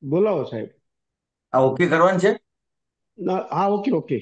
બોલાવો સાહેબ. આ ઓકે કરવાનું છે. ના, હા, ઓકે ઓકે.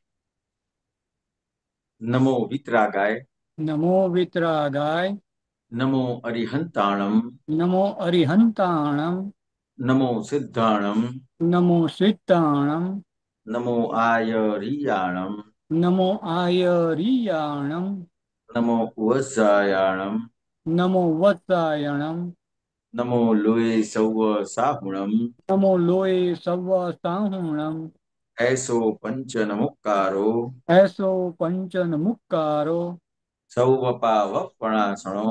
નમો વિતરાગાય. નમો વિતરાગાય. નમો અરિહંતાણમ. નમો અરિહંતાણમ. નમો સિદ્ધાણમ. નમો સિદ્ધાણમ. નમો આયરિયાણમ. નમો આયરિયાણમ. નમો ઉવસ્સાયાણમ. નમો વત્સાયણમ. નમો લોય સૌવ સાહુણમ. નમો લોય સવ્વ સાહુણમ. એસો પંચ નમુક્કારો. એસો પંચન મુક્કારો. સૌવપા વપણાસણો.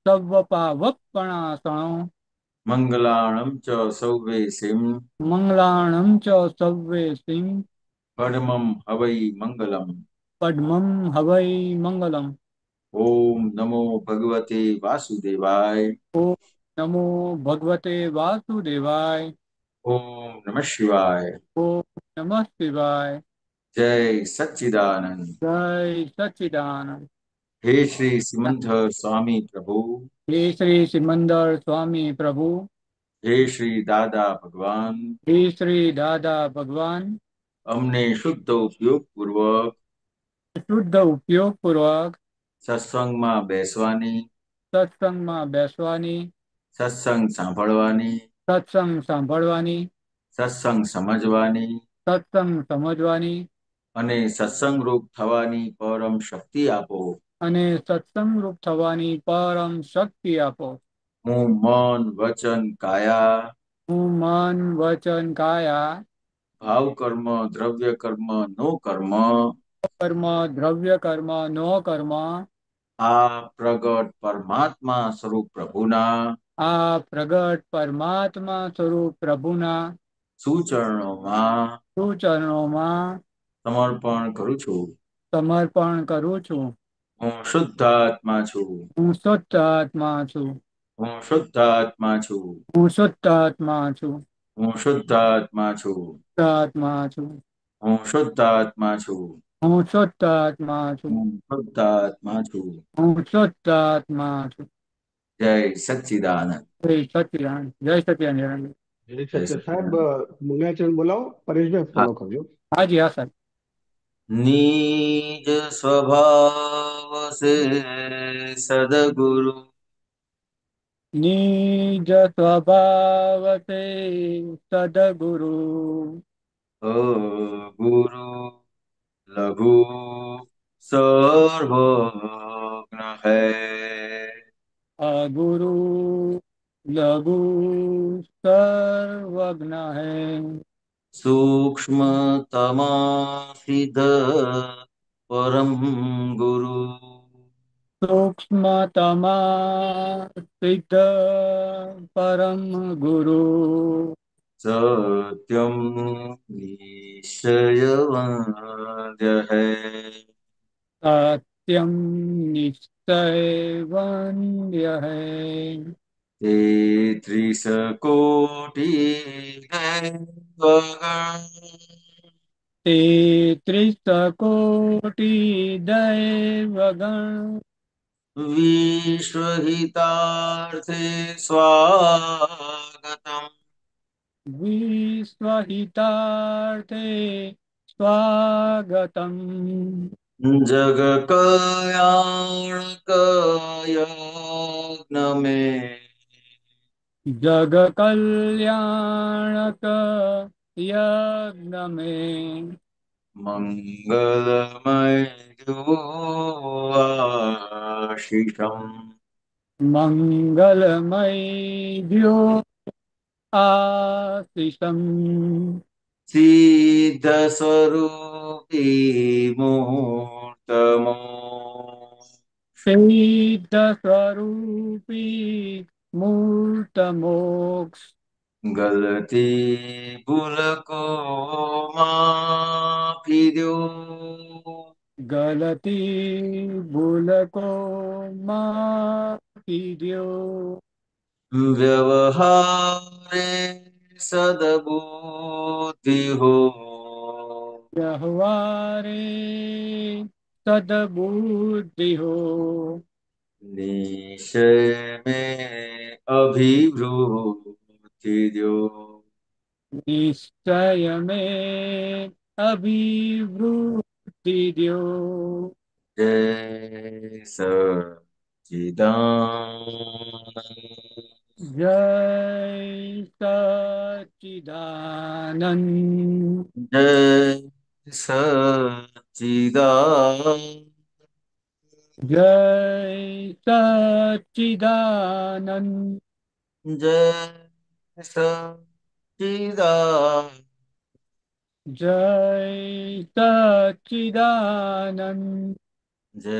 સવ્વપાવપણાસણો. મંગલાણમ ચ સૌવે સિમ. મંગલાણં ચ સવ્વે સિં. પડમમ હવૈ મંગલમ. પદ્મં હવૈ મંગલમ. ઓમ નમો ભગવતે વાસુદેવાય. ઓમ નમો ભગવતે વાસુદેવાય. ઓમ નમઃ શિવાય. ઓમ નમઃ શિવાય. જય સચ્ચિદાનંદ. જય સચ્ચિદાનંદ. હે શ્રી સિમંદર સ્વામી પ્રભુ. હે શ્રી સિમંદર સ્વામી પ્રભુ. હે શ્રી દાદા ભગવાન. હે શ્રી દાદા ભગવાન. અમને શુદ્ધ ઉપયોગ પૂર્વક શુદ્ધ ઉપયોગ પૂર્વક સત્સંગમાં બેસવાની, સત્સંગમાં બેસવાની, સત્સંગ સાંભળવાની, સત્સંગ સાંભળવાની, સત્સંગ સમજવાની સત્સંગ સમજવાની અને સત્સંગ રૂપ થવાની પરમ શક્તિ આપો. અને સત્સંગ રૂપ થવાની પરમ શક્તિ આપો. હું મન વચન કાયા હું મન વચન કાયા ભાવ કર્મ દ્રવ્ય કર્મ નો કર્મ કર્મ દ્રવ્ય કર્મ નો કર્મ આ પ્રગટ પરમાત્મા સ્વરૂપ પ્રભુના આ પ્રગટ પરમાત્મા સ્વરૂપ પ્રભુના સૂચરણોમાં સુચરણોમાં સમર્પણ કરું છું. સમર્પણ કરું છું. હું શુદ્ધાત્મા છું. હું શુદ્ધ આત્મા છું. હું શુદ્ધાત્મા છું. હું શુદ્ધ આત્મા છું. હું શુદ્ધાત્મા છું. શુદ્ધ આત્મા છું. હું શુદ્ધાત્મા છું. હું શુદ્ધ આત્મા છું. હું શુદ્ધાત્મા છું. હું શુદ્ધ આત્મા છું. જય સચ્ચિદાનંદ. જય સચિદાનંદ. જય સચિદાનંદ. જય જય સચ્ચિદાનંદ. સાહેબ, સચ્ચિદાનંદ. મંગળાચરણ બોલાવો. પરેશભાઈ હા. ફોલો કરજો. હાજી હા સાહેબ. નિજ સ્વભાવ સે સદગુરુ નિજ સ્વભાવ સે સદગુરુ ગુરુ લઘુ સર્વજ્ઞ હૈ. અગુરુ લઘુ સર્વજ્ઞ હૈ. सूक्ष्मतमा सिद्ध परम गुरु સૂક્ષ્મતમા સિદ્ધ પરમ ગુરુ सत्यम निश्चयवन्द्य है. सत्यम निश्चय वन्द्य है. तेत्रिस कोटि देवगण तेत्रिस कोटि दैवगण विश्वहितार्थे स्वागतम्. विश्वहितार्थे स्वागतम्. जग कल्याणक यज्ञ में जग कल्याणक यज्ञ में मंगलमय जो आशीषम मंगलमय द्यो आशीषम्. सिद्ध स्वरूपी मूर्तमो सिद्ध स्वरूपी मूर्त मोक्ष गलती भूल को माफी दो. गलती भूल को माफी द्यो. व्यवहारे सद्बुद्धि हो. व्यवहारे सद्बुद्धि हो. निश्चय में अभिवृद्धि दो. નિશ્ચય મેં અભિવૃદ્ધિ દ્યો. જય સચ્ચિદાનંદ. જય સચ્ચિદાનંદ. જય સચ્ચિદાનંદ. જય સચ્ચિદાનંદ. જય સચ્ચિદાનંદ. જય સચ્ચિદાનંદ. જય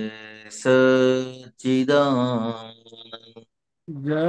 સચ્ચિદાનંદ. જય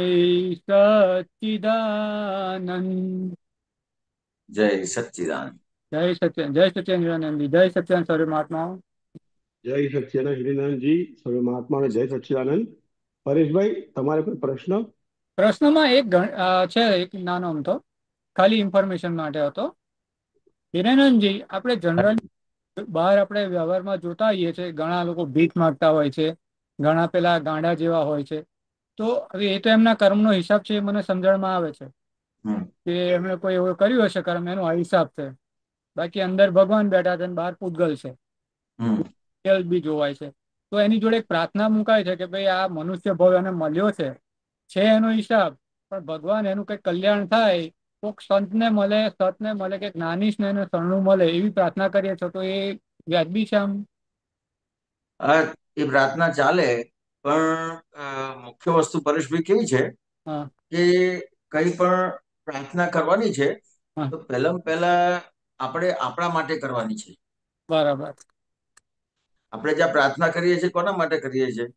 સચ્ચિદાનંદ. જય સચ્ચિદાનંદ. જય સચ્ચિદાનંદ જય સચ્ચિદાનંદ સર્વે મહાત્માઓ. જય સચ્ચિદાનંદ હિરેનાથજી, સર્વે મહાત્માને જય સચ્ચિદાનંદ. પરેશભાઈ, તમારે કોઈ પ્રશ્ન? પ્રશ્નમાં છે એક નાનો અમથો, ખાલી ઇન્ફોર્મેશન માટે હતો. હિરેનંદજી, આપણે જનરલ બહાર આપણે વ્યવહારમાં જોતા હોઈએ છીએ, ઘણા લોકો ભીખ માંગતા હોય છે, ઘણા પેલા ગાંડા જેવા હોય છે. તો હવે એ તો એમના કર્મનો હિસાબ છે, એ મને સમજણમાં આવે છે હમ કે એમણે કોઈ એવું કર્યું હશે કર્મ, એનો આ હિસાબ છે. બાકી અંદર ભગવાન બેઠા છે અને બહાર પૂતગલ છે, હમ ખેલ બી જોવાય છે. તો એની જોડે એક પ્રાર્થના મુકાય છે કે ભાઈ આ મનુષ્ય ભાવ એને મળ્યો છે એનો હિસાબ, પણ ભગવાન એનું કંઈક કલ્યાણ થાય, કોક સંતને મળે, સતને મળે, કે જ્ઞાનીશને એને શરણું મળે, એવી પ્રાર્થના કરીએ છો તો એ વ્યાજબી છે આમ? આ એ પ્રાર્થના ચાલે, પણ મુખ્ય વસ્તુ પરેશભાઈ કેવી છે હા. કે કઈ પણ પ્રાર્થના કરવાની છે હા. તો પહેલા આપણે આપણા માટે કરવાની છે. બરાબર. આપણે જ્યાં પ્રાર્થના કરીએ છીએ કોના માટે કરીએ છીએ?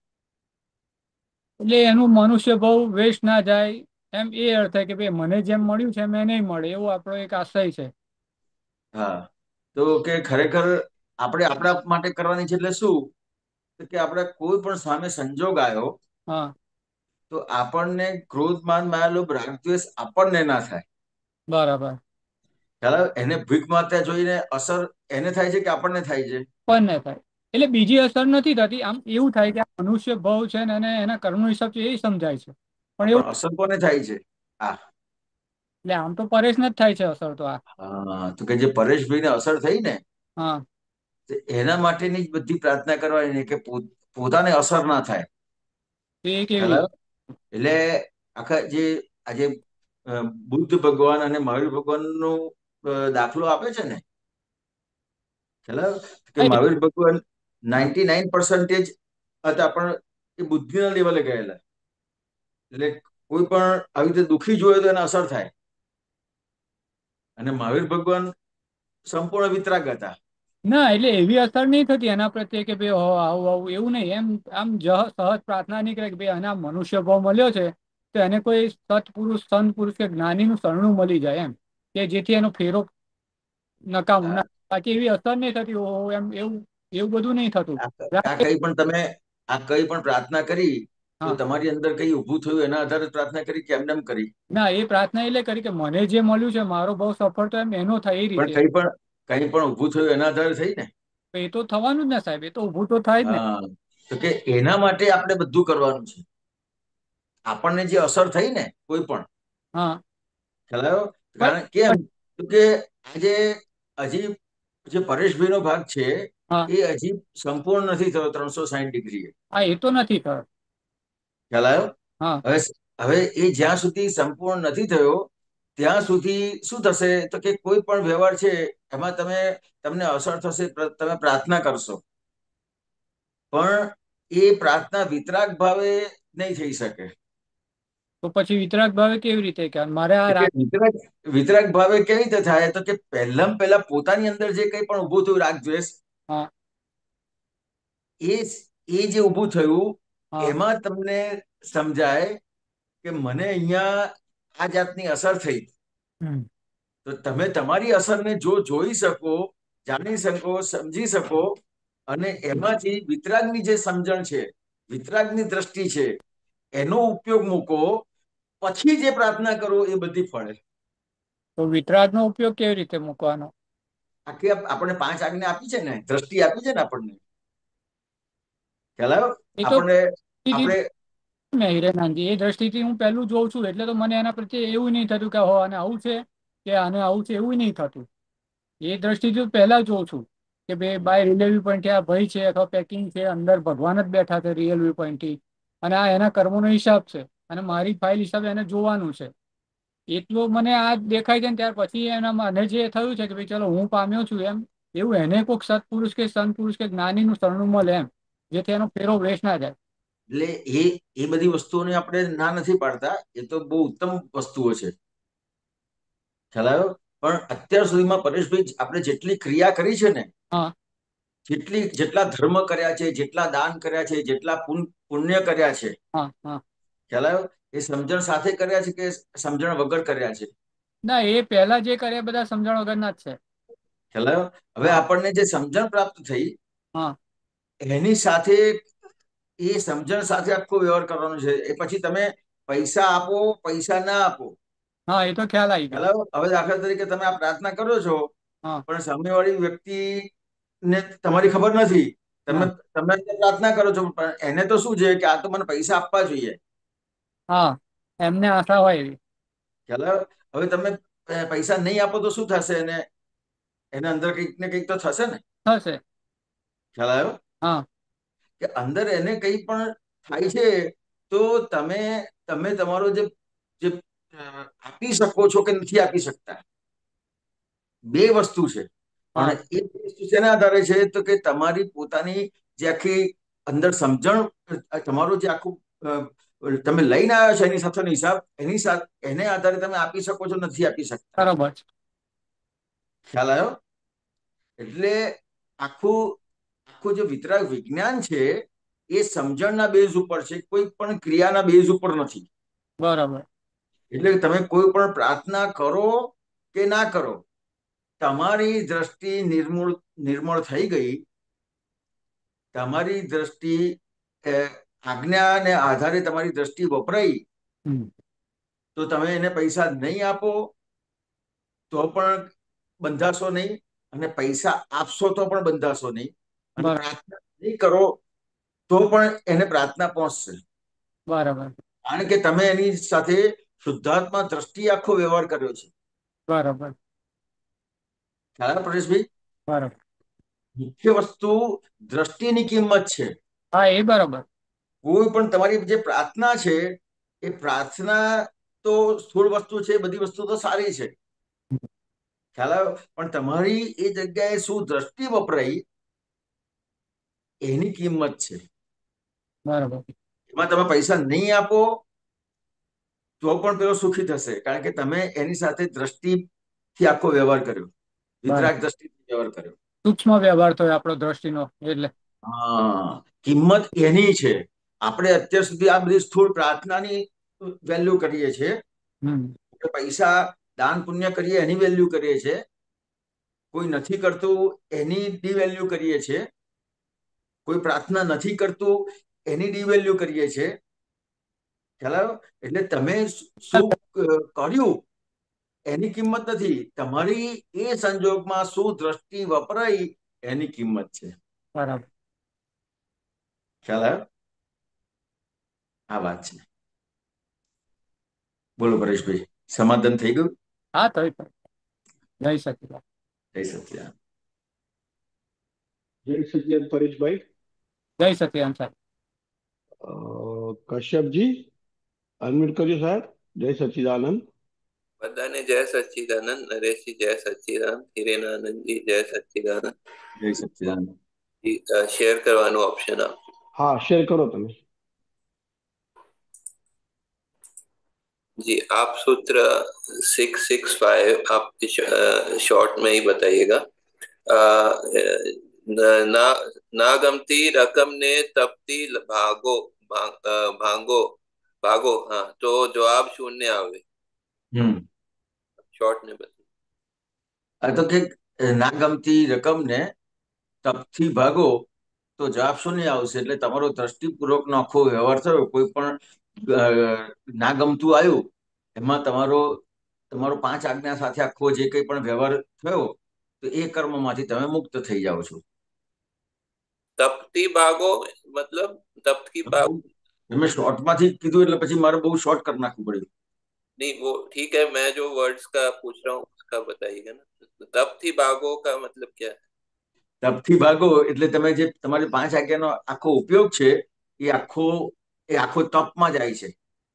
એટલે એનું મનુષ્ય ભાવ વેસ્ટ ના જાય, એમ એ અર્થ થાય કે ભાઈ મને જેમ મળ્યું છે એમ એને મળે, એવો આપણો એક આશય છે. હા, તો કે ખરેખર આપણે આપણા માટે કરવાની છે એટલે શું? તો કે આપણે કોઈ પણ સામે સંજોગ આવ્યો હા. તો આપણને ક્રોધ માન માયા લોભ રાગ દ્વેષ આપણને ના થાય. બરાબર. ખ્યાલ આવે? એને ભીખ માંગતા જોઈને અસર એને થાય છે કે આપણને થાય છે? પણ ન થાય. એટલે બીજી અસર નથી થતી, આમ એવું થાય કે આ મનુષ્ય ભાવ છે ને અને એના કર્મનો હિસાબ છે, એ સમજાય છે. પણ એવું પણ અસર કોને થાય છે? આ એટલે આમ તો પરેશને જ થાય છે અસર તો. આ હા, તો કે જે પરેશભાઈને અસર થઈ ને, હા. તો એના માટેની જ બધી પ્રાર્થના કરવાની ને કે પોતાને અસર ના થાય. એ કેવી ખ્યાલ રીતે? આવ્યો? એટલે આખા જે આજે બુદ્ધ ભગવાન અને મહાવીર ભગવાનનો દાખલો આપે છે ને, ખ્યાલ આવ્યો? કે હા, મહાવીર ભગવાન હા. 99% હતા, પણ એ બુદ્ધિના લેવલે ગયેલા. એટલે કોઈ પણ આવી રીતે દુઃખી જોયે તો એને અસર થાય. અને મહાવીર ભગવાન સંપૂર્ણ વિતરાગ હતા. ના, એટલે એવી અસર નહીં થતી એના પ્રત્યે કે ભાઈ આવું આવું એવું નહીં, એમ આમ સહજ પ્રાર્થના નીકળે કે ભાઈ આના મનુષ્ય ભાવ મળ્યો છે તો એને કોઈ સત્પુરુષ સંત પુરુષ કે જ્ઞાનીનું શરણું મળી જાય, એમ કે જેથી એનો ફેરો નકામું આ ના. બાકી એવી અસર નહીં થતી એમ એવું એવું બધું નહીં થતું. આ કઈ પણ તમે આ કઈ પણ પ્રાર્થના કરી તો હા. તમારી અંદર કઈ ઊભું થયું એના આધારે પ્રાર્થના કરી કે એમને એમ કરી? ના, એ પ્રાર્થના એટલે કરી કે મને જે મળ્યું છે મારો ભાવ સફળ તો એમ એનો થાય એ પણ રીતે. કઈ પણ ઊભું થયું એના આધારે થઈ ને? એ તો થવાનું જ ને સાહેબ, એ તો ઊભું તો થાય જ ને. હા, તો કે એના માટે આપણે બધું કરવાનું છે. આપણને જે અસર થઈ ને કોઈ પણ, હા. ખ્યાલ આવ્યો? પણ કારણ કેમ? તો કે આજે હજી જે પરેશભાઈ નો ભાગ છે હા. એ હજી સંપૂર્ણ નથી થયો 360 ડિગ્રી. હા, એ તો નથી થયો. ખ્યાલ આવ્યો? હા. હવે હવે એ જ્યાં સુધી સંપૂર્ણ નથી થયો ત્યાં સુધી શું થશે? તો કે કોઈ પણ વ્યવહાર છે એમાં તમને અસર થશે, તમે પ્રાર્થના કરશો, પણ એ પ્રાર્થના વિતરાગ ભાવે નહીં થઈ શકે. તો પછી વિતરાગ ભાવે કેવી રીતે કે મારે આ એટલે વિતરાગ ભાવે કેવી રીતે થાય? તો કે પહેલા પોતાની અંદર જે કંઈ પણ ઊભું થયું રાગ દ્વેષ, હા. એ એ જે ઊભું થયું હા. એમાં તમને સમજાય કે મને અહીંયા આ જાતની અસર થઈ. હમ. તો તમે તમારી અસરને જો જોઈ શકો, જાણી શકો, સમજી શકો અને એમાંથી વિતરાગની જે સમજણ છે, વિતરાગની દ્રષ્ટિ છે, એનો ઉપયોગ મૂકો, પછી જે પ્રાર્થના કરો એ બધી ફળે. તો વિતરાગનો ઉપયોગ કેવી રીતે મૂકવાનો? આખી આપણને 5 આજ્ઞા આપી છે ને, દ્રષ્ટિ આપી છે ને આપણને, ખ્યાલ આવ્યો? એ તો આપણે કીધી. આપણે ને હિરેનાનજી, એ દ્રષ્ટિથી હું પહેલું જોઉં છું એટલે તો મને એના પ્રત્યે એવું નહીં થતું કે હો આને આવું છે કે આને આવું છે, એવું નહીં થતું. એ દ્રષ્ટિથી પહેલા જોઉં છું કે ભાઈ બાય રિયલ વ્યૂ પોઈન્ટથી આ ભય છે અથવા પેકિંગ છે, અંદર ભગવાન જ બેઠા છે રિયલ વ્યૂ પોઈન્ટથી, અને આ એના કર્મોનો હિસાબ છે અને મારી ફાઇલ હિસાબે એને જોવાનું છે. એટલું મને આ દેખાય છે ને ત્યાર પછી એના મને જે થયું છે કે ભાઈ ચલો હું પામ્યો છું એમ, એવું એને કોઈક સત્પુરુષ કે સંત પુરુષ કે જ્ઞાનીનું શરણું મળે એમ, જેથી એનો ફેરો વેસ્ટ ના જાય. એટલે એ બધી વસ્તુઓને આપણે ના નથી પાડતા, એ તો બહુ ઉત્તમ વસ્તુઓ છે, ખ્યાલ આવ્યો. પણ અત્યાર સુધીમાં પરેશભાઈ આપણે જેટલી ક્રિયા કરી છે ને, હા જેટલા ધર્મ કર્યા છે, જેટલા દાન કર્યા છે, જેટલા પુણ્ય કર્યા છે, હા હા ખ્યાલ આવ્યો, એ સમજણ સાથે કર્યા છે કે સમજણ વગર કર્યા છે? ના, એ પહેલા જે કર્યા બધા સમજણ વગરના જ છે. ખ્યાલ આવ્યો. હવે હા આપણને જે સમજણ પ્રાપ્ત થઈ હા એની સાથે, એ સમજણ સાથે આખો વ્યવહાર કરવાનો છે. એ પછી તમે પૈસા આપો, પૈસા ના આપો, હા, એ તો ખ્યાલ આવી ગયો. ખ્યાલ આવ્યો. હવે દાખલા તરીકે તમે આ પ્રાર્થના કરો છો, હા પણ સામેવાળી વ્યક્તિ ને તમારી ખબર નથી, તમે હા તમે પ્રાર્થના કરો છો, પણ એને તો શું છે કે આ તો મને પૈસા આપવા જોઈએ, હા, એમને આશા હોય એવી. ખ્યાલ આવ્યો. હવે તમે પૈસા નહીં આપો તો શું થશે? એને એને અંદર કંઈક ને કંઈક તો થશે ને, થશે. ખ્યાલ આવ્યો. હા કે અંદર એને કંઈ પણ થાય છે તો તમે તમે તમારો જે જે આપી શકો છો કે નથી આપી શકતા, બે વસ્તુ છે. પણ હા એ વસ્તુ શેના આધારે છે? તો કે તમારી પોતાની જે આખી અંદર સમજણ, તમારું જે આખું તમે લઈને આવ્યા છો એની સાથેનો હિસાબ, એની સાથે એને આધારે તમે આપી શકો છો, નથી આપી શકતા, બરોબર છે. ખ્યાલ આવ્યો. એટલે આખું આખું જે વિતરાગ વિજ્ઞાન છે એ સમજણના બેઝ ઉપર છે, કોઈ પણ ક્રિયાના બેઝ ઉપર નથી. બરોબર. એટલે તમે કોઈ પણ પ્રાર્થના કરો કે ના કરો, તમારી દ્રષ્ટિ નિર્મળ થઈ ગઈ, તમારી દ્રષ્ટિ આજ્ઞાને આધારે તમારી દ્રષ્ટિ વપરાઈ, હમ. તો તમે એને પૈસા નહીં આપો તો પણ બંધાશો નહીં, અને પૈસા આપશો તો પણ બંધાશો નહીં, અને બરોબર. પ્રાર્થના નહીં કરો તો પણ એને પ્રાર્થના પહોંચશે, બરાબર. કારણ કે તમે એની સાથે શુદ્ધાત્મા દ્રષ્ટિ આખો વ્યવહાર કર્યો છે. બરાબર. ખ્યાલ પરેશભાઈ? બરાબર. મુખ્ય વસ્તુ દ્રષ્ટિની કિંમત છે. હા, એ બરોબર. કોઈ પણ તમારી જે પ્રાર્થના છે એ પ્રાર્થના તો સ્થૂળ વસ્તુ છે, બધી વસ્તુ તો સારી છે, ખ્યાલ આવ્યો. પણ તમારી એ જગ્યાએ શું દ્રષ્ટિ વપરાઈ એની કિંમત છે. બરાબર. એમાં તમે પૈસા નહીં આપો તો પણ પેલો સુખી થશે, કારણ કે તમે એની સાથે દ્રષ્ટિથી આખો વ્યવહાર કર્યો, બરાબર. વિતરાગ દ્રષ્ટિથી વ્યવહાર કર્યો. સૂક્ષ્મ વ્યવહાર થયો આપણો દ્રષ્ટિનો એટલે. હા, કિંમત એની છે. આપણે અત્યાર સુધી આ બધી સ્થૂળ પ્રાર્થનાની વેલ્યુ કરીએ છીએ, હમ. પૈસા દાન પુણ્ય કરીએ એની વેલ્યુ કરીએ છીએ, કોઈ નથી કરતું એની ડિવેલ્યુ કરીએ છીએ, કોઈ પ્રાર્થના નથી કરતું એની ડિવેલ્યુ કરીએ છીએ, ખ્યાલ આવ્યો. એટલે તમે શું કર્યું એની કિંમત નથી, તમારી એ સંજોગમાં શું દ્રષ્ટિ વપરાઈ એની કિંમત છે. બરાબર. ખ્યાલ આવ્યો? આ વાત છે. બોલો પરેશભાઈ, સમાધાન થઈ ગયું? હા, તો જઈ શકીએ. જય સચિદાનંદ. જય સચિદાનંદ પરેશભાઈ. જય સચિદાનંદ સાહેબ. કશ્યપજી, અનમ્યુટ કર્યું સાહેબ. જય સચિદાનંદ. બધાને જય સચ્ચિદાનંદ. નરેશજી જય સચ્ચિદાનંદ. હિરેનાનંદજી જય સચ્ચિદાનંદ. જય સચિદાનંદ. શેર કરવાનું ઓપ્શન આપજો. હા, શેર કરો તમે. जी आप सूत्र 665 आप शॉर्ट में ही बताइएगा। ना ना गमती रकम ने तपती भागो भांगो भागो, हाँ, तो जवाब शून्य आवे। शॉर्ट ने बताइए। આ તો કે ના ગમતી રકમને તપથી ભાગો તો જવાબ શૂન્ય આવશે. એટલે તમારો દ્રષ્ટિપૂર્વકનો આખો વ્યવહાર થયો, કોઈ પણ ના ગમતું આવ્યું એમાં તમારો તમારો 5 આજ્ઞા સાથે આખો જે કંઈ પણ વ્યવહાર થયો તો એ કર્મમાંથી તમે મુક્ત થઈ જાઓ છો. तपती भागो मतलब तप की भाग મેં શોર્ટમાંથી કીધું એટલે પછી મારે બહુ શોર્ટ કરી નાખવું પડ્યું. नहीं वो ठीक है, मैं जो वर्ड्स का पूछ रहा हूँ उसका बताइएगा ना। तब थी भागो का मतलब क्या है? તપથી ભાગો એટલે તમે જે તમારી 5 આજ્ઞાનો આખો ઉપયોગ છે એ આખો તપમાં જાય છે.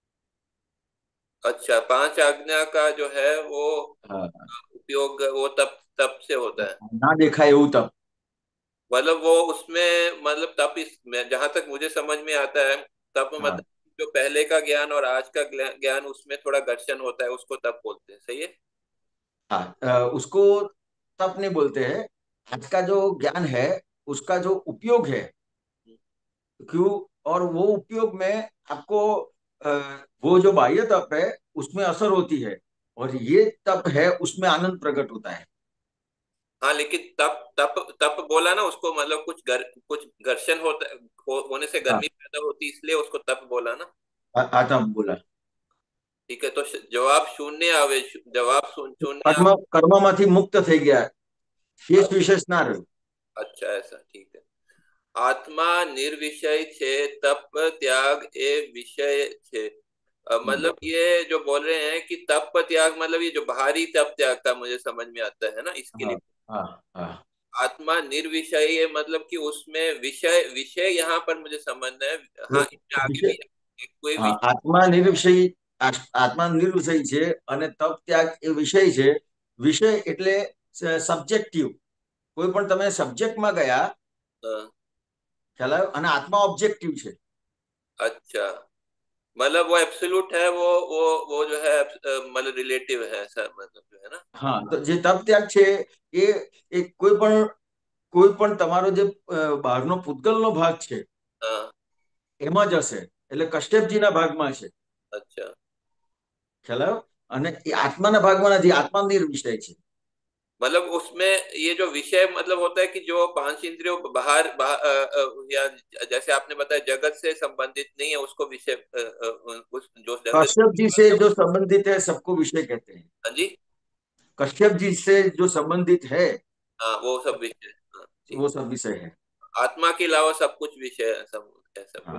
अच्छा, 5 आज्ञा का जो है वो હા, उपयोग वो तप तप से होता है। ના દેખાય એવું તપ. मतलब वो उसमें मतलब तप इसमें जहां तक मुझे समझ में आता है, तप હા मतलब जो पहले का ज्ञान और आज का ज्ञान उसमें थोड़ा घर्षण होता है, उसको तप बोलते हैं, सही है? हाँ, उसको तप नहीं बोलते हैं. आज का जो ज्ञान है उसका जो उपयोग है, क्यों, और वो उपयोग में आपको अ, वो जो बाह्य तप है उसमें असर होती है, और ये तप है उसमें आनंद प्रकट होता है. हाँ, लेकिन तप तप तप बोला ना उसको, मतलब कुछ घर्षण होता होने से हाँ, गर्मी पैदा होती, इसलिए उसको तप बोला ना। तप बोला. ठीक है, तो जवाब शून्य आवे, जवाब शून्य કર્મ आवे। કર્મમાંથી મુક્ત થઈ ગયા, શેષ अच्छा, વિશેષ ના રહ્યું. अच्छा, ऐसा ठीक है। आत्मा निर्विषय छे, तप त्याग ए विषय छे। हम्म, मतलब ये जो बोल रहे हैं कि तप त्याग, मतलब ये जो बाहरी तप त्याग का मुझे समझ में आता है ना, इसके हाँ लिए हाँ हाँ. आत्मा निर्विषय है, मतलब कि उसमें विषय विषय यहाँ पर मुझे समझना है। हाँ, तो इसमें आगे विषय, भी है, कोई हाँ, विषय। આત્મા નિર્વિષય, આત્મા નિર્વિષય છે અને તપ ત્યાગ એ વિષય છે. વિષય એટલે સબ્જેક્ટિવ. કોઈ પણ તમે સબ્જેક્ટમાં ગયા, हाँ, ખ્યાલ આવ્યો, અને આત્મા ઓબ્જેક્ટિવ છે. अच्छा, मतलब वो एब्सोल्यूट है, वो जो है मतलब रिलेटिव है, ऐसा मतलब जो है ना। હા, તો જે તપ ત્યાગ છે એ એ કોઈ પણ તમારો જે બહારનો પૂતગલનો ભાગ છે हाँ, એમાં જ હશે. એટલે કશ્યપજીના ભાગમાં છે, अच्छा, ખ્યાલ આવ્યો. અને એ આત્માના ભાગમાં નથી, આત્મા નિર્વિષય છે. मतलब उसमें ये जो विषय मतलब होता है कि जो पांच इंद्रियों या जैसे आपने बताया जगत से संबंधित नहीं है, उसको विषय उस जो जगत। कश्यप जी से जो संबंधित है सबको विषय कहते हैं. हाँ जी। कश्यप जी से जो संबंधित है हाँ, वो सब विषय, हाँ ठीक। वो सब विषय है. आत्मा के अलावा सब कुछ विषय है, सब ऐसा कुछ। हाँ.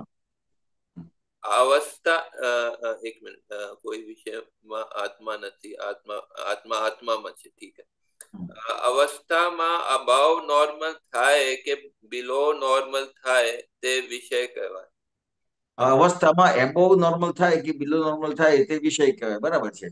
अवस्था एक मिनट, कोई विषय आत्मा नहीं, आत्मा आत्मा आत्मा છે, ठीक है। અવસ્થામાં અભાવ નોર્મલ થાય કે બિલો નોર્મલ થાય તે વિષય કહેવાય। અવસ્થામાં એબોવ નોર્મલ થાય કે બિલો નોર્મલ થાય તે વિષય કહેવાય, બરાબર છે.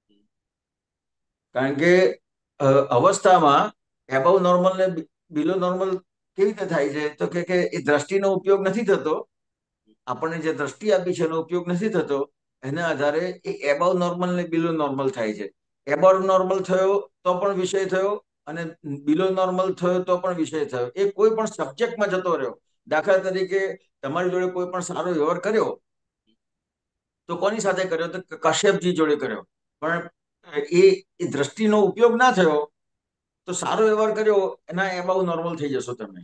કારણ કે અવસ્થામાં એબોવ નોર્મલ ને બિલો નોર્મલ કેવી રીતે થાય છે, તો કે એ દ્રષ્ટિનો ઉપયોગ નથી થતો. આપણને જે દ્રષ્ટિ આપી છે એનો ઉપયોગ નથી થતો. એના આધારે એ એબોવ નોર્મલ ને બિલો નોર્મલ થાય છે. એબોવ નોર્મલ થયો તો પણ વિષય થયો, અને બિલો નોર્મલ થયો તો પણ વિષય થયો. એ કોઈ પણ સબ્જેક્ટમાં જતો રહ્યો. દાખલા તરીકે તમારી જોડે કોઈ પણ સારો વ્યવહાર કર્યો, તો કોની સાથે કર્યો, તો કશ્યપજી જોડે કર્યો. પણ એ એ દ્રષ્ટિનો ઉપયોગ ના થયો તો સારો વ્યવહાર કર્યો એના એબોવ નોર્મલ થઈ જશો તમે.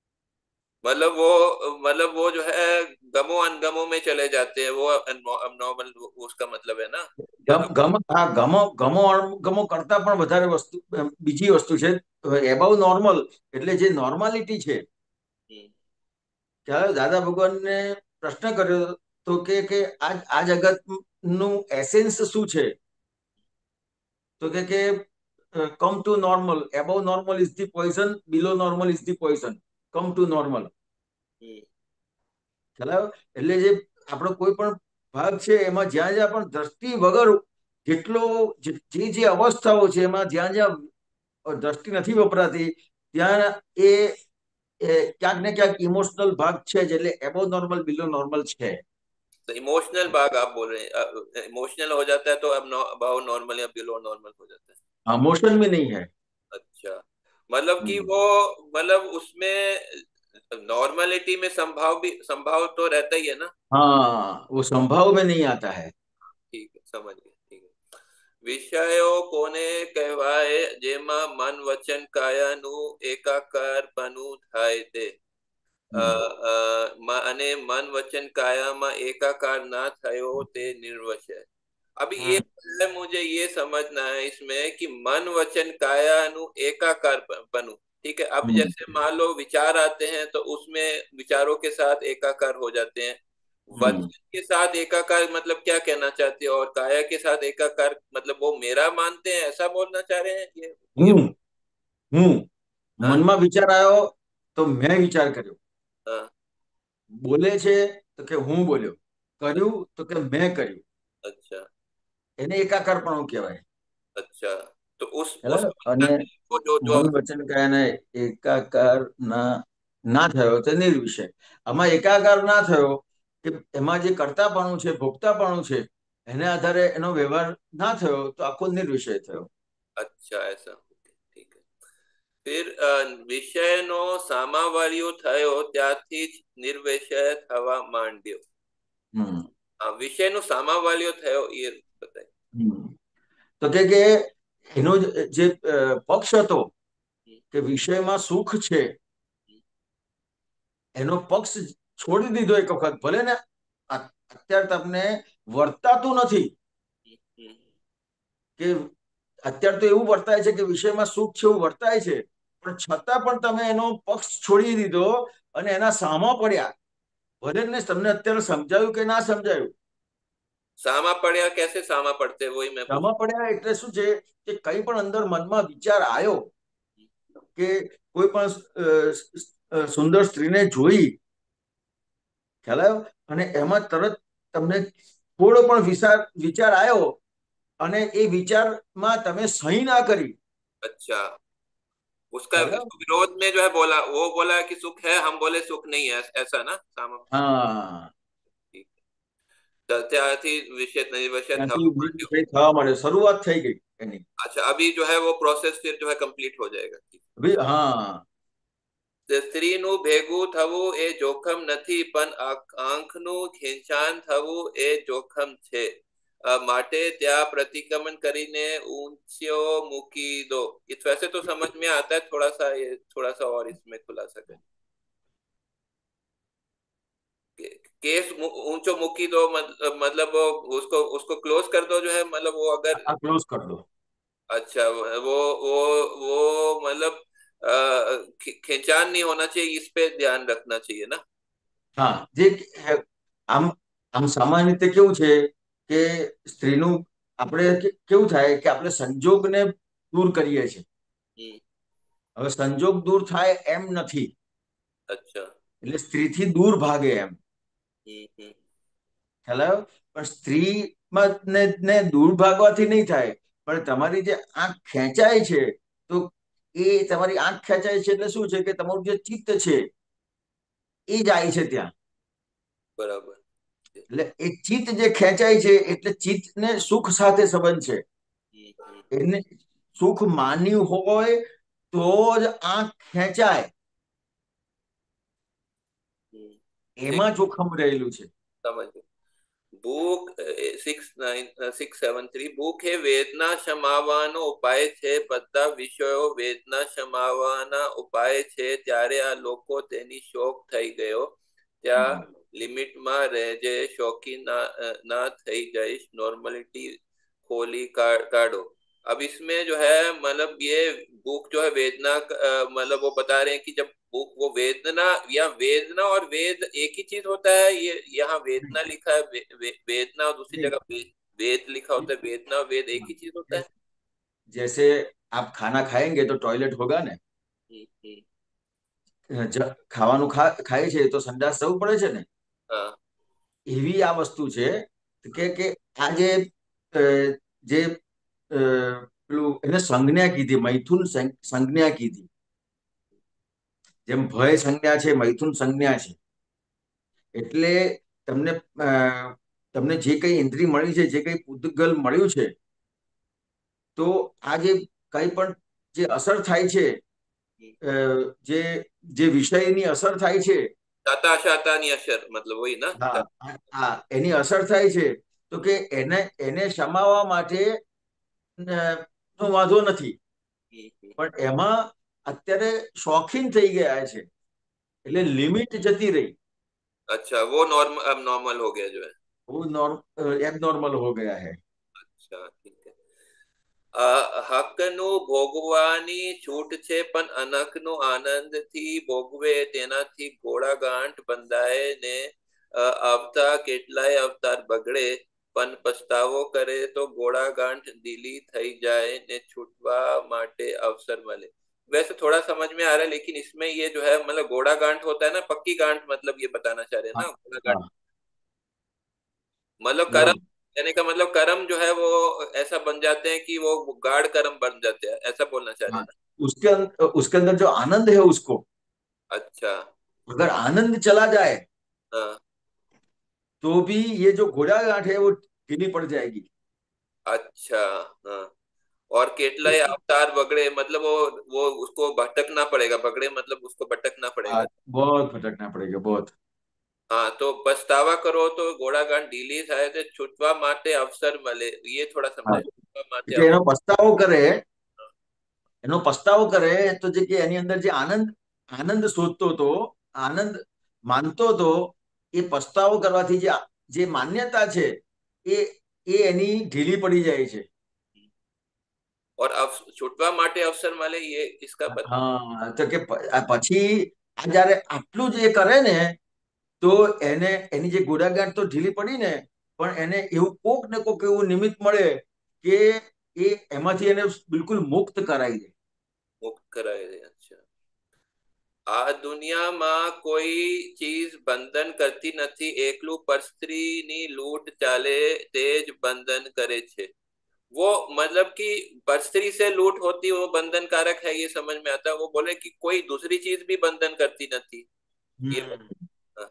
मतलब वो जो है गमो अनगमो में चले जाते हैं, वो नॉर्मल उसका मतलब है ना। હા, ગમો ગમો અણગમો કરતા પણ વધારે વસ્તુ, બીજી વસ્તુ છે. એબાઉ નોર્મલ એટલે જે નોર્માલિટી છે. ત્યારે દાદા ભગવાનને પ્રશ્ન કર્યો તો કે આ જગત નું એસેન્સ શું છે, તો કે come to normal. Above normal is the poison, below normal is the poison. Come to normal. ખ્યાલ આવ્યો. એટલે જે આપણો કોઈ પણ ભાગ છે એમાં જ્યાં જ્યાં પણ દ્રષ્ટિ વગર જેટલો જે અવસ્થાઓ છે એમાં જ્યાં જ્યાં દ્રષ્ટિ નથી વપરાતી ત્યાં એ ક્યાંક ને ક્યાંક ઇમોશનલ ભાગ છે જ. એટલે એબો નોર્મલ બિલો नॉर्मल છે. तो इमोशनल भाग आप बोल रहे हैं, इमोशनल हो जाता है तो अब भाव नॉर्मल या बिलो नॉर्मल हो जाता है। हाँ, मोशन में नहीं है. अच्छा, मतलब कि वो मतलब उसमें नॉर्मलिटी में संभाव तो रहता ही है ना। हाँ, वो संभाव में नहीं आता है. ठीक है, समझ गए, ठीक है। વિષયો કોને કહેવાય જેમાં મન વચન કાયાનું એકાકારપણું થાય તે અને मन वचन काया में एकाकार ना थयो ते निर्वचय। अभी ये है, मुझे ये समझना है इसमें कि मन वचन काया नु एकाकार बनू। ठीक है, अब जैसे मान लो विचार आते हैं तो उसमें विचारों के साथ एकाकार हो जाते हैं, वचन के साथ एकाकार मतलब क्या कहना चाहते हो, और काया के साथ एकाकार मतलब वो मेरा मानते हैं ऐसा बोलना चाह रहे हैं ये હું હું हाँ મનમાં વિચાર આવ્યો તો મેં વિચાર કર્યો, हाँ બોલે છે તો કે હું બોલ્યો, કર્યું તો કે મેં કર્યું, अच्छा એને એકાકારપણું કહેવાય. अच्छा, तो उस બરાબર. અને वचन को जो जो મન વચન કાયાને એકાકાર ના ના થયો તે નિર્વિષય. આમાં એકાકાર ના થયો કે એમાં જે કર્તાપણું છે, ભોગતાપણું છે, એને આધારે એનો વ્યવહાર ના થયો તો આખો નિર્વિષય થયો. अच्छा ऐसा, ठीक है. फिर વિષયનો સામાવાળિયો થયો ત્યારથી જ નિર્વિષય થવા માંડ્યો. હમ વિષયનો સામાવાળિયો થયો એ બતાય. તો કે એનો જે પક્ષ હતો કે વિષયમાં સુખ છે એનો પક્ષ છોડી દીધો એક વખત. ભલે ને અત્યારે તમને વર્તાતું નથી કે અત્યારે તો એવું વર્તાય છે કે વિષયમાં સુખ છે એવું વર્તાય છે, પણ છતાં પણ તમે એનો પક્ષ છોડી દીધો અને એના સામા પડ્યા. ભલે ને તમને અત્યારે સમજાયું કે ના સમજાયું. સામા પડ્યા, કેસે સામા પડતે વही मैं સામા પડ્યા એટલે શું છે કે કઈ પણ અંદર મનમાં વિચાર આવ્યો કે કોઈ પણ સુંદર સ્ત્રીને જોઈ, ખ્યાલ આવ્યો, અને એમાં તરત તમને થોડો પણ વિચાર આવ્યો અને એ વિચારમાં તમે સહી ના કરી. अच्छा, उसका विरोध में जो है बोला, वो बोला कि सुख है, हम बोले सुख नहीं है, ऐसा ना सामा. હા, ત્યારથી विषय निर्विषय થવા માંડે, શરૂઆત થઈ ગઈ એની. अच्छा, अभी जो है वो प्रोसेस फिर जो है कंप्लीट हो जाएगा. હા, સ્ત્રીનું ભેગું થવું એ જોખમ નથી, પણ આંખનું ખેંચાણ થવું એ જોખમ છે. માટે ત્યાં प्रतिक्रमण કરીને ऊंचो મૂકી दो. वैसे तो समझ में आता है, थोड़ा सा और इसमें खुलासा करें. केस ऊंचो मूकी दो मतलब उसको उसको क्लोज कर दो जो है, मतलब वो अगर ક્લોઝ કર દો. अच्छा वो मतलब खींचान नहीं होना चाहिए, इस पे ध्यान रखना चाहिए ना. હા, જે આમ આમ સામાન્ય રીતે કેવું છે કે સ્ત્રીનું આપણે કેવું થાય કે આપણે સંજોગને દૂર કરીએ છીએ. હવે સંજોગ દૂર થાય એમ નથી. अच्छा, એટલે સ્ત્રીથી દૂર ભાગે એમ. ખ્યાલ આવ્યો? પણ સ્ત્રીમાં ને દૂર ભાગવાથી નહીં થાય, પણ તમારી જે આંખ ખેંચાય છે તો એ તમારી આંખ ખેંચાય છે એટલે શું છે કે તમારું જે ચિત્ત છે એ જાય છે ત્યાં. બરાબર. એટલે એ ચિત્ત જે ખેંચાય છે એટલે ચિત્તને સુખ સાથે સંબંધ છે. એને સુખ માન્યું હોય તો જ આંખ ખેંચાય, એમાં જોખમ રહેલું છે. સમજ. ભૂખ 673 ભૂખ એ વેદના શમાવવાનો ઉપાય છે. બધા વિષયો વેદના શમાવવાના ઉપાય છે. ત્યારે આ લોકો તેની શોક થઈ ગયો ત્યાં लिमिटમાં રહેજે, शौकी ना થઈ જઈશ, नॉर्मलिटी खोली काटो. अब इसमें जो है मतलब ये भूख जो है वेदना मतलब वो बता रहे हैं कि जब भूख वो वेदना या वेदना और वेद एक ही चीज होता है. ये यहाँ वेदना लिखा है, वेदना, और दूसरी जगह वेद लिखा होता है. वेदना और वेद एक ही चीज होता है. जैसे आप खाना खाएंगे तो टॉयलेट होगा ने, ખાવાનું ખાય છે તો સંડાસ જવું પડે છે ને, એવી આ વસ્તુ છે કે આ જે પેલું એને સંજ્ઞા કીધી, મૈથુન સંજ્ઞા કીધી. જેમ ભય સંજ્ઞા છે, મૈથુન સંજ્ઞા છે. એટલે તમને તમને જે કઈ ઇન્દ્રિય મળી છે, જે કઈ પૂતગલ મળ્યું છે, તો આ જે કઈ પણ જે અસર થાય છે, જે વિષયની અસર થાય છે, શાતાની અસર મતલબ હોય ના, હા, એની અસર થાય છે, તો કે એને શમાવવા માટે નો વાંધો નથી, પણ એમાં અત્યારે શોખીન થઈ ગયા છે એટલે લિમિટ જતી રહી. अच्छा, वो नॉर्मल अब नॉर्मल हो गया जो है, वो एबनॉर्मल हो गया है. अच्छा, ठीक है. હકનું ભોગવાની છૂટ છે, પણ અનખનું આનંદથી ભોગવે તેનાથી ઘોડાગાંઠ બંધાય ને આવતા કેટલાય અવતાર બગડે પણ પસ્તાવો કરે તો ગોળાગાંઠ ઢીલી થઈ જાય ને છૂટવા માટે अवसर મળે। वैसे थोड़ा समझ में आ रहा है, लेकिन इसमें ये जो है मतलब गोड़ा गांठ होता है ना, पक्की गांठ, मतलब ये बताना चाह रहे हैं हाँ ना गोड़ा गांठ, हाँ मतलब कर्म, बराबर। यानी का मतलब कर्म जो है वो ऐसा बन जाते हैं कि वो गाढ़ कर्म बन जाते हैं, ऐसा बोलना चाह रहे हाँ, हैं ना। उसके अंदर जो आनंद है उसको, अच्छा। अगर आनंद चला जाए हाँ। तो भी ये जो घोड़ा गांठ है वो ढीली पड़ जाएगी। अच्छा। हाँ। और केटला या अवतार बगड़े मतलब वो उसको भटकना पड़ेगा, बगड़े मतलब उसको भटकना हाँ, पड़ेगा। बहुत भटकना पड़ेगा बहुत। हाँ, तो पछतावा करो तो घोड़ागांठ ढीली થાય તે છૂટવા માટે અવસર મળે, ये थोड़ा હા, समझाए, छूटवा માટે એટલે એનો પસ્તાવો કરે, એનો પસ્તાવો કરે તો જે કે એની અંદર જે આનંદ આનંદ શોધતો હતો, આનંદ માનતો હતો, એ પસ્તાવો કરવાથી જે જે માન્યતા છે એ એની ઢીલી પડી જાય છે। और छूटवा માટે અવસર મળે, ये इसका बता। હા, તો કે પછી આ જયારે આટલું જ એ કરે ને તો એને એની જે ગોડાગાંઠ તો ઢીલી પડી ને, પણ એને એવું કોક ને કોક એવું નિમિત્ત મળે કે એ એમાંથી એને બિલકુલ મુક્ત કરાવી દે। मुक्त कराए दे। अच्छा, આ દુનિયામાં કોઈ ચીજ બંધન કરતી નથી, એકલું પરસ્ત્રીની લૂંટ ચાલે તે જ બંધન કરે છે। वो मतलब कि परस्त्री से लूट होती वो बंधन कारक है, ये समझ में आता है। वो बोले कि कोई दूसरी चीज भी बंधन करती नहीं, ये हाँ।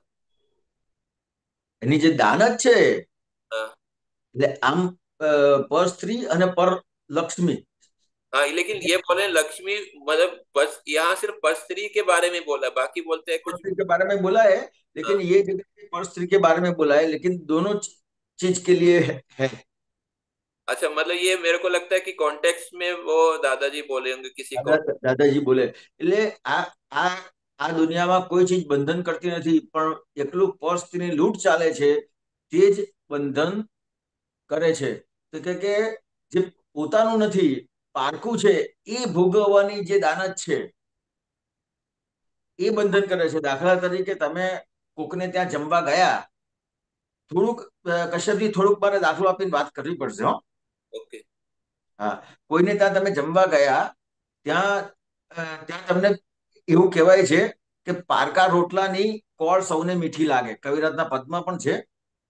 એની જે દાનત છે हाँ। એટલે આમ પર સ્ત્રી અને પર લક્ષ્મી। हाँ, लेकिन ये बोले लक्ष्मी मतलब बस यहाँ सिर्फ परस्त्री के बारे में बोला, बाकी बोलते हैं पर कुछ। स्त्री के बारे में बोला है, लेकिन हाँ। ये जगह पे पर स्त्री के बारे में बोला है, लेकिन दोनों चीज के लिए है। अच्छा, मतलब ये मेरे को लगता है कि कॉन्टेक्स्ट में वो दादाजी बोले होंगे किसी को। દાદાજી બોલે એટલે આ આ દુનિયામાં કોઈ ચીજ બંધન કરતી નથી, પણ એકલું પર સ્ત્રીની લૂંટ ચાલે છે તે જ બંધન કરે છે। તો કે જે પોતાનું નથી, પારકું છે, એ ભોગવવાની જે દાનત છે એ બંધન કરે છે। દાખલા તરીકે તમે કોકને ત્યાં જમવા ગયા, થોડુંક કશ્યપથી થોડુંક મારે દાખલો આપીને વાત કરવી પડશે હો। ओके। હા, કોઈને ત્યાં તમે જમવા ગયા, ત્યાં ત્યાં તમને એવું કહેવાય છે કે પારકા રોટલાની કોળ સૌને મીઠી લાગે, કવિરાજના પદમાં પણ છે।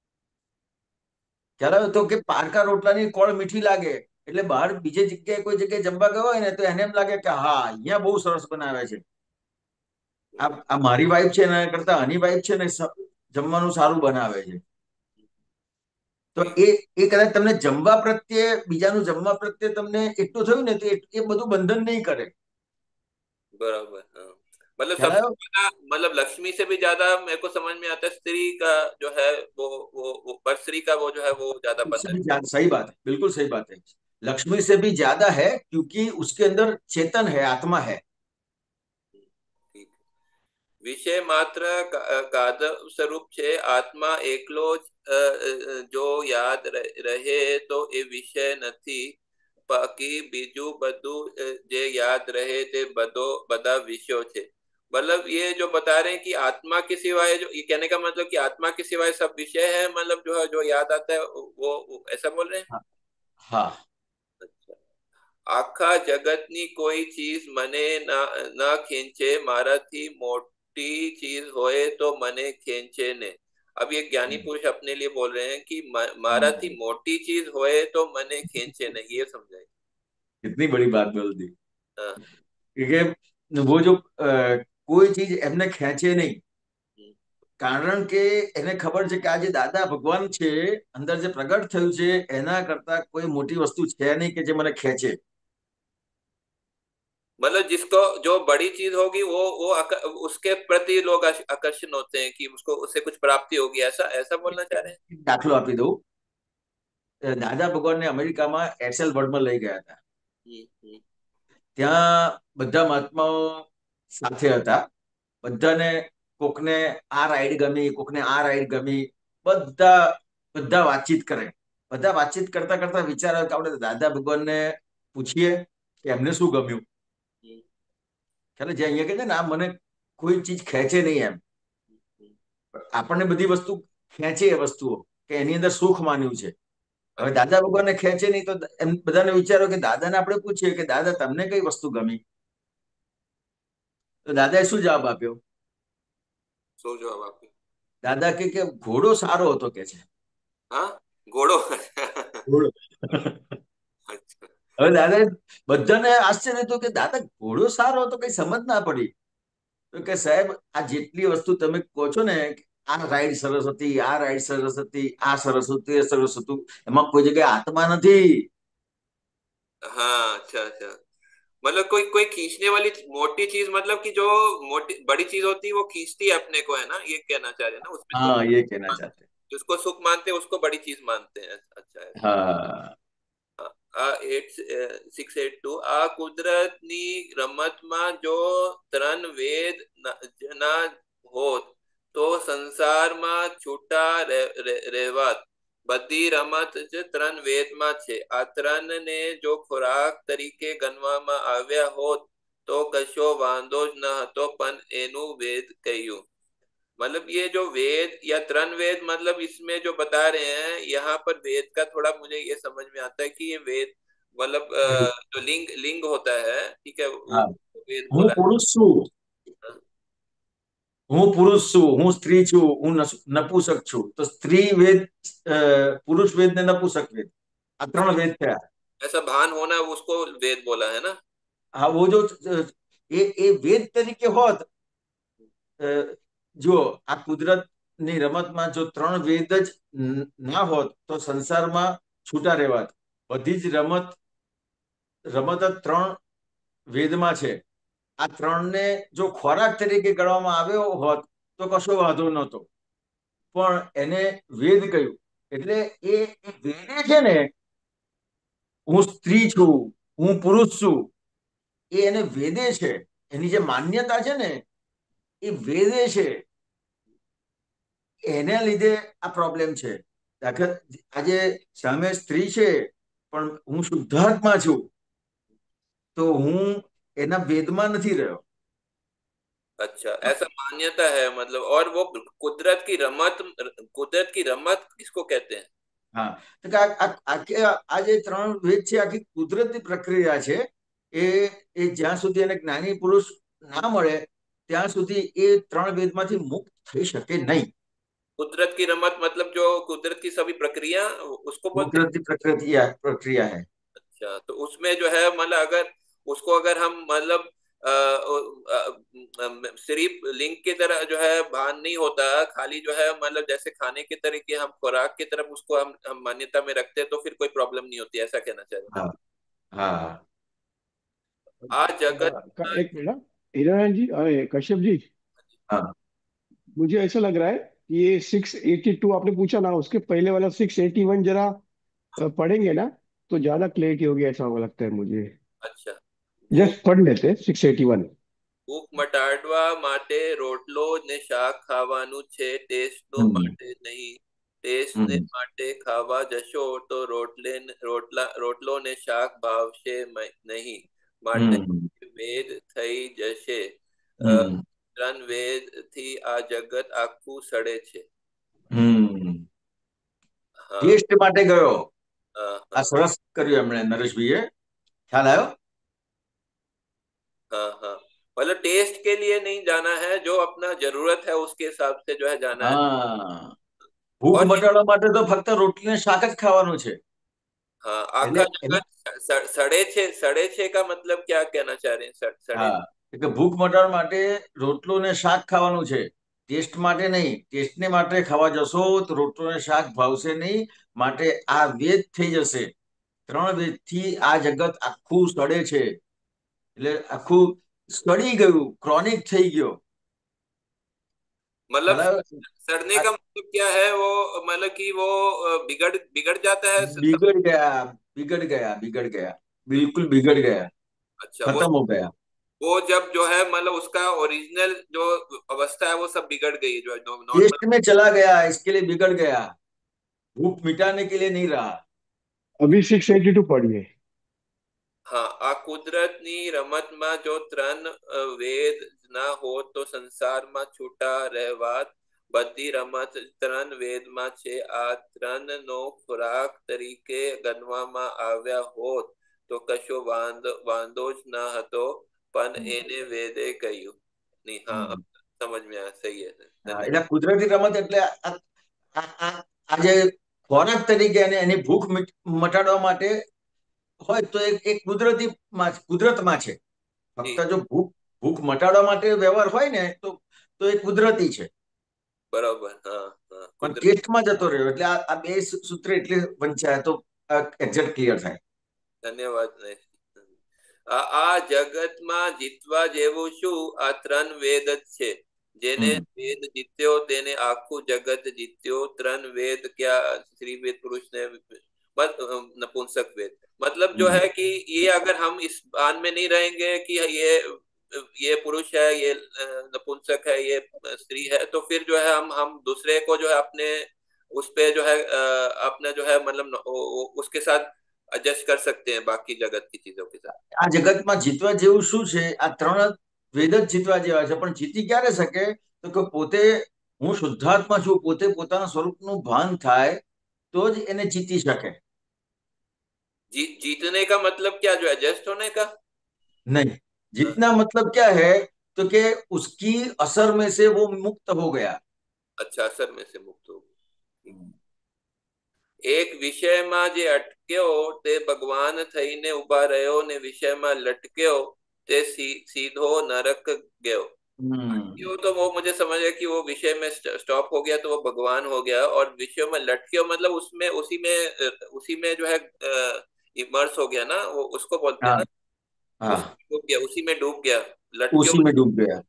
ખ્યાલ આવ્યો તો કે પારકા રોટલાની કોળ મીઠી લાગે એટલે બહાર બીજે જગ્યાએ કોઈ જગ્યાએ જમવા ગયો હોય ને તો એને એમ લાગે કે હા અહીંયા બહુ સરસ બનાવે છે, આ મારી વાઈફ છે એના કરતા આની વાઈફ છે ને જમવાનું સારું બનાવે છે। તો ठीक। એ કદાચ તમને જમવા પ્રત્યે, બીજાનું જમવા પ્રત્યે તમને એટલું થયું ને તો એ બધું બંધન નહીં કરે। बराबर। हाँ, मतलब ખ્યાલ सबसे આવ્યો? ज्यादा, मतलब लक्ष्मी से भी ज्यादा मेरे को समझ में आता है स्त्री का जो है वो पर स्त्री का वो जो है वो ज्यादा उससे बंधन। भी ज्यादा, सही बात है, बिल्कुल सही बात है। लक्ष्मी से भी ज्यादा है क्योंकि उसके अंदर चेतन है, आत्मा है। ठीक। વિષય માત્ર કાદવ સ્વરૂપ છે, આત્મા એકલો જ જો યાદ રહે તો એ વિષય નથી, બાકી બીજું બધું જે યાદ રહે તે બધા વિષયો છે। मतलब ये जो बता रहे हैं कि आत्मा के सिवाय, जो ये कहने का मतलब कि आत्मा के सिवाय सब विषय है, मतलब जो है जो याद आता है वो ऐसा बोल रहे हैं। हाँ हाँ। अच्छा। આખા જગતની કોઈ ચીજ મને ના ખેંચે, મારાથી મોટી चीज होए तो मने खेचे ने। अब ये ज्ञानी पुरुष अपने लिए बोल रहे हैं कि मारा थी मोटी चीज होए तो मने खेचे ने, ये समझाए। कितनी बड़ी बात बोल दी। हाँ। क्योंकि वो जो कोई चीज એમને ખેંચે નહીં, हम्म। કારણ કે એને ખબર છે કે આ જે દાદા ભગવાન છે અંદર જે પ્રગટ થયું છે એના કરતા કોઈ મોટી વસ્તુ છે નહીં કે જે મને ખેંચે। मतलब जिसको जो बड़ी चीज होगी वो उसके प्रति लोग आकर्षण होते हैं कि उसको उससे कुछ प्राप्ति होगी, ऐसा ऐसा बोलना चाह रहे हैं। દાખલો આપી દઉં, દાદા ભગવાનને અમેરિકામાં એક્સેલ વર્લ્ડમાં લઈ ગયા હતા। हम्म। ત્યાં બધા મહાત્માઓ સાથે હતા, બધાને કોકને આ રાઈડ ગમી, કોકને આ રાઈડ ગમી, બધા બધા વાતચીત કરે। બધા વાતચીત કરતા કરતા વિચાર આવ્યો કે આપણે દાદા ભગવાનને પૂછીએ કે એમને શું ગમ્યું। हम्म। ખ્યાલ જે અહીંયા કે છે ને આ મને કોઈ ચીજ ખેંચે નહીં એમ, हम्म। આપણને બધી વસ્તુ ખેંચે એ વસ્તુઓ કે એની અંદર સુખ માન્યું છે. હવે દાદા ભગવાનને ખેંચે નહીં તો એમ બધાને વિચારો કે દાદાને આપણે પૂછીએ કે દાદા તમને કઈ વસ્તુ ગમી, તો દાદાએ શું જવાબ આપ્યો? શું જવાબ આપ્યો? દાદા કે ઘોડો સારો હતો કે છે. હા, ઘોડો. ઘોડો. હવે દાદા બધાને આશ્ચર્ય હતું કે દાદા ઘોડો સારો હતો, કઈ સમજ ના પડી. તો કે સાહેબ આ જેટલી વસ્તુ તમે કહો છો ને, આ રાઈડ સરસ હતી, આ રાઈડ સરસ હતી, આ સરસ હતું, એ સરસ હતું, એમાં કોઈ જગ્યાએ આત્મા નથી. हाँ, अच्छा अच्छा, मतलब कोई कोई खींचने वाली मोटी चीज, मतलब कि जो मोटी बड़ी चीज होती है वो खींचती है अपने को, है ना, ये कहना चाह रहे हैं ना, उसमें सुख हाँ, ये कहना चाहते हैं. जिसको सुख मानते हैं उसको बड़ी चीज मानते हैं। अच्छा है। हाँ. આ 682 આ કુદરતની રમતમાં જો ત્રણ વેદ ના હોત તો સંસારમાં છૂટા રહેવાત. બધી રમત જ ત્રણ વેદમાં છે. આ ત્રણને જો ખોરાક તરીકે ગણવામાં આવ્યા હોત તો કશો વાંધો જ ન હતો, પણ એનું વેદ કહ્યું. मतलब ये जो वेद या त्रण वेद, मतलब इसमें जो बता रहे हैं यहाँ पर वेद का थोड़ा मुझे ये समझ में आता है कि ये वेद मतलब जो लिंग लिंग होता है, ठीक है, वो हाँ. वेद હું बोला પુરુષ છું, है। હું પુરુષ છું, હું સ્ત્રી છું, હું નપુસક છું. તો સ્ત્રી વેદ, પુરુષ વેદ ને નપુસક વેદ, આ ત્રણ વેદ થયા. ऐसा भान होना उसको वेद बोला है ना। હા, वो जो એ વેદ તરીકે હોત, જો આ કુદરતની રમતમાં જો ત્રણ વેદ જ ના હોત તો સંસારમાં છૂટા રહેવાત. બધી જ રમત રમત જ ત્રણ વેદમાં છે. આ ત્રણને જો ખોરાક તરીકે ગણવામાં આવ્યો હોત તો કશો વાંધો નહોતો, પણ એને વેદ કહ્યું. એટલે એ વેદે છે ને, હું સ્ત્રી છું, હું પુરુષ છું, એ એને વેદે છે. એની જે માન્યતા છે ને એ વેદે છે. એના લીધે આ પ્રોબ્લેમ છે. આજે સામે સ્ત્રી છે પણ હું શુદ્ધાત્મા છું, તો હું એના વેદમાં નથી રહ્યો. अच्छा, ऐसा मान्यता है मतलब। और वो कुदरत की रमत किसको कहते हैं? હા, તો આ જે ત્રણ વેદ છે આખી કુદરતી પ્રક્રિયા છે. એ એ જ્યાં સુધી એને જ્ઞાની પુરુષ ના મળે ત્યાં સુધી એ ત્રણ વેદમાંથી મુક્ત થઈ શકે નહીં. कुदरत की रमत मतलब जो कुदरत की सभी प्रक्रिया उसको बोलते हैं। કુદરતી પ્રક્રિયા है. अच्छा, तो उसमें जो है मतलब अगर उसको अगर हम मतलब सिर्फ लिंग की तरह जो है भान नहीं होता, खाली जो है मतलब जैसे खाने के तरीके हम खुराक की तरफ उसको हम मान्यता में रखते हैं तो फिर कोई प्रॉब्लम नहीं होती, ऐसा कहना चाह रहे हैं। हाँ. हाँ. आ जगत एक मिनट, हीरानंद जी, अरे कश्यप जी, हाँ. मुझे ऐसा लग रहा है कि ये 682 आपने पूछा ना, उसके पहले वाला 681 जरा पढ़ेंगे ना तो ज्यादा क्लियरिटी होगी, ऐसा लगता है मुझे. अच्छा, भूख जस्ट पढ़ लेते 681. ભૂખ મટાડવા માટે રોટલો ને શાક ખાવાનું છે, ટેસ્ટ નો हम्म. માટે નહીં. ટેસ્ટ ને हम्म. માટે ખાવા જશો તો રોટલો ને શાક ભાવશે નહીં, માટે हम्म. વેદ થઈ જશે. हम्म. ત્રણ વેદ થી આ જગત આખું સડે છે. હમ. हाँ ટેસ્ટ માટે ગયો. हाँ આ हाँ સરસ કર્યું એમણે, નરેશભાઈએ. ખ્યાલ આવ્યો? हाँ हाँ, मतलब टेस्ट के लिए नहीं जाना है, जो अपना जरूरत है उसके हिसाब से जो है जाना है। હા, ભૂખ और મટાડવા માટે તો ફક્ત રોટલી ને શાક જ ખાવાનું છે. हाँ, એટલે आखा जगत सड़े छे का मतलब क्या कहना चाह रहे हैं? सड़े। હા, એટલે ભૂખ મટાડવા માટે રોટલો ને શાક ખાવાનું છે, ટેસ્ટ માટે નહીં. ટેસ્ટને માટે ખાવા જશો તો રોટલો ને શાક ભાવશે નહીં, માટે આ વેદ થઈ જશે. ત્રણ વેદથી આ જગત આખું સડે છે. એટલે આખું સડી ગયું, ક્રોનિક થઈ ગયો. मतलब બરાબર. सड़ने का मतलब क्या है? वो मतलब कि वो बिगड़ बिगड़ जाता है सब। बिगड़ गया, बिगड़ गया, बिगड़ गया, बिल्कुल बिगड़ गया, अच्छा, खत्म हो गया. वो जब जो है मतलब उसका ओरिजिनल जो अवस्था है वो सब बिगड़ गई, जो है नॉर्मल। टेस्ट में चला गया, इसके लिए बिगड़ गया, भूख मिटाने के लिए नहीं रहा. अभी 682 पढ़िए. हाँ, आ કુદરતની રમતમાં જો ત્રણ વેદ ના હોત તો સંસારમાં છૂટા રહેવાત. બધી રમત ત્રણ વેદમાં છે. આ ત્રણનો ખોરાક તરીકે ગણવામાં આવ્યા હોત તો કશો વાંધો જ ન હતો, પણ એને વેદે કહ્યું નહીં. हाँ, अब समझ में आया. सही है. धन्यवाद. એટલે કુદરતી રમત એટલે આ જે ખોરાક તરીકે અને એની ભૂખ મટાડવા માટે હોય તો એક કુદરતમાં છે. ફક્ત જો ભૂખ મટાડવા માટે વ્યવહાર હોય ને તો એ કુદરતી છે. બરાબર. હા, હા. પણ ટેસ્ટમાં જતો રહ્યો એટલે આ બે સૂત્ર એટલે વંચાય તો એક્ઝેક્ટ ક્લિયર થાય. ધન્યવાદ. આ જગતમાં જીતવા જેવું શું? આ ત્રણ વેદ જ છે. જેને वेद जीत्यो तेने आखू जगत जीत्यो. त्रण वेद क्या? श्री वेद पुरुष ने नपुंसक वेद. मतलब जो है कि ये अगर हम इस भान में नहीं रहेंगे कि ये पुरुष है, ये नपुंसक है, ये स्त्री है, तो फिर जो है हम दूसरे को जो है अपने उस पे जो है अपने जो है मतलब उसके साथ एडजस्ट कर सकते हैं बाकी जगत की चीजों के साथ. આ જગતમાં જીતવા જેવું શું છે? આ ત્રણ વેદ જ જીતવા જેવા છે. પણ જીતી ક્યારે શકે? તો કે પોતે હું શુદ્ધાત્મા છું, પોતે પોતાના સ્વરૂપનું ભાન થાય તો જ એને જીતી શકે. जीतने का मतलब क्या? जो एडजस्ट होने का नहीं. जीतना मतलब क्या है तो कि उसकी असर में से वो मुक्त हो गया. अच्छा, असर में से मुक्त हो गया. एक विषयમાં જે અટક્યો તે ભગવાન થઈને ઉભા રહ્યો ને વિષયમાં લટક્યો તે सीधो नरक गयो. तो वो मुझे समझ है कि वो विषय में स्टॉप हो गया तो वो भगवान हो गया, और विषय में लटक्यो मतलब उसमें उसी में जो है इमर्स हो गया ना, वो उसको बोलते हैं ना. डूब गया, उसी में डूब गया. लटक्यो उसी में डूब गया.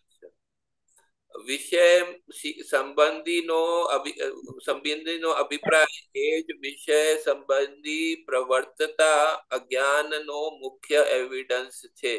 વિષય સંબંધીનો અભિપ્રાય એ જ વિષય સંબંધી પ્રવર્તતા અજ્ઞાનનો મુખ્ય એવિડન્સ છે.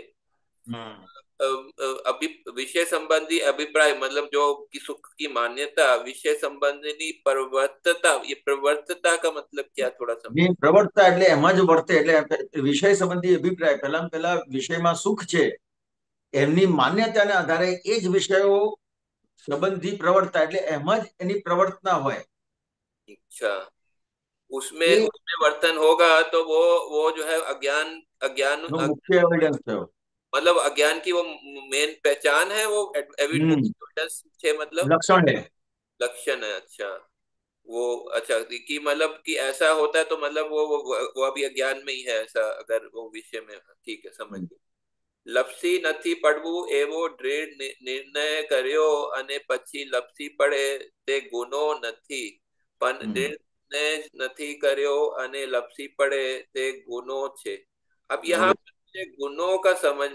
विषय संबंधी अभिप्राय मतलब जो कि सुख की मान्यता, विषय संबंधी प्रवर्तता. ये प्रवर्तता का मतलब क्या? थोड़ा समझ. प्रवर्तता એટલે એમાં જ વર્તે એટલે વિષય સંબંધી અભિપ્રાય. પહેલા વિષયમાં સુખ છે એમની માન્યતાના આધારે એ જ વિષયો संबंधी प्रवर्तता એટલે એમાં જ એની પ્રવર્તના હોય. अच्छा, उसमें वर्तन होगा तो वो जो है अज्ञान मुख्य एविडेंस थयो. मतलब अज्ञान की वो मेन पहचान है, वो एविडेंस है, मतलब लक्षण है, लक्षण है. अच्छा, वो अच्छा कि मतलब कि ऐसा होता है तो मतलब वो अभी अज्ञान में ही है ऐसा, अगर वो विषय में. ठीक है, समझ गए. લપસી નથી પડવું એવો દૃઢ નિર્ણય કર્યો અને પછી લપસી પડે તે ગુનો નથી, પણ દૃઢ નિર્ણય નથી કર્યો અને લપસી પડે તે ગુનો છે. अब यहाँ मुझे गुनों का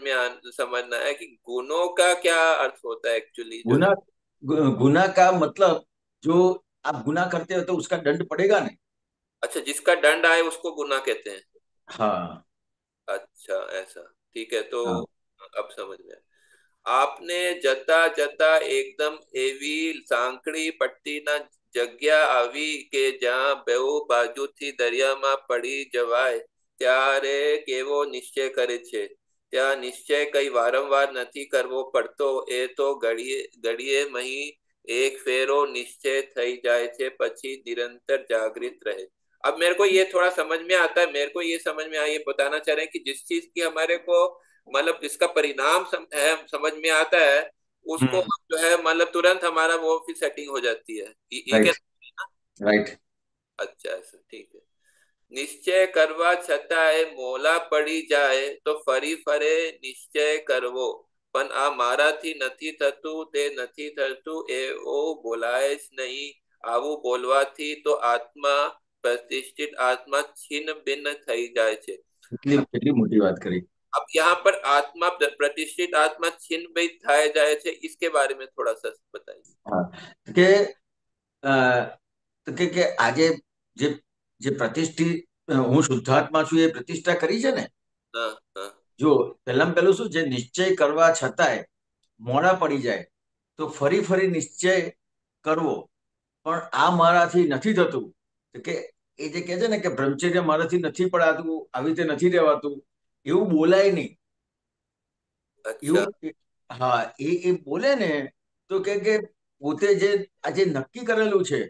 समझना है कि गुनों का क्या अर्थ होता है एक्चुअली. गुना का मतलब जो आप गुना करते हो तो उसका दंड पड़ेगा ना. अच्छा, जिसका दंड आए उसको गुना कहते हैं. हाँ. अच्छा, ऐसा. ठीक है, तो अब समझ में. आपने जता जता एकदम एवी सांकड़ी पट्टीना जग्या आवी के ज्યાં બેઉ બાજુથી દરિયામાં પડી જવાય ત્યારે કેવો નિશ્ચય કરે છે. ત્યાં નિશ્ચય કઈ વારંવાર નથી કરવો પડતો. એ તો ઘડીએ મહી एक फेरो निश्चय થઈ જાય છે, પછી निरंतर जागृत रहे. अब मेरे को ये थोड़ा समझ में आता है. मेरे को ये समझ में आया, ये बताना चाह रहे हैं कि जिस चीज की हमारे को मतलब इसका परिणाम समझ में आता है उसको हम जो है मतलब तुरंत हमारा वो फिर सेटिंग हो जाती है. ये राइट. अच्छा, ऐसा. ठीक है. निश्चय करवा छतांय मोला पड़ी जाए तो फरी फरे निश्चय करवो, પણ આ મારાથી નથી થતું તે નથી થતું એવો બોલાય જ નહીં. આવું બોલવાથી તો આત્મા प्रतिष्ठित आत्मा छिन्न भिन्न થઈ જાય છે. કેટલી મોટી વાત કરી. अब यहाँ पर आत्मा प्रतिष्ठित आत्मा छिन्न भिन्न થાય જાય છે, इसके बारे में थोड़ा सा बताइए. हाँ, કે આજે જે પ્રતિષ્ઠિત હું શુદ્ધાત્મા છું એ પ્રતિષ્ઠા કરી છે ને. જો પહેલું શું છે, નિશ્ચય કરવા છતાંય મોડા પડી જાય તો ફરી ફરી નિશ્ચય કરવો, પણ આ મારાથી નથી થતું. કે એ જે કહે છે ને કે બ્રહ્મચર્ય મારાથી નથી પડાતું, આવી રીતે નથી રહેવાતું, એવું બોલાય નહીં. એવું હા એ બોલે ને તો કે પોતે જે આજે નક્કી કરેલું છે,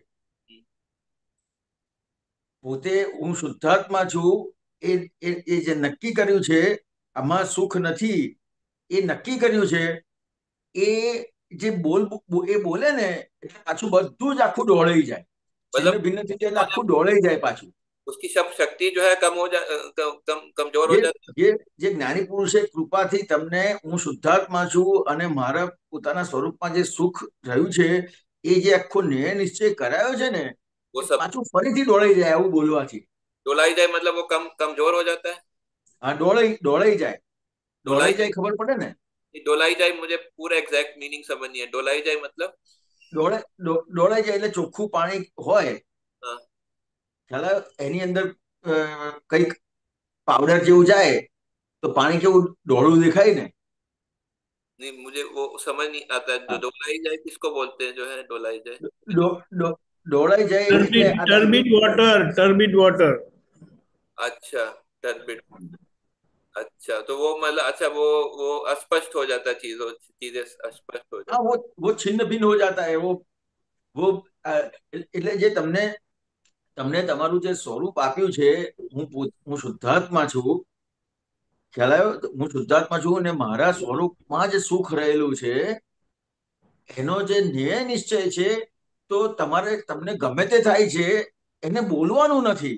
પોતે હું શુદ્ધાત્મા છું, એ જે નક્કી કર્યું છે આમાં સુખ નથી, એ નક્કી કર્યું છે, એ જે એ બોલે ને એટલે પાછું બધું જ આખું ડોળાઈ જાય, છિન્ન मतलब ભિન્ન થઈ જાય એટલે આખું ડોળાઈ જાય પાછું. उसकी सब शक्ति जो है कम हो जा कमजोर हो જે जाती है। જે જે જ્ઞાની પુરુષે કૃપાથી તમને હું શુદ્ધાત્મા છું અને મારા પોતાના સ્વરૂપમાં જે સુખ રહ્યું છે, એ જે આખો ન્યાય નિશ્ચય કરાયો છે ને, वो એ सब પાછું ફરીથી ડોળાઈ જાય આવું બોલવાથી. डोलाई जाए मतलब वो कमजोर हो जाता है। હા, ડોળાઈ જાય. डोलाई ડોળાઈ જાય ખબર પડે ને? डोलाई जाए मुझे पूरा एग्जैक्ट मीनिंग समझ नहीं है। डोलाई जाए मतलब ડોળાઈ જાય એટલે ચોખ્ખું પાણી હોય, हाँ। ખ્યાલ આવ્યો? એની અંદર કંઈક પાવડર જેવું જાય તો પાણી કેવું ડોળું દેખાય ને? नहीं, मुझे वो समझ नहीं आता। जो डोलाई जाए किसको बोलते हैं? जो है डोलाई जाए, ડોળાઈ જાય એટલે टर्बिड वॉटर, टर्बिड वॉटर। अच्छा, टर्बिड। अच्छा, तो वो मतलब अच्छा वो अस्पष्ट हो जाता है, चीजें अस्पष्ट हो हाँ, जाती। वो छिन्न भिन्न हो जाता है. वो એટલે જે તમને તમને તમારું જે સ્વરૂપ આપ્યું છે, હું શુદ્ધાત્મા છું, ખ્યાલ આવ્યો? હું શુદ્ધાત્મા છું અને મારા સ્વરૂપમાં જ સુખ રહેલું છે, એનો જે ન્યાય નિશ્ચય છે, તો તમને ગમે તે થાય છે એને બોલવાનું નથી.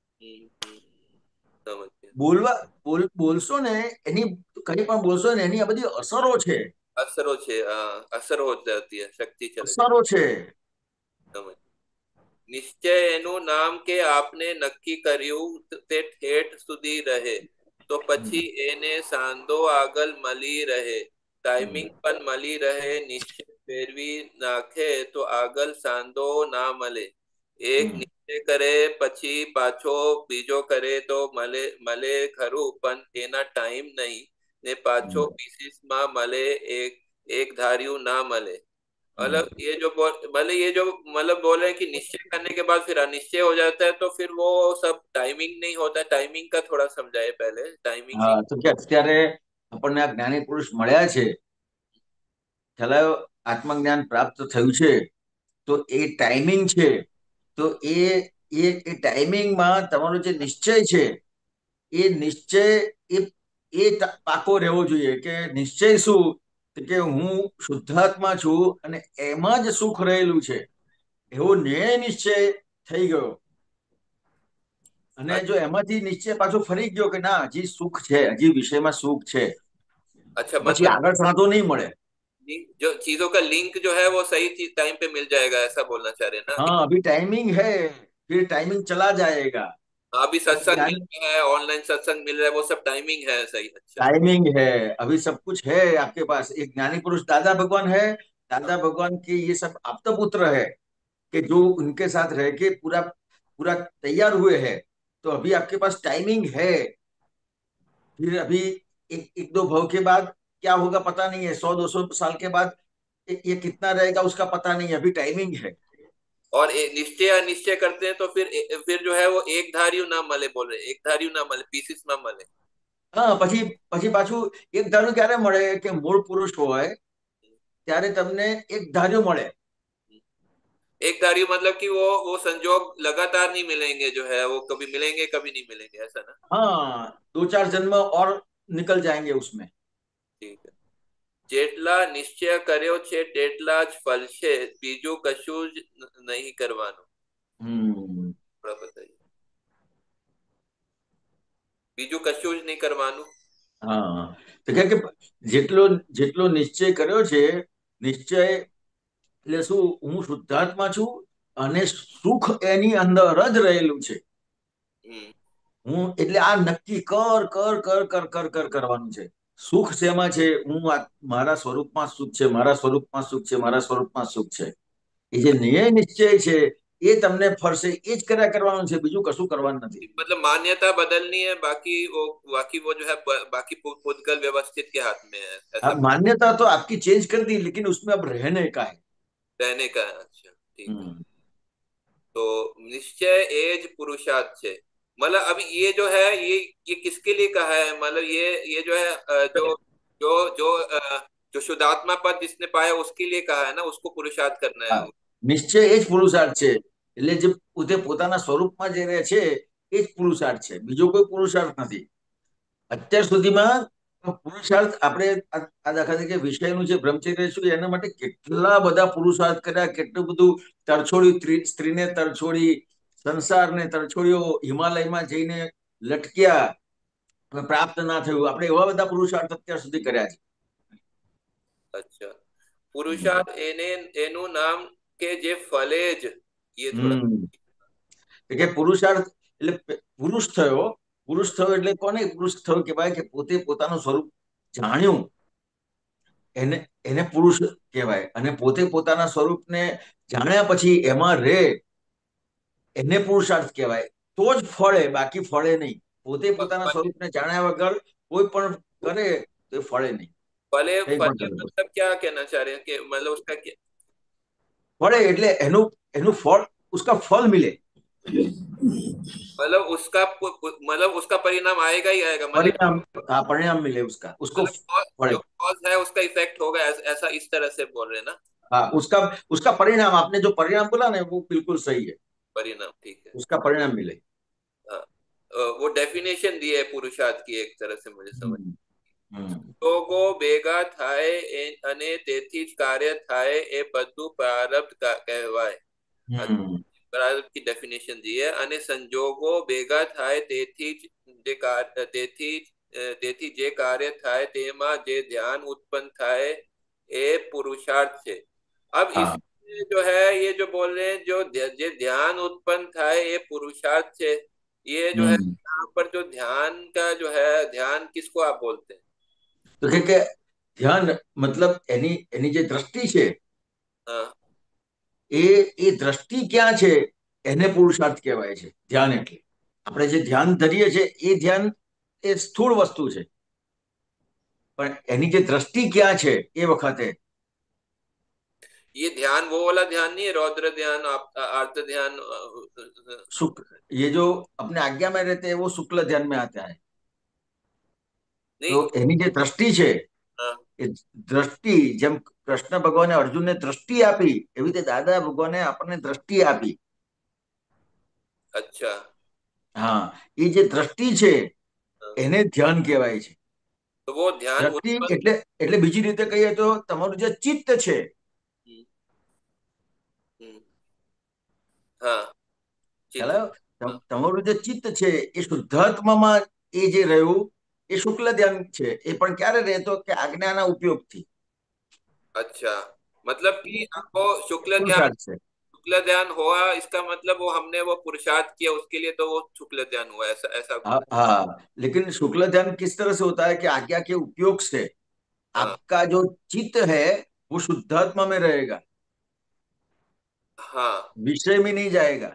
समझ गया। બોલશો ને, એની કઈ પણ બોલશો ને એની આ બધી અસરો છે, असर છે, असर हो जाती है, शक्ति चले जाती અસરો છે. है। समझ। નિશ્ચય એનું નામ કે આપને નક્કી કર્યું તે ઠેઠ સુધી રહે તો પછી એને સાંધો આગળ મળી રહે, ટાઈમિંગ પણ મળી રહે. નિશ્ચય ફેરવી નાખે તો આગળ સાંધો ના મળે. એક નિશ્ચય કરે પછી પાછો બીજો કરે તો મળે ખરું, પણ એના ટાઈમ નહીં ને પાછો પીસીસમાં મળે, એક ધાર્યું ના મળે। मतलब ये जो मतलब बोल रहे हैं कि निश्चय करने के बाद फिर अनिश्चय हो जाता है, तो फिर वो सब टाइमिंग नहीं होता। टाइमिंग का थोड़ा समझाए पहले। टाइमिंग नहीं। હા, તો કે અત્યારે આપણને આ જ્ઞાની પુરુષ મળ્યા છે, ખ્યાલ આવ્યો? આત્મજ્ઞાન પ્રાપ્ત થયું છે, તો એ ટાઈમિંગ છે. તો એ ટાઈમિંગમાં તમારો જે નિશ્ચય છે, એ નિશ્ચય પાકો રહેવો જોઈએ. કે નિશ્ચય શું? કે હું શુદ્ધાત્મા છું અને એમાં જ સુખ રહેલું છે, એવો ન્યાય નિશ્ચય થઈ ગયો. અને જો એમાંથી નિશ્ચય પાછો ફરી ગયો કે ના, હજી સુખ છે, હજી વિષયમાં સુખ છે, अच्छा, પછી मतलब આગળ સાધો નહીં મળે. जो चीजों का लिंक जो है वो सही चीज टाइम पे मिल जाएगा, ऐसा बोलना चाह रहे हैं ना? हाँ, अभी टाइमिंग है, फिर टाइमिंग चला जाएगा. अभी सत्संग ज्ञान मिल रहा है, ऑनलाइन सत्संग मिल रहा है, वो सब टाइमिंग है। सही। अच्छा। टाइमिंग है, अभी सब कुछ है आपके पास. एक ज्ञानी पुरुष दादा भगवान है, दादा भगवान के ये सब आप्त पुत्र है, कि जो उनके साथ रह के पूरा पूरा तैयार हुए हैं. तो अभी आपके पास टाइमिंग है. फिर अभी एक दो भव के बाद क्या होगा पता नहीं है, 100-200 साल के बाद ये कितना रहेगा उसका पता नहीं है. अभी टाइमिंग है. और निश्चय अनिश्चय करते हैं तो फिर जो है वो एक धार्यु ना मले, बोल रहे एक धार्यु ना मले, पीसीस ना मले। હા, પછી પાછું એક ધારું ક્યારે મળે? કે મૂળ પુરુષ હોય ત્યારે તમને એક ધાર્યું મળે. एक धार्यु मतलब कि वो संजोग लगातार नहीं मिलेंगे, जो है वो कभी मिलेंगे कभी नहीं मिलेंगे, ऐसा ना? हाँ, 2-4 जन्म और निकल जाएंगे उसमें. ठीक है। જેટલા નિશ્ચય કર્યો છે તેટલા જ ફળ છે, બીજું કશું જ નહીં કરવાનું। થોડા બતાઈએ। બીજું કશું જ નહીં કરવાનું। હા, તો કે જેટલો જેટલો નિશ્ચય કર્યો છે, નિશ્ચય એટલે શું? હું શુદ્ધાત્મા છું અને સુખ એની અંદર જ રહેલું છે. હું એટલે આ નક્કી કર કર કર કર કર કર કરવાનું છે. સુખ શેમાં છે? હું મારા સ્વરૂપમાં સુખ છે, મારા સ્વરૂપમાં સુખ છે, મારા સ્વરૂપમાં સુખ છે. એ જે ન્યાય નિશ્ચય છે એ તમને ફરશે, એ જ કર્યા કરવાનું છે, બીજું કશું કરવાનું નથી. मतलब मान्यता बदलनी है, बाकी वो जो है बाकी पुद्गल व्यवस्थित के हाथ में है, ऐसा? मान्यता तो आपकी चेंज कर दी, लेकिन उसमें अब रहने का है, रहने का है। अच्छा, ठीक है। तो निश्चय एज पुरुषार्थ है। मतलब अभी ये जो है ये किसके लिए कहा है? मतलब ये जो है जो जो जो जो शुद्धात्मा पद जिसने पाया उसके लिए कहा है ना, उसको पुरुषार्थ करना है। હા, નિશ્ચય એ જ પુરુષાર્થ છે. એટલે જે પોતે પોતાના સ્વરૂપમાં જે રહે છે એ જ પુરુષાર્થ છે, બીજો કોઈ પુરુષાર્થ નથી. અત્યાર સુધીમાં પુરુષાર્થ આપણે આ દાખલા તરીકે વિષયનું જે બ્રહ્મચર્ય છે એના માટે કેટલા બધા પુરુષાર્થ કર્યા, કેટલું બધું તરછોડ્યું, સ્ત્રીને તરછોડી, સંસારને તરછોડ્યો, હિમાલયમાં જઈને લટક્યા, પ્રાપ્ત ના થયું. આપણે એવા બધા પુરુષાર્થ અત્યાર સુધી કર્યા છે. अच्छा, पुरुषार्थ एनु नाम के जे फलेज, ये थोड़ा કે પુરુષાર્થ એટલે પુરુષ થયો. પુરુષ થયો એટલે કોને પુરુષ થયો કહેવાય? કે પોતે પોતાનું સ્વરૂપ જાણ્યું એને એને પુરુષ કહેવાય. અને પોતે પોતાના સ્વરૂપને જાણ્યા પછી એમાં રહે એને પુરુષાર્થ કહેવાય. તો જ ફળે, બાકી ફળે નહીં. પોતે પોતાના સ્વરૂપને જાણ્યા વગર કોઈ પણ કરે તો એ ફળે નહીં. फले फले मतलब क्या कहना चाह रहे हैं कि मतलब उसका क्या ફળે એટલે એનું એનું ફળ, उसका फल मिले, मतलब उसका परिणाम आएगा ही आएगा, मतलब परिणाम, हाँ परिणाम मिले उसका, उसको फड़े. जो कॉज है उसका इफेक्ट होगा, ऐसा इस तरह से बोल रहे हैं ना। हाँ, उसका उसका परिणाम, आपने जो परिणाम बोला ना वो बिल्कुल सही है. परिणाम ठीक है, उसका परिणाम मिले. हाँ, वो डेफिनेशन दी है पुरुषार्थ की एक तरह से, मुझे समझ. लोगो भेगा थाय અને તેથી જ કાર્ય થાય એ બધું પ્રારબ્ધ કહેવાય. પ્રારબ્ધ की डेफिनेशन दी है. અને સંજોગો ભેગા થાય તેથી જે કાર્ય થાય તેમાં જે ध्यान उत्पन्न થાય એ पुरुषार्थ છે. अब इसमें जो है ये जो बोल रहे हैं जो ध्यान उत्पन्न થાય એ पुरुषार्थ છે, ये जो है यहाँ पर जो ध्यान का जो है, ध्यान किसको आप बोलते हैं? तो કે ધ્યાન મતલબ એની એની જે દ્રષ્ટિ છે એ દ્રષ્ટિ ક્યાં છે એને પુરુષાર્થ કહેવાય છે. ધ્યાન એટલે આપણે જે ધ્યાન ધરીએ છે એ ધ્યાન એ સ્થૂળ વસ્તુ છે, પણ એની જે દ્રષ્ટિ ક્યાં છે એ વખતે ये ध्यान वो वाला ध्यान नहीं है, रौद्र ध्यान, आर्त ध्यान, शुक्ल, ये जो अपने आज्ञा में रहते हैं वो शुक्ल ध्यान में आता है. तो એની જે દ્રષ્ટિ છે એ દ્રષ્ટિ, જેમ કૃષ્ણ ભગવાને અર્જુનને દ્રષ્ટિ આપી એવી રીતે દાદા ભગવાને આપણને દ્રષ્ટિ આપી. अच्छा, હા, એ જે દ્રષ્ટિ છે એને ध्यान કહેવાય છે. તો वो ध्यान દ્રષ્ટિ એટલે બીજી રીતે કહીએ તો તમારું જે ચિત્ત છે, તમારું જે ચિત્ત છે એ શુદ્ધાત્મામાં એ જે રહ્યું એ શુક્લ ધ્યાન છે. એ પણ ક્યારે રહેતો કે આજ્ઞાના ઉપયોગથી. अच्छा, मतलब कि आपको शुक्ल ध्यान हुआ, इसका मतलब वो हमने वो पुरुषार्थ किया उसके लिए, तो वो शुक्ल ध्यान हुआ, ऐसा ऐसा. हाँ, लेकिन शुक्ल ध्यान किस तरह से होता है कि आज्ञा के उपयोग से आपका जो चित्त है वो शुद्धात्मा में रहेगा. हाँ, विषय में नहीं जाएगा.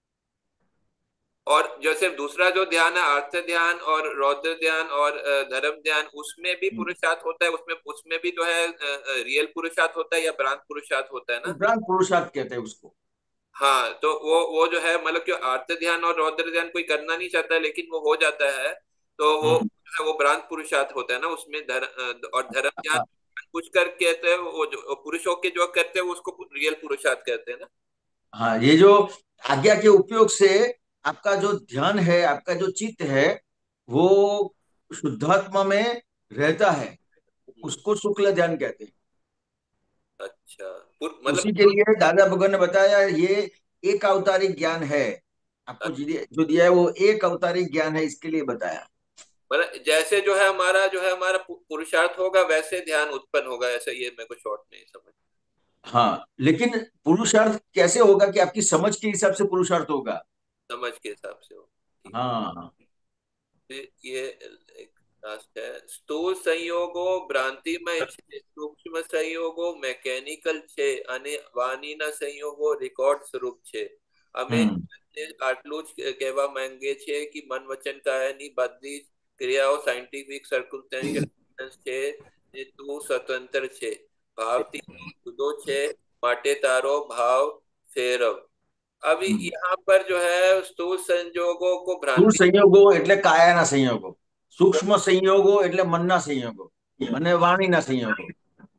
और जैसे दूसरा जो ध्यान है आर्त ध्यान और रौद्र ध्यान और धर्म ध्यान, उसमें भी पुरुषार्थ होता है, उसमें भी जो है रियल पुरुषार्थ होता है या भ्रांत पुरुषार्थ होता है ना? भ्रांत पुरुषार्थ कहते हैं उसको. हाँ, तो वो जो है मतलब कि आर्त ध्यान और रौद्र ध्यान कोई करना नहीं चाहता है लेकिन वो हो जाता है, तो वो भ्रांत पुरुषार्थ होता है ना. उसमें और धर्म ध्यान कुछ कर कहते हैं, वो जो पुरुषों के जो करते हैं उसको रियल पुरुषार्थ कहते हैं ना. हाँ, ये जो आज्ञा के उपयोग से आपका जो ध्यान है, आपका जो चित्त है वो शुद्धात्मा में रहता है, उसको शुक्ल ध्यान कहते हैं. अच्छा, उसी के लिए दादा भगवान ने बताया ये एक अवतारिक ज्ञान है आपको, जो दिया है वो एक अवतारिक ज्ञान है, इसके लिए बताया. मतलब जैसे जो है हमारा पुरुषार्थ होगा वैसे ध्यान उत्पन्न होगा, ऐसा. ये मेरे को शॉर्ट नहीं समझ. हाँ, लेकिन पुरुषार्थ कैसे होगा कि आपकी समझ के हिसाब से पुरुषार्थ होगा. समझ के हिसाब से हो. हाँ, ये लास्ट है. સ્થૂળ સંયોગો ભ્રાંતિમય છે, સૂક્ષ્મ સંયોગો મેકેનિકલ છે અને વાણીના સંયોગો રેકોર્ડ સ્વરૂપ છે. અમે આટલું જ કહેવા માંગીએ છીએ કે મન વચન કાયાની બધી ક્રિયાઓ સાયન્ટિફિક સર્કમસ્ટન્સ છે, તું સ્વતંત્ર છે, ભાવથી જુદો છે, માટે તારો ભાવ ફેરવ. अभी यहाँ पर जो है स्थूल संयोगों को स्थूल संयोगो એટલે કાયાના સંયોગો, સૂક્ષ્મ સંયોગો એટલે મનના સંયોગો અને વાણીના સંયોગો.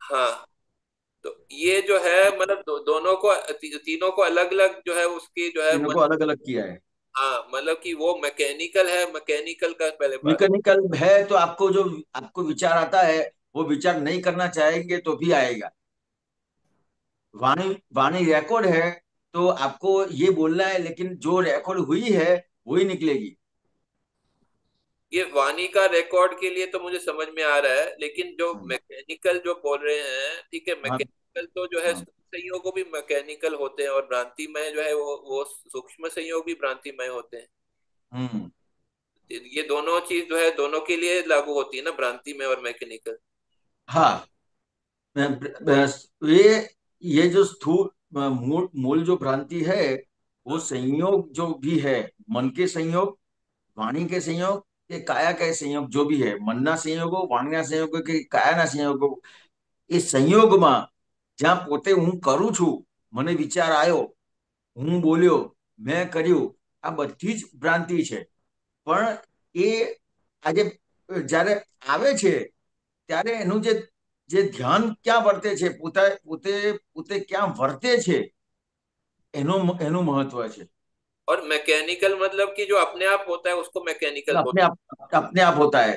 हाँ, तो ये जो है मतलब दोनों को तीनों को अलग अलग जो है उसकी जो है तीनों को अलग अलग किया है। हाँ, मतलब कि वो मैकेनिकल है, मैकेनिकल का पहले बात। मैकेनिकल है तो आपको जो आपको विचार आता है, वो विचार नहीं करना चाहेंगे तो भी आएगा। वाणी वाणी रिकॉर्ड है, तो आपको ये बोलना है, लेकिन जो रिकॉर्ड हुई है वही निकलेगी। ये वाणी का रिकॉर्ड के लिए तो मुझे समझ में आ रहा है, लेकिन जो हाँ मैकेनिकल जो बोल रहे हैं, ठीक है, हाँ मैकेनिकल तो जो है हाँ। संयोग भी मैकेनिकल होते हैं, और भ्रांतिमय जो है वो सूक्ष्म संयोग भी भ्रांतिमय होते हैं। हम्म। ये दोनों चीज जो है दोनों के लिए लागू होती है ना, भ्रांतिमय और मैकेनिकल। हाँ। ये जो स्थूल मूल मूल जो भ्रांति है, वो हाँ। संयोग जो भी है, मन के संयोग, वाणी के संयोग, के काया के संयोग जो भी है, मनना संयोग हो, वाणीना संयोग हो કે કાયાના સંયોગ હો, એ સંયોગમાં જ્યાં પોતે હું કરું છું, મને વિચાર આવ્યો, હું બોલ્યો, મેં કર્યું, આ બધી જ ભ્રાંતિ છે. પણ એ આજે જ્યારે આવે છે, ત્યારે એનું જે જે ધ્યાન ક્યાં વર્તે છે, પોતા પોતે પોતે ક્યાં વર્તે છે, એનું એનું મહત્વ છે. और मैकेनिकल मतलब कि जो अपने आप होता है उसको मैकेनिकल अपने बोलते आप अपने आप होता है.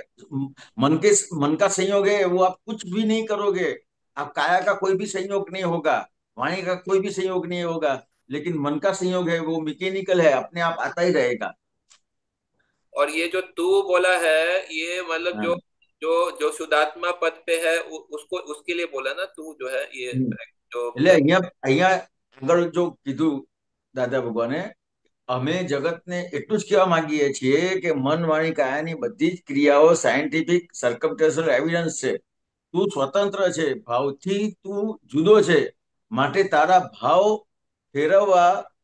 मन का संयोग है, वो आप कुछ भी नहीं करोगे. आप काया का कोई भी संयोग नहीं होगा, वाणी का कोई भी संयोग नहीं होगा, लेकिन मन का संयोग है, वो मैकेनिकल है, अपने आप आता ही रहेगा. हैं। और ये जो तू बोला है, ये मतलब जो हाँ. जो जो शुद्धात्मा पद पे है उसको उसके लिए बोला ना तू जो है ये जो એટલે અહીંયા અહીંયા આગળ જો કીધું દાદા ભગવાને, અમે જગતને એટલું જ કહેવા માંગીએ છીએ કે મન વાણી કાયાની બધી જ ક્રિયાઓ સાયન્ટિફિક સર્કમસ્ટન્શિયલ એવિડન્સ છે. તું સ્વતંત્ર છે, ભાવથી તું જુદો છે, માટે તારા ભાવ ફેરવવા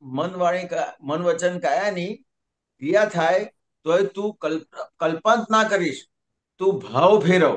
મન વચન કાયાની ક્રિયા થાય તોય તું કલ્પાંત ના કરીશ, તું ભાવ ફેરવ.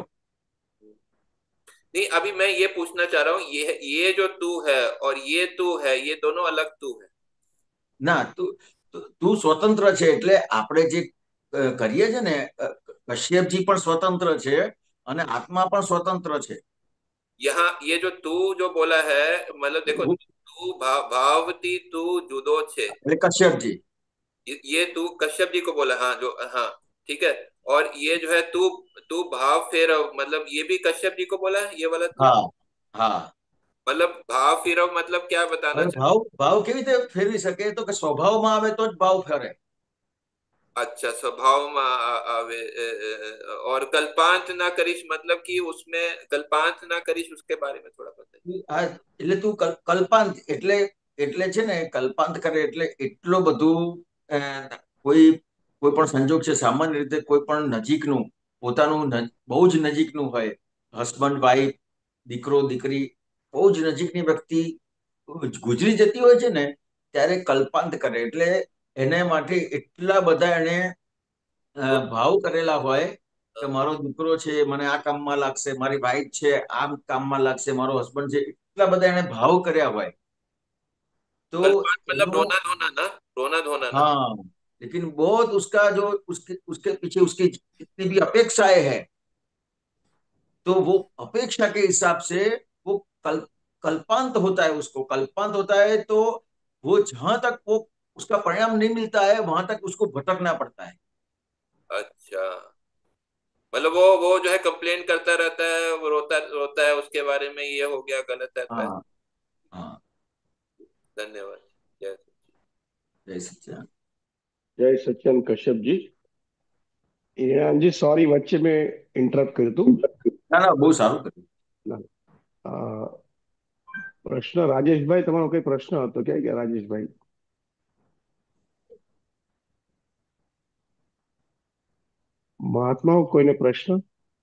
नहीं, अभी मैं ये पूछना चाह रहा हूँ, ये जो तू है और ये तू है, ये दोनों अलग तू है। ના તું તું સ્વતંત્ર છે, એટલે આપણે જે કરીએ છે ને, કશ્યપજી પણ સ્વતંત્ર છે અને આત્મા પણ સ્વતંત્ર છે. यहाँ ये जो तू जो बोला है, मतलब देखो, तू भावती तू जुदो छे, એટલે કશ્યપજી. ये तू कश्यप जी को बोला, हाँ जो, हाँ, ठीक है। और ये जो है तू तू भाव फेरव, मतलब ये भी कश्यप जी को बोला है, ये वाला तू। હા હા. मतलब भाव फेरव मतलब क्या बताना હવે चाह। ભાવ ભાવ કેવી રીતે ફેરવી શકે, તો કે સ્વભાવમાં આવે તો જ ભાવ ફેરે. अच्छा, स्वभाव में आवे और कल्पांत ना करिस मतलब कि उसमें कल्पांत ना करिस, उसके बारे में थोड़ा बताइए। આ એટલે તું કલ્પાંત એટલે એટલે છે ને, કલ્પાંત કરે એટલે એટલો બધું અ, કોઈ કોઈ પણ સંજોગ છે, સામાન્ય રીતે કોઈ પણ નજીકનું, પોતાનું બહુ જ નજીકનું હોય, હસબન્ડ વાઈફ, દીકરો દીકરી, બહુ જ નજીકની વ્યક્તિ ગુજરી જતી હોય છે ને, ત્યારે કલ્પાંત કરે. એટલે એને માટે એટલા બધા એને तो ભાવ કરેલા હોય કે મારો દીકરો છે, મને આ કામમાં લાગશે, મારી વાઈફ છે આ કામમાં લાગશે, મારો હસબન્ડ છે, એટલા બધા એને ભાવ કર્યા હોય. તો कल्पांत मतलब એનો रोना धोना ना, रोना धोना ना। हाँ, लेकिन बहुत उसका जो उसके उसके पीछे उसकी जितनी भी अपेक्षाएं हैं, तो वो अपेक्षा के हिसाब से वो कल्पांत होता है. उसको कल्पांत होता है, तो वो जहां तक वो उसका परिणाम नहीं मिलता है, वहां तक उसको भटकना पड़ता है. अच्छा, मतलब वो जो है कंप्लेन करता रहता है, वो रोता रोता है उसके बारे में, ये हो गया गलत है तो ऐसा। हाँ हाँ. धन्यवाद। जय। जय सच्चिदानंद. जय सच्चन कश्यप जी. ઈરાન जी सॉरी વચ્ચે મેં ઇન્ટરપ્ટ કર્યું હતું. ના ના, બહુ સારું કર્યું. અ, પ્રશ્ન રાજેશભાઈ, તમારો કઈ પ્રશ્ન હતો? ક્યાં ગયા રાજેશભાઈ? મહાત્માઓ કોઈને પ્રશ્ન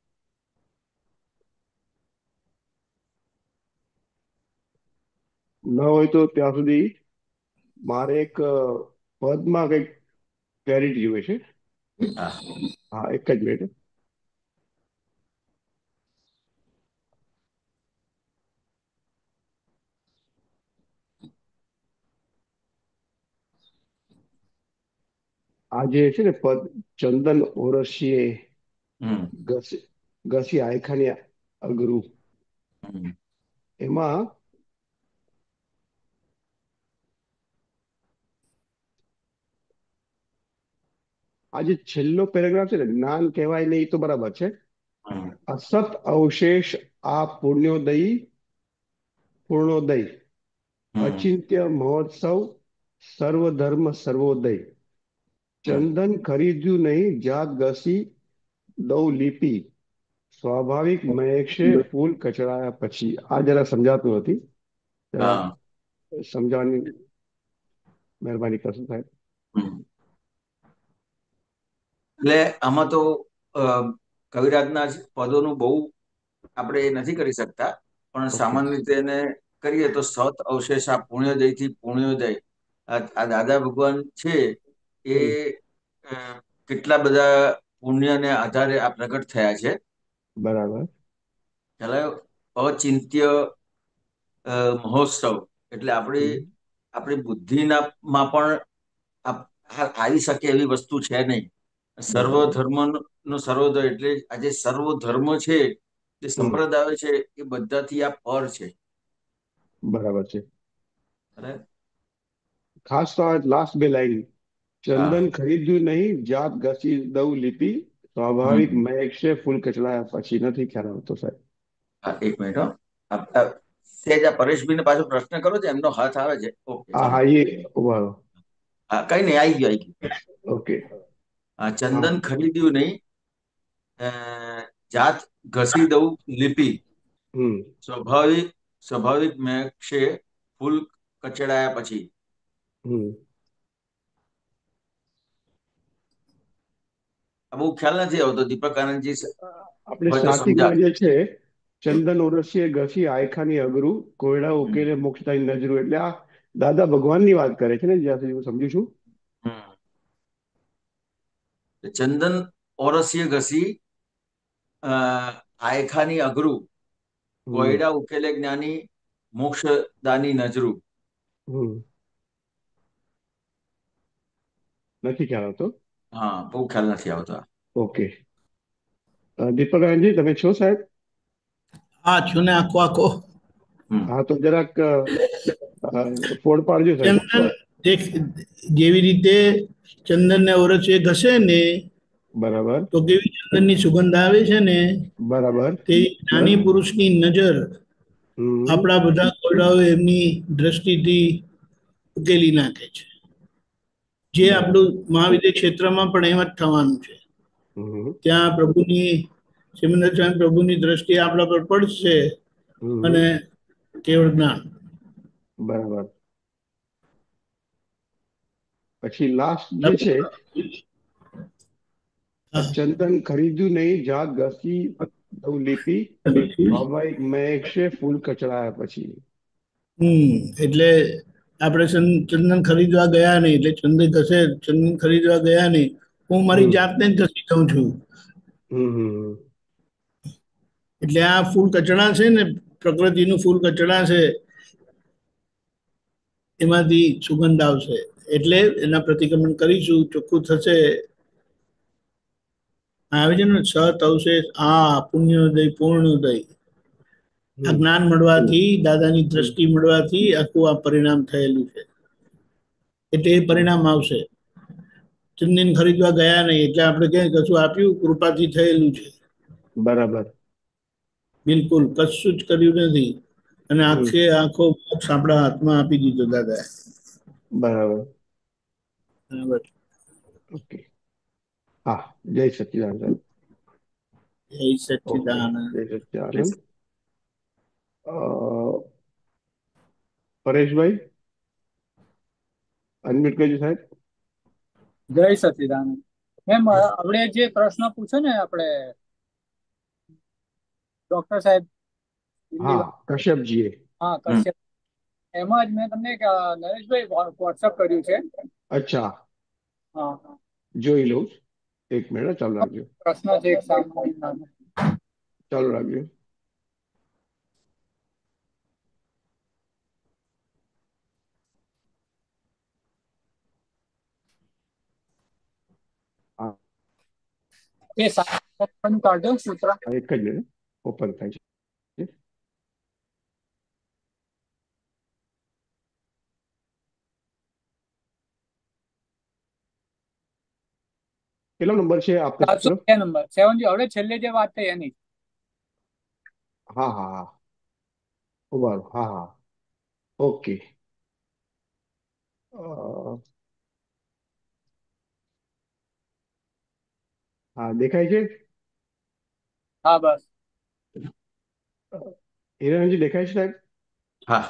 ન હોય તો ત્યાં સુધી મારે એક પદમાં કઈક ક્લેરિટી જોઈએ છે. હા. હા, એક જ મિનિટ. આ જે છે ને પદ, ચંદન ઓરસીએ હમ. ઘસી ઘસી આયખાની અગરું, હમ. એમાં આ જે છેલ્લો પેરેગ્રાફ છે ને, જ્ઞાન કહેવાય નહીં તો બરાબર છે. હમ. અસત અવશેષ આ પુણ્યોદયી પૂર્ણોદય, હમ. અચિંત્ય મહોત્સવ સર્વધર્મ સર્વોદય, હમ. ચંદન ખરીદ્યું નહીં જાત ઘસી દઉં લીપી, સ્વાભાવિક મહેક્ષે ફૂલ કચડાયા પછી. આ જરા સમજાતું નથી, જરા હા. સમજાવવાની મહેરબાની કરશો સાહેબ? હમ. એટલે આમાં તો અ, કવિરાજના પદોનું બહુ આપણે એ નથી કરી શકતા, પણ ઓકે. સામાન્ય રીતે એને કરીએ તો સત અવશેષ આ પુણ્યોદય થી પુણ્યોદય, આ દાદા ભગવાન છે એ હમ. અ, કેટલા બધા પુણ્યને આધારે આ પ્રગટ થયા છે. બરાબર. ખ્યાલ આવ્યો? અચિંત્ય મહોત્સવ એટલે આપણી હમ. આપણી બુદ્ધિના માં પણ આવી શકે એવી વસ્તુ છે નહીં. સર્વ બરાબર. ધર્મ નો સર્વોદય એટલે આજે સર્વ ધર્મ છે, જે હમ. સંપ્રદાયો છે, એ બધાથી આ પર છે. બરાબર છે. બરાબર? ખાસ તો આ લાસ્ટ બે લાઈન, ચંદન હા. ખરીદ્યું નહીં જાત ઘસી દઉં લીપી, સ્વાભાવિક હમ. મહેક્ષે ફૂલ કચડાયા પછી. નથી ખ્યાલ આવતો સાહેબ. હા, એક મિનિટ હો. સેજ આ પરેશભાઈને પાછો પ્રશ્ન કરો છો, એમનો હાથ આવે છે. ઓકે, હા ચલો. હા, એ ઉભા રહો. હા, કઈ નહીં, આવી ગયો, આવી ગયો. ઓકે. હા, હા. ચંદન ખરીદ્યું નહીં, અ, જાત ઘસી દઉં લીપી, હમ. સ્વાભાવિક સ્વાભાવિક મેક્ષે ફૂલ કચડાયા પછી. હમ. આ બહુ ખ્યાલ નથી આવતો, દીપક આનંદજી આપણે હોય તો સમજાવે. સ્ટાર્ટિંગમાં જે છે, ચંદન ઓરસીએ ઘસી આયખાની અગરું, કોયડા હમ. ઉકેલે મોક્ષદાયી નજરું, એટલે આ દાદા ભગવાનની વાત કરે છે ને, જ્યાં સુધી હું સમજુ છું. હમ. ચંદન ઓરસીએ ઘસી આયખાની અઘરું, હમ. કોયડા ઉકેલે જ્ઞાની મોક્ષદાની નજરું. હમ. નથી ખ્યાલ આવતો. હા, બહુ ખ્યાલ નથી આવતો. ઓકે. દીપક આનંદજી, તમે છો સાહેબ? હા છું ને, આખો આખો. હમ. હા, તો જરાક ફોડ પાડજો સાહેબ. ચંદન દેખ, જેવી રીતે ચંદન ને ઓરસે ઘસે ને, બરાબર. તો કેવી ચંદનની સુગંધ આવે છે ને, બરાબર. તે જ્ઞાની પુરુષની નજર હમ. આપણા બધા કોયડાઓ એમની દ્રષ્ટિથી ઉકેલી નાખે છે. જે બરાબર. આપણું મહાવિદ્ય ક્ષેત્રમાં પણ એમ જ થવાનું છે. હમ. ત્યાં પ્રભુની, સિમંદર સ્વામી પ્રભુની દ્રષ્ટિ આપણા પર પડશે અને હમ. કેવળ જ્ઞાન. બરાબર. પછી લાસ્ટ જે છે, ચંદન ખરીદ્યું નહીં જાત ઘસી દઉં લીપી, સ્વાભાવિક મહેક્ષે ફૂલ કચડાયા પછી. એટલે આપણે ચંદન ખરીદવા ગયા નહીં, એટલે ચંદન ખરીદવા ગયા નહીં, હું મારી હમ. જાતને જ ઘસી દઉં છું. હમ. એટલે આ ફૂલ કચડા છે ને, પ્રકૃતિનું ફૂલ કચડા છે, એમાંથી સુગંધ આવશે. એટલે એના પ્રતિક્રમણ કરીશું, ચોખ્ખું થશે. આવે છે ને, સત અવશેષ આ પુણ્યોદય પૂર્ણોદય. આ હમ. જ્ઞાન મળવાથી, દાદાની હમ. દ્રષ્ટિ મળવાથી આખું આ પરિણામ થયેલું છે. એટલે એ પરિણામ આવશે. ચંદન ખરીદવા ગયા નહીં, એટલે આપણે ક્યાંય કશું આપ્યું, કૃપાથી થયેલું છે. બરાબર. બિલકુલ કશું જ કર્યું નથી. અને હમ. આખે આખો મોક્ષ આપણા હાથમાં આપી દીધો દાદા. બરાબર. બરાબર. ઓકે. હા, જય સચિદાનંદ સાહેબ. જય ઓકે, સચ્ચિદાનંદ. જય સચિદાનંદ. અ, પરેશભાઈ, અનમ્યુટ કરજો સાહેબ. જય સચિદાનંદ. એમ આપણે જે પ્રશ્ન પૂછ્યો ને, આપણે ડોક્ટર સાહેબ દિલ્હી, હા, કશ્યપજીએ. હા હમ. કશ્યપ, એમાં જ મેં તમને નરેશભાઈ વોટ્સઅપ કર્યું છે. અચ્છા, હા હા. જોઈ લઉં. એક મિનિટ ચાલુ રાખજો. પ્રશ્ન છે એક સામાન્ય. ચાલુ રાખજો. હા, એ સામાન્ય કાઢો સૂત્ર. એક જ મિનિટ ઓપન થાય છે. કેટલો નંબર છે આપની તરફ? 702 નંબર 7 હવે છેલ્લે જે વાત થઈ એની. હા હા હા, ઉભારો, હા હા, ઓકે. હા, દેખાય છે? હા બસ. હિરણજી દેખાય છે સાહેબ? હા.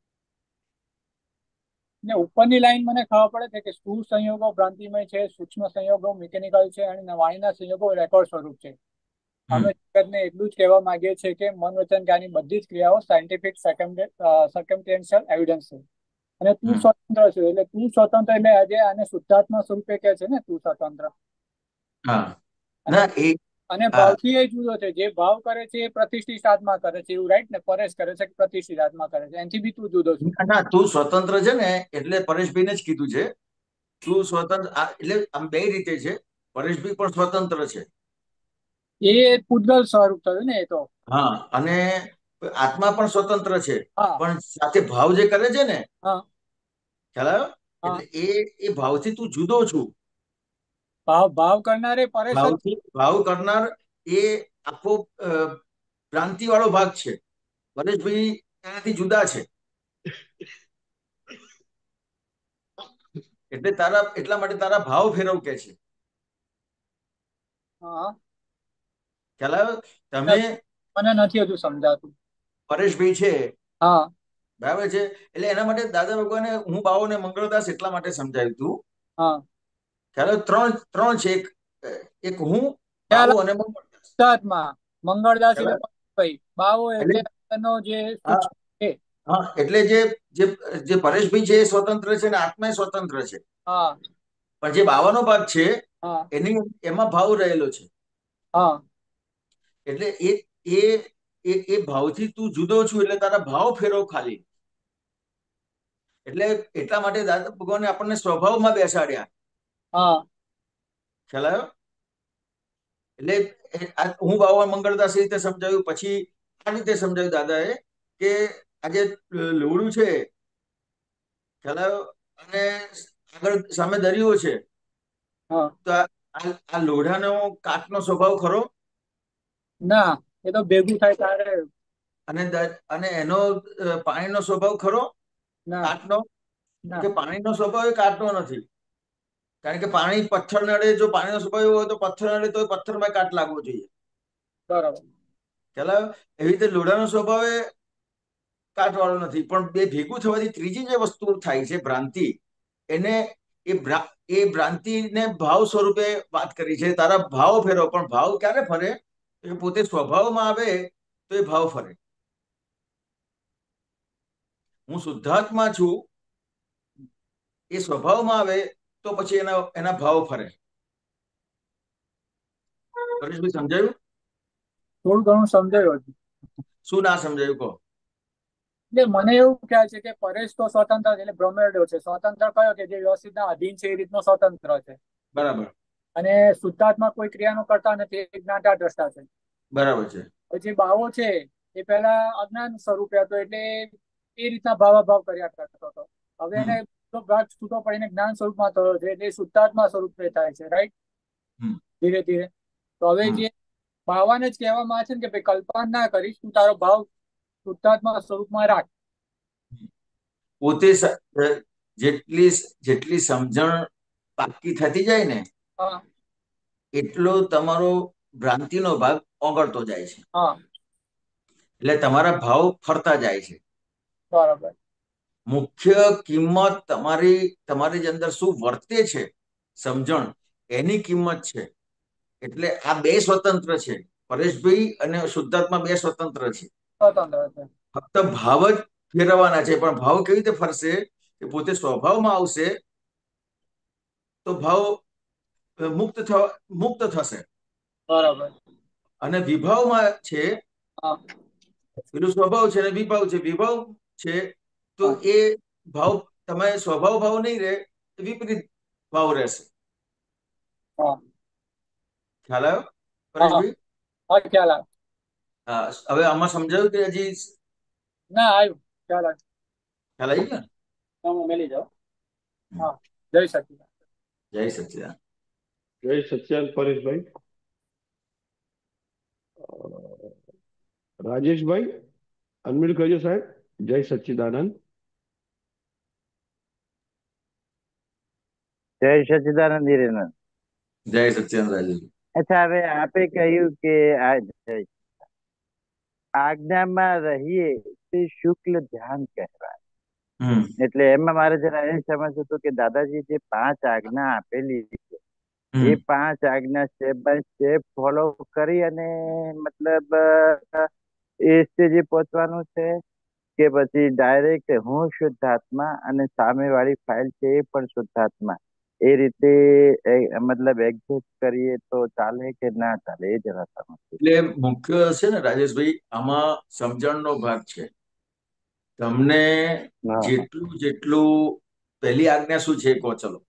ને ઉપરની લાઈન મને ખબર પડે છે કે સ્થૂળ સંયોગો ભ્રાંતિમય છે, સૂક્ષ્મ સંયોગો મિકેનિકલ છે અને વાણીના સંયોગો રેકોર્ડ સ્વરૂપ છે. હમ અમે જગતને એટલું જ કહેવા માંગીએ છીએ કે મન વચન જ્ઞાનની બધી જ ક્રિયાઓ સાયન્ટિફિક સર્કમસ્ટેન્શિયલ એવિડન્સ છે. અને તું હમ સ્વતંત્ર છે, એટલે તું સ્વતંત્ર એટલે આજે આને શુદ્ધાત્મા સ્વરૂપે કહે છે ને તું સ્વતંત્ર. હા. અને ના એ અને આ ભાવથી એ જુદો છે. જે ભાવ કરે છે એ પ્રતિષ્ઠિત આત્મા કરે છે, એવું રાઈટ ને? પરેશ કરે છે કે પ્રતિષ્ઠિત આત્મા કરે છે, એનાથી બી તું જુદો છું. ના, તું સ્વતંત્ર છે ને, એટલે પરેશભાઈને જ કીધું છે તું સ્વતંત્ર. એટલે આમ બે રીતે છે, પરેશભાઈ પણ સ્વતંત્ર છે. એ પૂતગલ સ્વરૂપ થયું ને એ તો. હા, અને આત્મા પણ સ્વતંત્ર છે, હા પણ સાથે ભાવ જે કરે છે ને, હા ખ્યાલ આવ્યો? હા. એટલે એ ભાવથી તું જુદો છું. ભાવ કરનારે પરેશ જ. ભાવ કરનાર એ આખો ભ્રાંતિ વાળો ભાગ છે. પરેશભાઈ એનાથી જુદા છે. એટલે એટલા માટે તારા ભાવ ફેરવ કે છે. હા. ખ્યાલ આવ્યો? તમે મને નથી હજુ સમજાતું. પરેશભાઈ છે, હા બરાબર છે? એટલે એના માટે દાદા ભગવાને હું બાવો ને મંગળદાસ એટલા માટે સમજાવ્યું હતું. હા. ખ્યાલ આવ્યો? ત્રણ ત્રણ છે. એક હું, ખ્યાલ બાવો અને મંગળદાસ. શુદ્ધાત્મા મંગળદાસ ખ્યાલ એટલે આવ્યો? ભાઈ બાવો એટલે એટલે એનો જે હા સૂક્ષ્મ છે. હા, એટલે જે જે જે પરેશભાઈ છે એ સ્વતંત્ર છે અને આત્મા સ્વતંત્ર છે. હા પણ જે બાવાનો ભાગ છે હા એમાં ભાવ રહેલો છે. હા. એટલે એ એ ભાવથી તું જુદો છું, એટલે તારા ભાવ ફેરવ ખાલી. એટલે એટલા માટે દાદા ભગવાને આપણને સ્વભાવમાં બેસાડ્યા. હા. ખ્યાલ આવ્યો? એટલે હું બાવા મંગળદાસ રીતે સમજાવ્યું, પછી આ રીતે સમજાવ્યું દાદાએ કે આજે લોવડું છે, ખ્યાલ આવ્યો? અને આગળ સામે દરિયો છે, હા. તો આ લોઢાનો કાચનો સ્વભાવ ખરો? ના, એ તો ભેગું થાય ત્યારે. અને અને એનો પાણીનો સ્વભાવ ખરો? ના કાટનો? ના. કે પાણીનો સ્વભાવ એ કાટનો નથી. કારણ કે પાણી પથ્થર નડે, જો પાણીનો સ્વભાવ એવો હોય તો પથ્થર નડે તો પથ્થરમાં કાટ લાગવો જોઈએ. બરાબર. ખ્યાલ આવ્યો? એવી રીતે લોઢાનો સ્વભાવ એ કાટ વાળો નથી. પણ બે ભેગું થવાથી ત્રીજી જે વસ્તુ થાય છે, ભ્રાંતિ, એને એ ભ્રાંતિને ભાવ સ્વરૂપે વાત કરી છે. તારા ભાવ ફેરવો. પણ ભાવ ક્યારે ફરે? એ પોતે સ્વભાવમાં આવે તો એ ભાવ ફરે. હું શુદ્ધાત્મા છું એ સ્વભાવમાં આવે તો પછી એના ભાવ ફરે. પરેશભાઈ, સમજાયું? થોડું ઘણું સમજાયું હતું. શું ના સમજાયું કહો? એટલે મને એવું ખ્યાલ છે કે પરેશ તો સ્વતંત્ર છે, એટલે બ્રહ્મેડો છે. સ્વતંત્ર કયો કે જે વ્યવસ્થિતના અધીન છે, એ રીતનો સ્વતંત્ર છે. બરાબર. અને શુદ્ધાત્મા કોઈ ક્રિયાનો કરતા નથી, એ જ્ઞાતા દ્રષ્ટા છે. બરાબર છે. જે બાવો છે એ પહેલા અજ્ઞાન સ્વરૂપે હતો, એટલે એ રીતના ભાવાભાવ કર્યા કરતો હતો. હવે એને હમ ભાગ છૂટો પડીને જ્ઞાન સ્વરૂપમાં થયો છે, એટલે શુદ્ધાત્મા સ્વરૂપે થાય છે, રાઈટ? હમ ધીરે ધીરે. તો હવે હમ જે બાવાને જ કહેવામાં આવે છે ને કે ભાઈ કલ્પના ના કરીશ, તું તારો ભાવ શુદ્ધાત્મા સ્વરૂપમાં રાખ. પોતે જેટલી જેટલી સમજણ પાકી થતી જાય ને, હા એટલો તમારો ભ્રાંતિનો ભાગ ઓગળતો જાય છે. હા. એટલે તમારા ભાવ ફરતા જાય છે. બરાબર. મુખ્ય કિંમત તમારી અંદર શું વર્તે છે, સમજણ, એની કિંમત છે. એટલે આ બે સ્વતંત્ર છે. પરેશભાઈ અને શુદ્ધાત્મા બે સ્વતંત્ર છે. સ્વતંત્ર છે. ફક્ત ભાવ જ ફેરવવાના છે. પણ ભાવ કેવી રીતે ફરશે? કે પોતે સ્વભાવમાં આવશે તો ભાવ મુક્ત થશે. બરાબર. અને વિભાવમાં છે, હા પેલું સ્વભાવ છે અને વિભાવ છે. વિભાવ છે તો હા એ ભાવ તમે સ્વભાવ ભાવ નહીં રહે, વિપરીત ભાવ રહેશે. હા ખ્યાલ આવ્યો હા. પરેશભાઈ? હા ખ્યાલ આવે. હા, હવે આમાં સમજાયું કે હજી? ના આવ્યું. ખ્યાલ આવે. ખ્યાલ આવી ગયો? તમે મેલી જાઓ. હા. જય સચિદાનંદ. જય સચ્ચિદાનંદ. જય સચ્ચાન પરેશભાઈ. રાજેશભાઈ અનમ્યુટ કરજો સાહેબ. જય સચ્ચિદાનંદ. જય સચિદાનંદ હિરેનંદ. જય સચ્ચિદાનંદ રાજેશ. અચ્છા, હવે આપે કહ્યું કે આ આજ્ઞામાં રહીએ તે શુક્લ ધ્યાન કહેવાય. એટલે એમાં મારે જરા એ સમજવું હતું કે દાદાજી જે 5 આજ્ઞા આપેલી છે એ 5 આજ્ઞા સ્ટેપ બાય સ્ટેપ ફોલો કરી અને મતલબ એ સ્ટેજે પહોંચવાનું છે કે પછી ડાયરેક્ટ હું શુદ્ધાત્મા અને સામેવાળી ફાઇલ છે એ પણ શુદ્ધાત્મા, એ રીતે મતલબ એક્ઝેક્ટ કરીએ તો ચાલે કે ના ચાલે, એ જરા સમજ. એટલે મુખ્ય છે ને રાજેશભાઈ, આમાં સમજણનો ભાગ છે. તમને જેટલું જેટલું પહેલી આજ્ઞા શું છે કહો ચલો.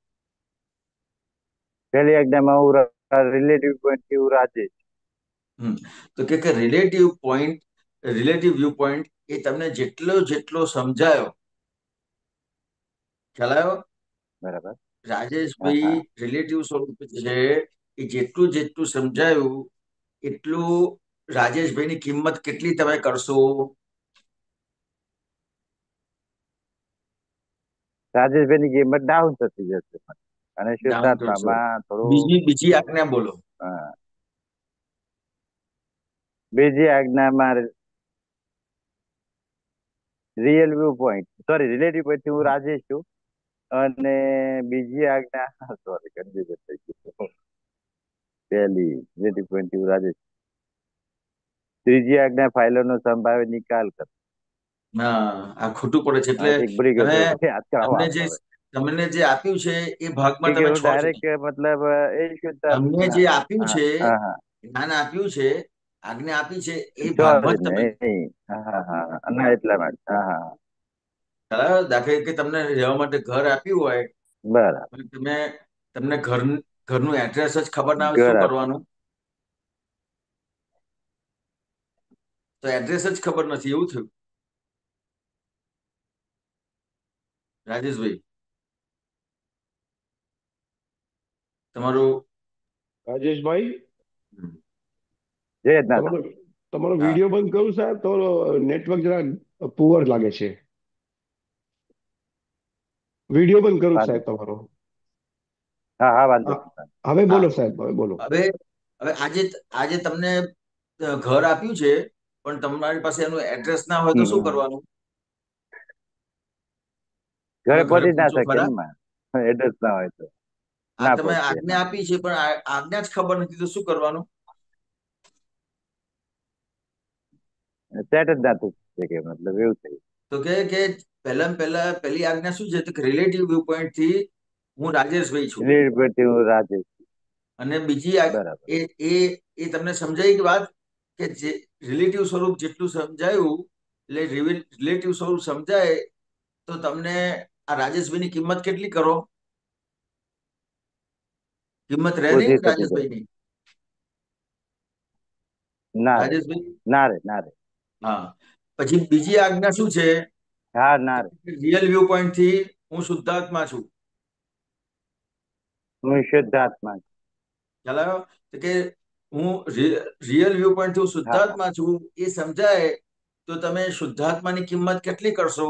પહેલી આજ્ઞામાં હું રિલેટિવ પોઈન્ટ થી હું રાજેશ. તો કે રિલેટિવ વ્યૂ પોઈન્ટ એ તમને જેટલો જેટલો સમજાયો, ખ્યાલ આવ્યો? બરાબર. રાજેશભાઈ રિલેટિવ સ્વરૂપ છે એ જેટલું જેટલું સમજાયું એટલું રાજેશભાઈની કિંમત કેટલી તમે કરશો? રાજેશભાઈની કિંમત ડાઉન થતી જશે અને શુદ્ધાત્મામાં થોડું. બીજી આજ્ઞા બોલો. બીજી આજ્ઞામાં real view point, sorry relative point થી હું રાજેશ છું. અને બીજી આજ્ઞા સોરી કન્ફ્યુઝન થઈ ગયું. પહેલી રિલેટિવ પોઈન્ટ થી હું રાજેશ. ત્રીજી આજ્ઞા ફાઇલોનો સંભાવ્ય નિકાલ કરો. આ ખોટું પડે છે. એટલે તમને જે આપ્યું છે એ ભાગમાં તમે છો. ડાયરેક્ટ મતલબ તમને જે આપ્યું છે, જ્ઞાન આપ્યું છે, આજ્ઞા આપી છે એ ભાગમાં જ તમે. ના એટલા માટે. દાખલા કે તમને રહેવા માટે ઘર આપ્યું હોય, બરાબર, તમને ઘરનું એડ્રેસ જ ખબર ના હોય, શું કરવાનું? તો એડ્રેસ જ ખબર નથી, એવું થયું રાજેશભાઈ. તમારું રાજેશભાઈ તમારો વિડીયો બંધ કરું સાહેબ, તો નેટવર્ક જરા પુઅર લાગે છે. વિડીયો બંધ કરું સાહેબ તમારો. હવે બોલો સાહેબ, હવે બોલો. હવે આજે તમને ઘર આપ્યું છે પણ તમારી પાસે એનું એડ્રેસ ના હોય તો શું કરવાનું? ઘરે પહોંચી ના શકે, એડ્રેસ ના હોય તો. તમે આજ્ઞા આપી છે પણ આજ્ઞા જ ખબર નથી તો શું કરવાનું? સેટ જ ના થઈ કે મતલબ એવું થયું. તો કે પહેલી આજ્ઞા શું છે? તો રિલેટિવ વ્યૂ પોઈન્ટ થી હું રાજેશભાઈ છું. અને બીજી એ તમને સમજાય કે વાત કે જે રિલેટિવ સ્વરૂપ જેટલું સમજાયું, એટલે રિલેટિવ સ્વરૂપ સમજાય તો તમને આ રાજેશભાઈની કિંમત કેટલી કરો? કિંમત રહે નહીં રાજેશભાઈની? રાજેશભાઈ. હા. પછી બીજી આજ્ઞા શું છે? રિયલ વ્યૂ પોઈન્ટ થી હું શુદ્ધાત્મા છું. ખ્યાલ આવ્યો? કે હું રિયલ વ્યૂ પોઈન્ટ થી શુદ્ધાત્મા છું એ સમજાય તો તમે શુદ્ધાત્માની કિંમત કેટલી કરશો?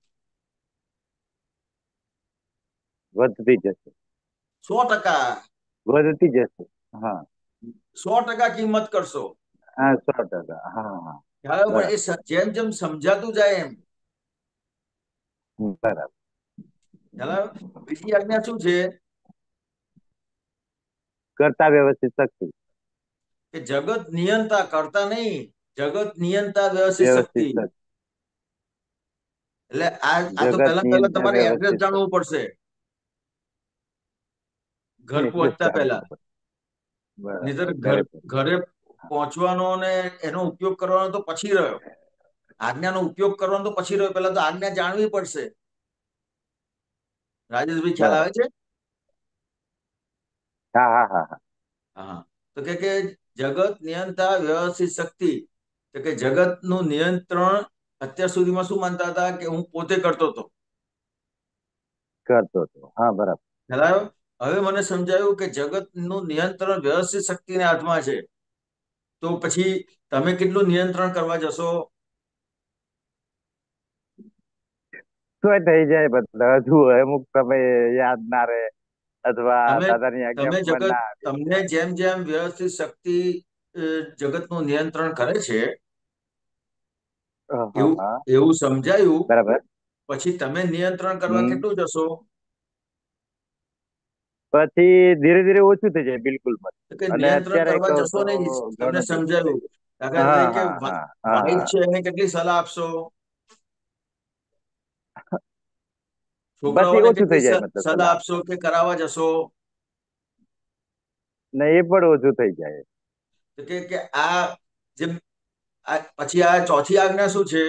વધતી જશે. 100% વધતી જશે. 100% કિંમત કરશો. 100%. પણ એ જેમ જેમ સમજાતું જાય એમ. બરાબર. બીજી આજ્ઞા શું છે? કરતા વ્યવસ્થિત શક્તિ. કે જગત નિયંતા, કરતા નહીં, જગત નિયંતા વ્યવસ્થિત શક્તિ. એટલે આ તો પહેલા તમારે એડ્રેસ જાણવું પડશે ઘર પહોંચતા પહેલા. નહીતર ઘરે પહોંચવાનો ને એનો ઉપયોગ કરવાનો તો પછી રહ્યો, આજ્ઞાનો ઉપયોગ કરવાનો તો પછી રહ્યો. પહેલા તો આજ્ઞા જાણવી પડશે. રાજેશભાઈ ખ્યાલ આવે છે? તો કે જગત નિયંતા વ્યવસ્થિત શક્તિ. તો કે જગત નું નિયંત્રણ અત્યાર સુધીમાં શું માનતા હતા? કે હું પોતે કરતો હતો. બરાબર. ખ્યાલ આવ્યો? હવે મને સમજાયું કે જગતનું નિયંત્રણ વ્યવસ્થિત શક્તિના હાથમાં છે. તો પછી તમે કેટલું નિયંત્રણ કરવા જશો? શું થઈ જાય બધા હજુ અમુક સમય યાદ ના રહે અથવા તમે દાદાની તમે આજ્ઞા જગત ના આવી. તમને જેમ જેમ વ્યવસ્થિત શક્તિ જગતનું નિયંત્રણ કરે છે એવું એવું સમજાયું. બરાબર. પછી તમે નિયંત્રણ કરવા કેટલું જશો? પછી ધીરે ધીરે ઓછું થઈ જાય બિલકુલ મત. કે અને નિયંત્રણ અત્યારે કરવા કહું જશો તો નહીં, તમને ઘણું ઓછું થઈ સમજાયું. જાય. દાખલા હા તરીકે હા હા હા વાઈફ હા. છે એને કેટલી સલાહ આપશો? બસ એ છોકરાઓને ઓછું કેટલી થઈ જાય મતલબ સલાહ સલાહ. આપશો કે કરાવવા જશો? ને એ પણ ઓછું થઈ જાય. તો કે આ જે પછી આ ચોથી આજ્ઞા શું છે?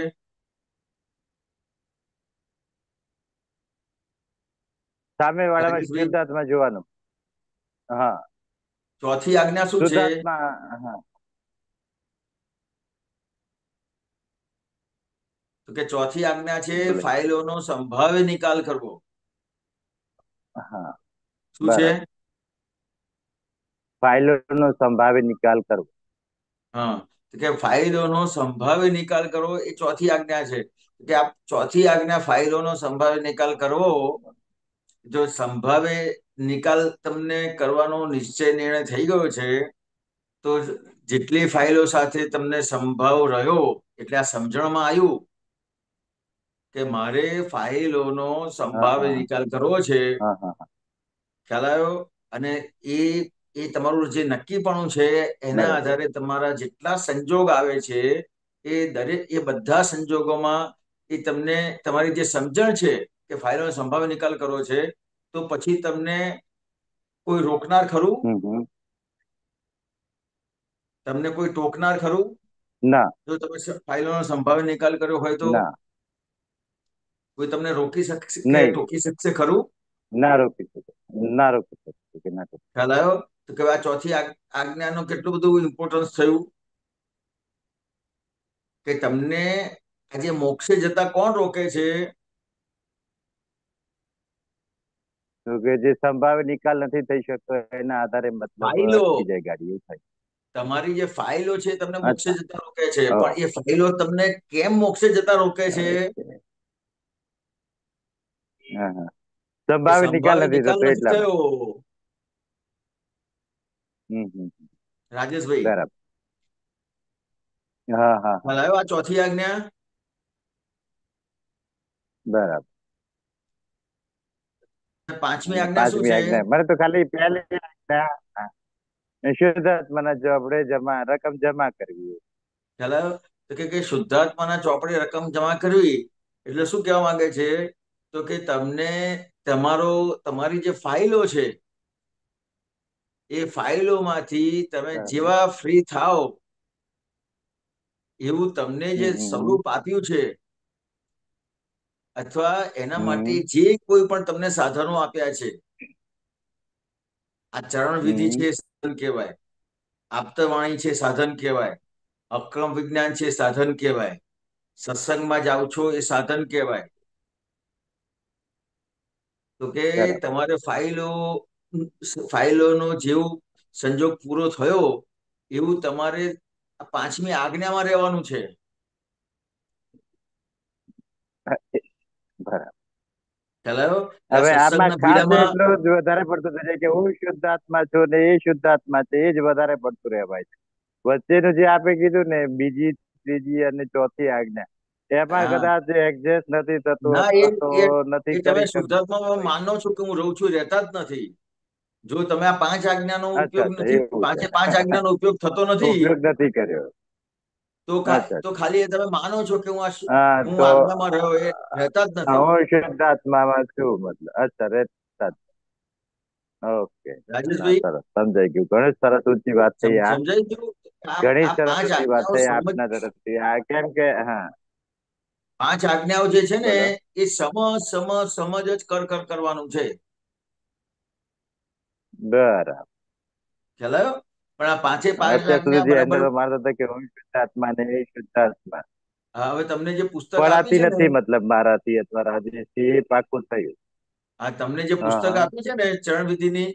સામે વાળામાં રાજેશભાઈ, શુદ્ધાત્મા જોવાનું. હા, ચોથી આજ્ઞા શું છે? શુદ્ધાત્મા. હા તો કે ચોથી આજ્ઞા છે બોલે. ફાઇલોનો સંભાવ્ય નિકાલ કરવો. હા શું છે? બરાબર. ફાઇલોનો સંભાવિત નિકાલ કરવો. હા, તો કે ફાઇલોનો સંભાવ્ય નિકાલ કરવો એ ચોથી આજ્ઞા છે. કે આ ચોથી આજ્ઞા ફાઇલોનો સંભાવ્ય નિકાલ કરવો. જો સંભાવ્ય નિકાલ તમને કરવાનો નિશ્ચય નિર્ણય થઈ ગયો છે તો જેટલી ફાઇલો સાથે તમને સંભાવ રહ્યો એટલે આ સમજણમાં આવ્યું કે મારે ફાઇલોનો હા સંભાવ્ય હા નિકાલ કરવો છે. હા હા. ખ્યાલ આવ્યો? અને એ એ તમારું જે નક્કીપણું છે એના બરાબર. આધારે તમારા જેટલા સંજોગ આવે છે એ બધા સંજોગોમાં એ તમને તમારી જે સમજણ છે કે ફાઇલોનો સંભાવ્ય નિકાલ કરવો છે તો પછી તમને કોઈ રોકનાર ખરું? તમને કોઈ ટોકનાર ખરું? ના જો તમે ફાઇલોનો સંભાવ્ય નિકાલ કર્યો હોય તો ના. કોઈ તમને રોકી શકશે કે નહીં, ટોકી શકશે ખરું? ના રોકી શકે. ના રોકી શકે કે ના રોકી. ખ્યાલ આવ્યો? તો કે આ ચોથી આજ્ઞાનું કેટલું બધું ઇમ્પોર્ટન્સ થયું કે તમને આજે મોક્ષે જતા કોણ રોકે છે? તો કે જે સંભાવ્ય નિકાલ નથી થઈ શકતો એના આધારે મતલબ ફાઇલો. અટકી જાય ગાડી એવું થાય. તમારી જે ફાઇલો છે તમને મોક્ષે અચ્છા. જતા રોકે છે, ઓહ. પણ એ ફાઇલો તમને કેમ મોક્ષે જતા રોકે છે? હા હા. કે સંભાવ્ય નિકાલ સંભાવ્ય નથી નિકાલ થતો નથી એટલા માટે. થયો. હમ. રાજેશભાઈ, બરાબર. હા હા હા. ખ્યાલ આવ્યો આ ચોથી આજ્ઞા? બરાબર. પાંચમી અને આજ્ઞા શું પાંચમી છે? આજ્ઞા મને તો ખાલી પહેલી આજ્ઞા શુદ્ધાત્માના ચોપડે રકમ જમા કરવી. ખ્યાલ આવ્યો? તો કે શુદ્ધાત્માના ચોપડે રકમ જમા કરવી એટલે શું કહેવા માંગે છે? તો કે તમને તમારી જે ફાઇલો છે એ ફાઇલોમાંથી તમે બરાબર. જેવા ફ્રી થાઓ એવું તમને જે હમ. સ્વરૂપ આપ્યું છે અથવા એના માટે હમ જે કોઈ પણ તમને સાધનો આપ્યા છે, આ ચરણ વિધિ હમ. છે સાધન કહેવાય, આપ્તવાણી છે સાધન કહેવાય, અક્રમ વિજ્ઞાન છે સાધન કહેવાય, સત્સંગમાં જાઓ છો એ સાધન કહેવાય. તો કે બરાબર. તમારે ફાઇલોનો જેવું સંજોગ પૂરો થયો એવું તમારે પાંચમી આજ્ઞામાં રહેવાનું છે. બરાબર. ખ્યાલ આવ્યો? હવે આમાં સત્સંગના ખાસ બીડામાં એટલું જ વધારે પડતું થઈ જાય કે હું શુદ્ધાત્મા છું ને એ શુદ્ધાત્મા છે એ જ વધારે પડતું રહેવાય છે. વચ્ચેનું જે આપે કીધું ને બીજી, ત્રીજી અને ચોથી આજ્ઞા એમાં હા કદાચ એડજસ્ટ નથી થતું ના અથવા તો એ નથી એ તમે કરી શુદ્ધાત્મામાં શકતું. માનો છો કે હું રહું છું, રહેતા જ નથી. જો તમે આ પાંચ આજ્ઞાનો અચ્છા ઉપયોગ અચ્છા નથી, એવું છે. પાંચે પાંચ આજ્ઞાનો ઉપયોગ થતો નથી, ઉપયોગ નથી કર્યો. તો અચ્છા તો ખાલી તમે માનો છો કે હા હું તો આજ્ઞામાં રહ્યો, એ રહેતા જ નથી. હું શુદ્ધાત્મામાં છું મતલબ. અચ્છા રહેતા જ. ઓકે. ના રાજેશભાઈ, સરસ સમજાઈ ગયું. ઘણી સરસ ઊંચી વાત થઈ આ. સમજાઈ ગયું? ઘણી આ સરસ પાંચ ઊંચી વાત આજ્ઞાઓ થઈ આપના તરફથી. આ કેમ કે હા પાંચ આજ્ઞાઓ જે છે ને બોલો. એ સમજ જ કર કરવાનું છે. બરાબર. ખ્યાલ આવ્યો? પણ આ પાંચે પાંચ અત્યાર સુધી આજ્ઞા જે બરાબર. અંદરો મારતો હતો કે હું શુદ્ધાત્મા ને એ શુદ્ધાત્મા હવે તમને જે પુસ્તક આપી પડાતી છે ને નથી મતલબ મારાથી અથવા રાજેશથી એ પાકું થયું. આ તમને જે હા પુસ્તક હા આપ્યું છે ને ચરણ વિધિની,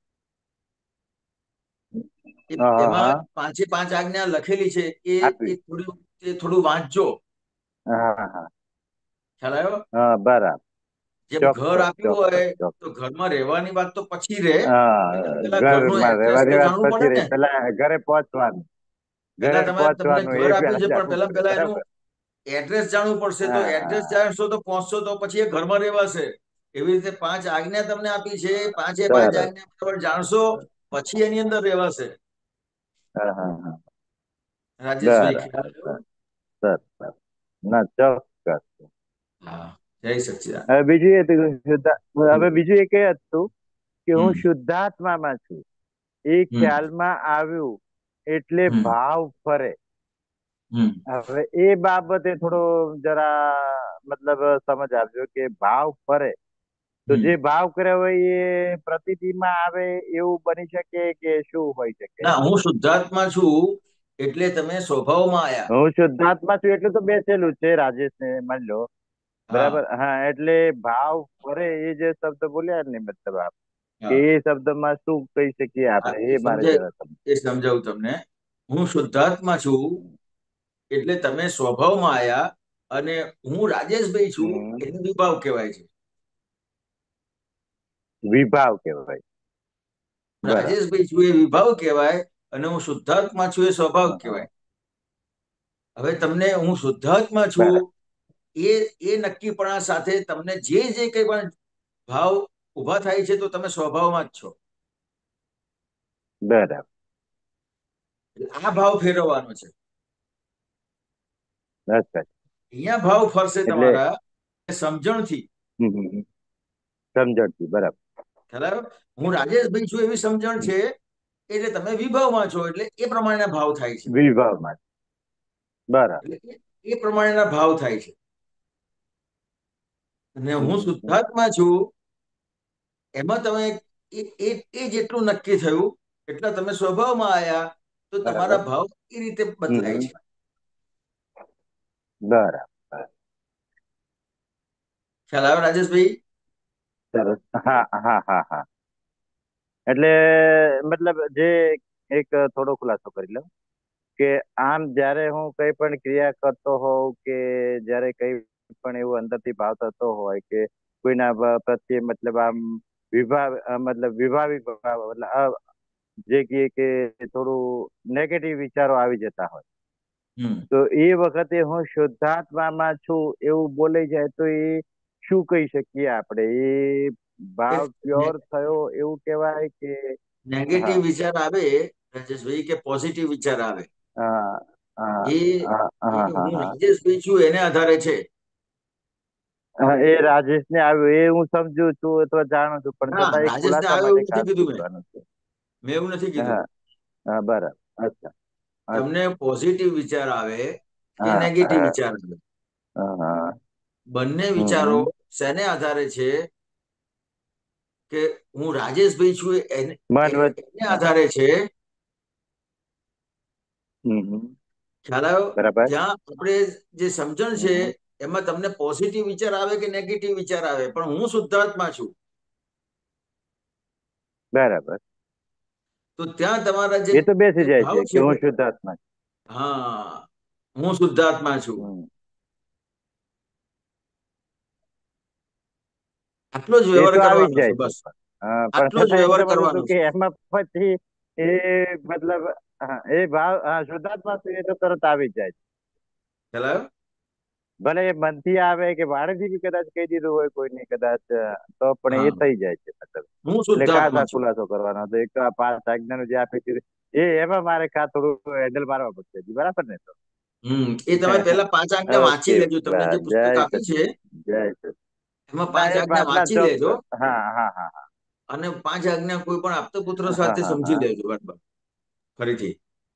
હા એમાં હા 5 આજ્ઞા લખેલી છે. આપી. એ થોડું વાંચજો. હા હા ખ્યાલ આવ્યો? હા બરાબર. જેમ ઘર ચોક્કસ આપ્યું ચોક્કસ હોય તો ચોક્કસ. ઘરમાં રહેવાની વાત તો પછી રહે, પેલા ઘરનું ઘરમાં એડ્રેસ તો રહેવાની વાત જાણવું પડે પછી રહી, ને. પેલા ઘરે પહોંચવાનું, પેલા તમને ઘરે ઘર પેલા આપ્યું છે, પણ જાણવું પડે. પેલા એનું બરાબર. એડ્રેસ જાણવું પડશે. તો એડ્રેસ હા જાણશો તો પહોંચશો તો પછી એ ઘરમાં રહેવાશે. એવી રીતે 5 આજ્ઞા તમને આપી છે, 5 સરસ. આજ્ઞા બરાબર જાણશો પછી એની અંદર રહેવાશે. હા હા હા રાજેશભાઈ, બરાબર. ખ્યાલ આવ્યો? સરસ સરસ. ના ચોક્કસ. હા, જય સચ્ચિદાનંદ. હવે બીજું એ હતું હવે બીજું એક એ હતું કે હું હમ શુદ્ધાત્મામાં છું એ હમ ખ્યાલમાં આવ્યું એટલે હમ ભાવ ફરે. હમ હવે એ બાબતે થોડો જરા મતલબ સમજ આપજો કે ભાવ ફરે તો હમ જે ભાવ કર્યા હોય એ પ્રતીતિમાં આવે એવું બની શકે કે શું હોઈ શકે? ના, હું શુદ્ધાત્મા છું એટલે તમે સ્વભાવમાં આયા. હું શુદ્ધાત્મા છું એટલે તો બેસેલું છે રાજેશ ને માની લો. હા બરાબર. હા, એટલે ભાવ ફરે એ જે શબ્દ બોલ્યા ને મતલબ આપ કે હા એ શબ્દમાં શું કહી શકીએ હા, આપણે એ એ મારે સમજાય, જરા સમજ. એ સમજાવું તમને. હું શુદ્ધાત્મા છું એટલે તમે સ્વભાવમાં આયા, અને હું રાજેશભાઈ છું એને વિભાવ કહેવાય છે. વિભાવ કહેવાય. બરાબર. રાજેશભાઈ છું એ વિભાવ કહેવાય, અને હું શુદ્ધાત્મા છું એ સ્વભાવ કહેવાય. હવે તમને હું શુદ્ધાત્મા છું બરાબર. એ નક્કીપણા સાથે તમને જે કંઈ પણ ભાવ ઉભા થાય છે તો તમે સ્વભાવમાં જ છો. બરાબર. આ ભાવ ફેરવવાનો છે. અચ્છા. અહીંયા ભાવ ફરશે એટલે તમારા સમજણથી. સમજણથી. બરાબર. ખ્યાલ આવ્યો? હું રાજેશભાઈ છું એવી સમજણ છે એટલે તમે વિભાવમાં છો, એટલે એ પ્રમાણેના ભાવ થાય છે. વિભાવમાં. બરાબર. એટલે એ પ્રમાણેના ભાવ થાય છે. અને હું શુદ્ધાત્મા છું એમાં તમે એ જેટલું નક્કી થયું એટલે તમે સ્વભાવમાં આવ્યા તો બરાબર. તમારા ભાવ એ રીતે બદલાય છે. બરાબર. ખ્યાલ આવ્યો રાજેશભાઈ? સરસ. હા હા હા હા. એટલે મતલબ જે એક થોડો ખુલાસો કરી લઉં કે આમ જ્યારે હું કઈ પણ ક્રિયા કરતો હોઉં કે જ્યારે કઈ પણ એવું અંદરથી ભાવ થતો હોય કે કોઈના પ્રત્યે મતલબ આમ વિભાવિક ભાવ મતલબ જે કે થોડું નેગેટિવ વિચારો આવી જતા હોય તો એ વખતે હું શુદ્ધાત્મામાં છું એવું બોલાઈ જાય તો એ શું કહી શકીએ આપણે? એ ભાવ પ્યોર થયો એવું કહેવાય કે? નેગેટિવ હા વિચાર આવે રાજેશભાઈ કે પોઝિટિવ વિચાર આવે, હા હા એ હા હા હું હા રાજેશભાઈ છું એને આધારે છે. હા. એ રાજેશ ને આવ્યું એ હું સમજુ છું અથવા જાણું છું, પણ હા, છતાં એક રાજેશને ખુલાસા આવે માટે એવું નથી ખાસ કીધું પૂછવાનું છે. મેં એવું નથી કીધું. હા હા બરાબર. અચ્છા તમને અચ્છા. પોઝિટિવ વિચાર આવે કે હા નેગેટિવ હા વિચાર આવે, હા. બંને વિચારો હમ. શેને આધારે છે કે હું રાજેશભાઈ છું મન વચ એને આધારે છે. હમ. ખ્યાલ આવ્યો? બરાબર. ત્યાં આપણે જે સમજણ છે હમ. એમાં તમને પોઝિટિવ વિચાર આવે કે નેગેટિવ વિચાર આવે, પણ હું શુદ્ધાત્મા છું બરાબર. તો ત્યાં તમારા એ તો બેસી જે જાય ભાવ છે કે છે, હું શુદ્ધાત્મા છું. હા, હું શુદ્ધાત્મા છું, હમ. આટલો જ એ વ્યવહાર તો આવી જ કરવાનો છે. જાય છે બસ પણ આટલો જ છતાં એમ વ્યવહાર સમજવું કરવાનો હતું છે. કે એમાં પછી એ મતલબ એ ભાવ શુદ્ધાત્મા છું એ તો તરત આવી જ જાય છે. ખ્યાલ આવ્યો? ભલે એ મનથી આવે કે વાણીથી બી કદાચ કહી દીધું હોય કોઈને કદાચ તો પણ એ હા, થઈ જાય છે મતલબ. હું એટલે ખાસ શુદ્ધાત્મા આ છું. ખુલાસો કરવાનો હતો. એક તો આ 5 આજ્ઞાનું જે આપી દીધું એમાં મારે થોડું હેન્ડલ મારવા પડશે બરાબર ને? તો એ તમે પેલા 5 આજ્ઞા વાંચી ઓકે. લેજો. તમને જે જય પુસ્તક આપી છે સચિન જય સચિન. એમાં ના 5 એ આજ્ઞા ના વાંચી ચોક્કસ. લેજો, હા હા હા હા અને 5 આજ્ઞા કોઈ પણ આપતો પુત્ર હા સાથે હા સમજી હા. લેજો બરાબર ફરીથી.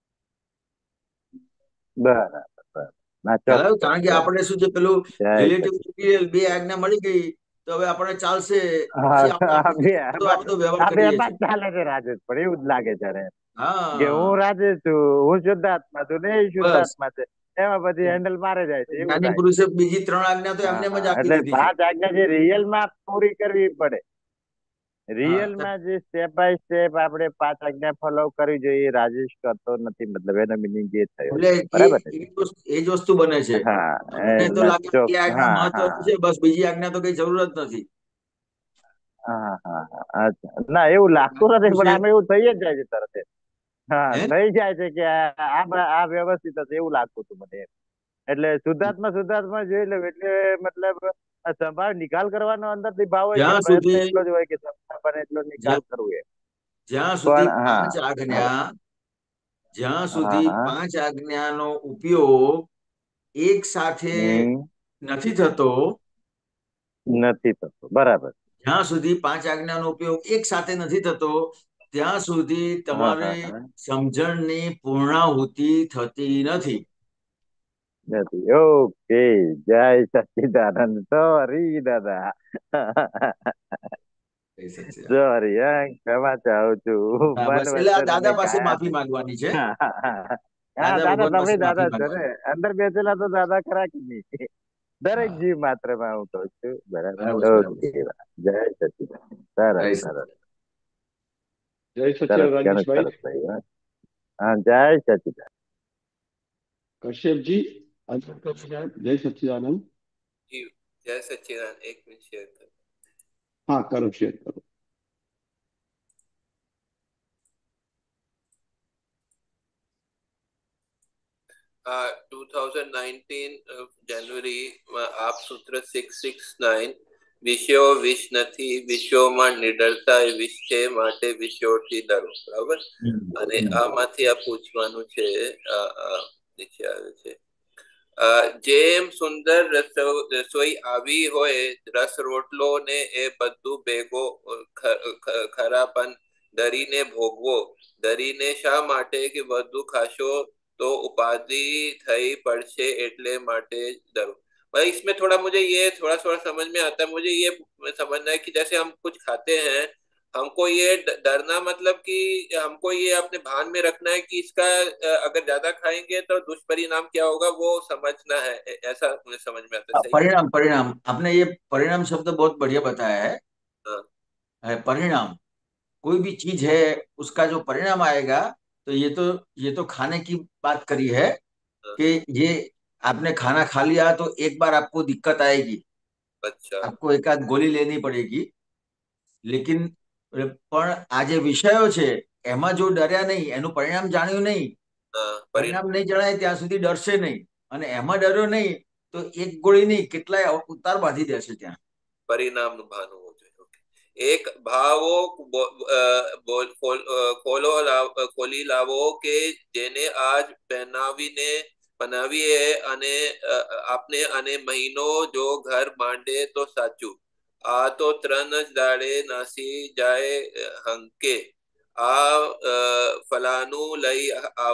બરાબર બરાબર. ના ખ્યાલ આવ્યો? ચોક્કસ કારણ કે ચોક્કસ. આપણે શું છે, પેલું જય રિલેટિવ સચિન. મટીરિયલ 2 આજ્ઞા મળી ગઈ તો હવે આપણે ચાલશે. હા પછી આપણે આ આપણું આ બધો વ્યવહાર બે કરીએ માં છીએ. જ ચાલે છે રાજેશ, પણ એવું જ લાગે છે કે હું હા, રાજેશ છું, હું શુદ્ધાત્મા છું ને એ બસ શુદ્ધાત્મા છે. એમાં પછી હેન્ડલ મારે જાય છે, એવું જ્ઞાની થાય. પુરુષે બીજી 3 આજ્ઞા તો એમને જ આપી એટલે દીધી છે. 5 આજ્ઞા જે રિયલમાં પૂરી કરવી પડે, રિયલમાં જે સ્ટેપ બાય સ્ટેપ આપણે 5 આજ્ઞા ફોલો કરવી જોઈએ, રાજેશ કરતો નથી, મતલબ એનો મિનિંગ જે થયો, એટલે બરાબર ને? એ જ વસ્તુ બને છે. હા, મને તો એમાં લાગે કે આજ્ઞા હા મહત્વની છે, બસ બીજી આજ્ઞા તો કઈ જરૂર જ નથી. અચ્છા, ના એવું લાગતું નથી, પણ આમાં એવું થઈ જ જાય છે તરત. હે થઈ જાય છે કે આ વ્યવસ્થિત હશે એવું લાગતું હતું મને. એટલે શુદ્ધાત્મા જોઈ લે એટલે મતલબ સંભાવ નિકાલ કરવાનો અંદરથી ભાવ હોય કે જ્યાં પ્રયત્ન સુધી એટલો જ હોય કે બને એટલો નિકાલ કરવો એમ. જ્યાં સુધી પણ હા 5 આજ્ઞા જ્યાં હા સુધી હા 5 આજ્ઞાનો ઉપયોગ એક સાથે નથી થતો, નથી થતો, બરાબર. જ્યાં સુધી 5 આજ્ઞાનો ઉપયોગ એક સાથે નથી થતો, ત્યાં સુધી તમારે સમજણની પૂર્ણાહુતિ થતી નથી. નથી. ઓકે, જય સચ્ચિદાનંદ. સોરી દાદા, સોરી, ક્ષમા ચાહું છું. બસ એટલે આ દાદા પાસે માફી માંગવાની છે. હા દાદા દાદા, ભગવાન તમે પાસે માફી દાદા છો ને, માંગવાની. અંદર બેસેલા તો દાદા ખરા કે નહીં? દરેક જીવ માત્ર માં હું કહું છું, બરાબર? ઓકે, જય સચ્ચિદાનંદ. સરસ સરસ જય સરસ, સચ્ચિદાનંદ ઘણું રાજેશભાઈ. સરસ થયું. હા, જય સચ્ચિદાનંદ. કશ્યપજી, જય સચ્ચિદાનંદ. જય સચ્ચિદાનંદ. એક મિનિટ શેર કરો. હા, કરો, શેર કરો. આ 2019 જાન્યુઆરીમાં આપ સૂત્ર 669 વિષયો વિષ નથી, વિષયોમાં નિડરતા એ વિષ છે, માટે વિષયોથી ડરો. બરાબર. અને આમાંથી આ પૂછવાનું છે, નીચે આવે છે, જેમ સુંદર રસોઈ આવી હોય, રસ રોટલો ને એ બધું ભેગો ખરા, પણ ડરીને ભોગવો. ડરીને શા માટે? કે વધુ ખાશો तो उपाधि थई पड़શે, એટલે માટે डरो। भाई इसमें थोड़ा मुझे ये थोड़ा थोड़ा समझ में आता है। मुझे ये समझना है कि जैसे हम कुछ खाते हैं, हमको ये डरना मतलब कि हमको ये अपने भान में रखना है कि इसका अगर ज्यादा खाएंगे तो दुष्परिणाम क्या होगा, वो समझना है। ऐसा मुझे समझ में आता है। सही? परिणाम, परिणाम, आपने ये परिणाम शब्द बहुत बढ़िया बताया है। परिणाम, कोई भी चीज है उसका जो परिणाम आएगा, तो ये तो खाने की बात करी है कि ये आपने खाना खा लिया तो एक बार आपको दिक्कत आएगी, अच्छा, आपको एक आध गोली लेनी पड़ेगी, लेकिन પણ આ જે વિષયો છે એમાં જો ડર્યા નહીં, એનું પરિણામ જાણ્યું નહીં, પરિણામ નહીં જણાય ત્યાં સુધી ડરશે નહીં, અને એમાં ડર્યો નહીં તો એક ગોળી નહીં, કેટલાય ઉતાર બાંધી દેશે ત્યાં. પરિણામનું ભાન હોવું જોઈએ. એક ભાવો ખોલી લાવો કે જેને આજ બનાવીએ અને આપને અને મહિનો જો ઘર માંડે તો સાચું, આ તો 3 જ દાડે નાસી જાય હંકે. આ ફલાનું લઈ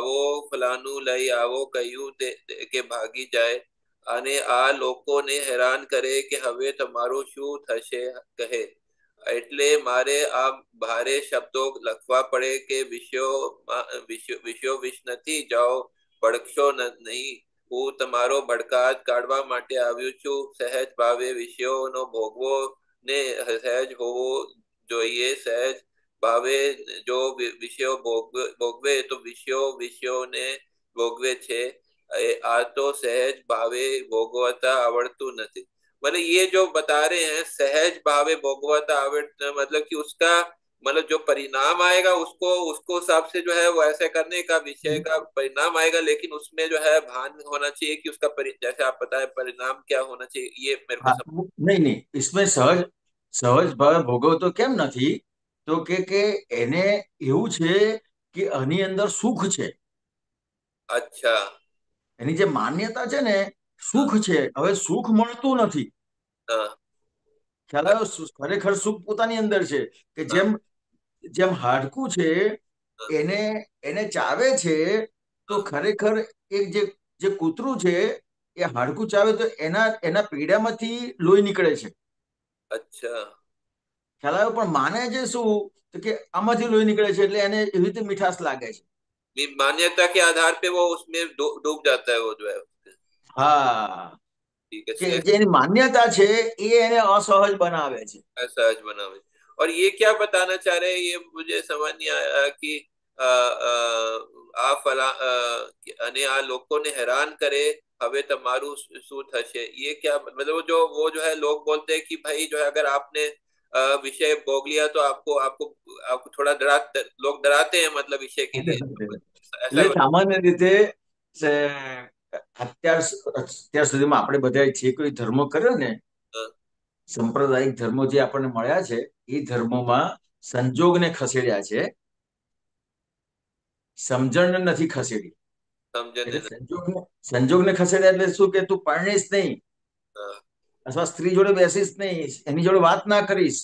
આવો કહ્યું કે ભાગી જાય, અને આ લોકોને હેરાન કરે કે હવે તમારું શું થશે કહે. એટલે મારે આ ભારે શબ્દો લખવા પડે કે વિષયો વિષ નથી, જાઓ ભડકશો નહીં, હું તમારો ભડકાટ કાઢવા માટે આવ્યું છું. સહેજ ભાવે વિષયોનો ભોગવો ને સહેજ હોવો જોઈએ. સહેજ ભાવે જો વિષયો ભોગવે તો વિષયોને ભોગવે છે। आ तो सहज भावे भोगवता आवड़तु नहीं। मतलब ये जो बता रहे हैं सहज भावे भोगवता आवड़ता, मतलब कि उसका मतलब जो परिणाम आएगा उसको हिसाब से जो है वो ऐसे करने का विषय का परिणाम आएगा, लेकिन उसमें जो है भान होना चाहिए कि उसका जैसे आप बताए परिणाम क्या होना चाहिए, ये मेरे को समझ। नहीं नहीं, इसमें सहज सहज ભાવે ભોગવતો કેમ નથી? તો કે એને એવું છે કે આની અંદર સુખ છે। अच्छा, એની જે માન્યતા છે ને, સુખ છે। હવે સુખ મળતું નથી, ખ્યાલ આવ્યો? ખરેખર સુખ પોતાની અંદર છે, કે જેમ જેમ હાડકું છે એને એને ચાવે છે, તો ખરેખર એક જે કૂતરું છે એ હાડકું ચાવે તો એના એના પીડામાંથી લોહી નીકળે છે। अच्छा, ખ્યાલ આવ્યો? પણ માને છે શું? તો કે આમાંથી લોહી નીકળે છે એટલે એને એવી રીતે મીઠાશ લાગે છે। मान्यता के आधार पे वो उसमें डूब जाता है वो जो है। हाँ, ठीक है, કે જેની માન્યતા છે એ એને અસહજ બનાવે છે। सहज बनावे। और ये क्या बताना चाह रहे हैं, ये मुझे समझ नहीं आया कि આ ફલા અને આ લોકોને હેરાન કરે, હવે તમારું શું થશે, ये क्या मतलब वो जो है लोग बोलते हैं कि भाई जो है अगर आपने विषय भोग लिया तो आपको आपको आपको थोड़ा लोग डराते हैं मतलब विषय के लिए, એટલે ऐसा। સામાન્ય રીતે અત્યાર અત્યાર સુધીમાં આપણે બધા જે કોઈ ધર્મ કર્યો ને, સાંપ્રદાયિક ધર્મો જે આપણને મળ્યા છે એ ધર્મોમાં સંજોગને ખસેડ્યા છે, સમજણને નથી ખસેડી। એટલે સંજોગને ખસેડ્યા એટલે શું કે તું પરણીશ નહીં, અથવા સ્ત્રી જોડે બેસીશ નહીં, એની જોડે વાત ના કરીશ,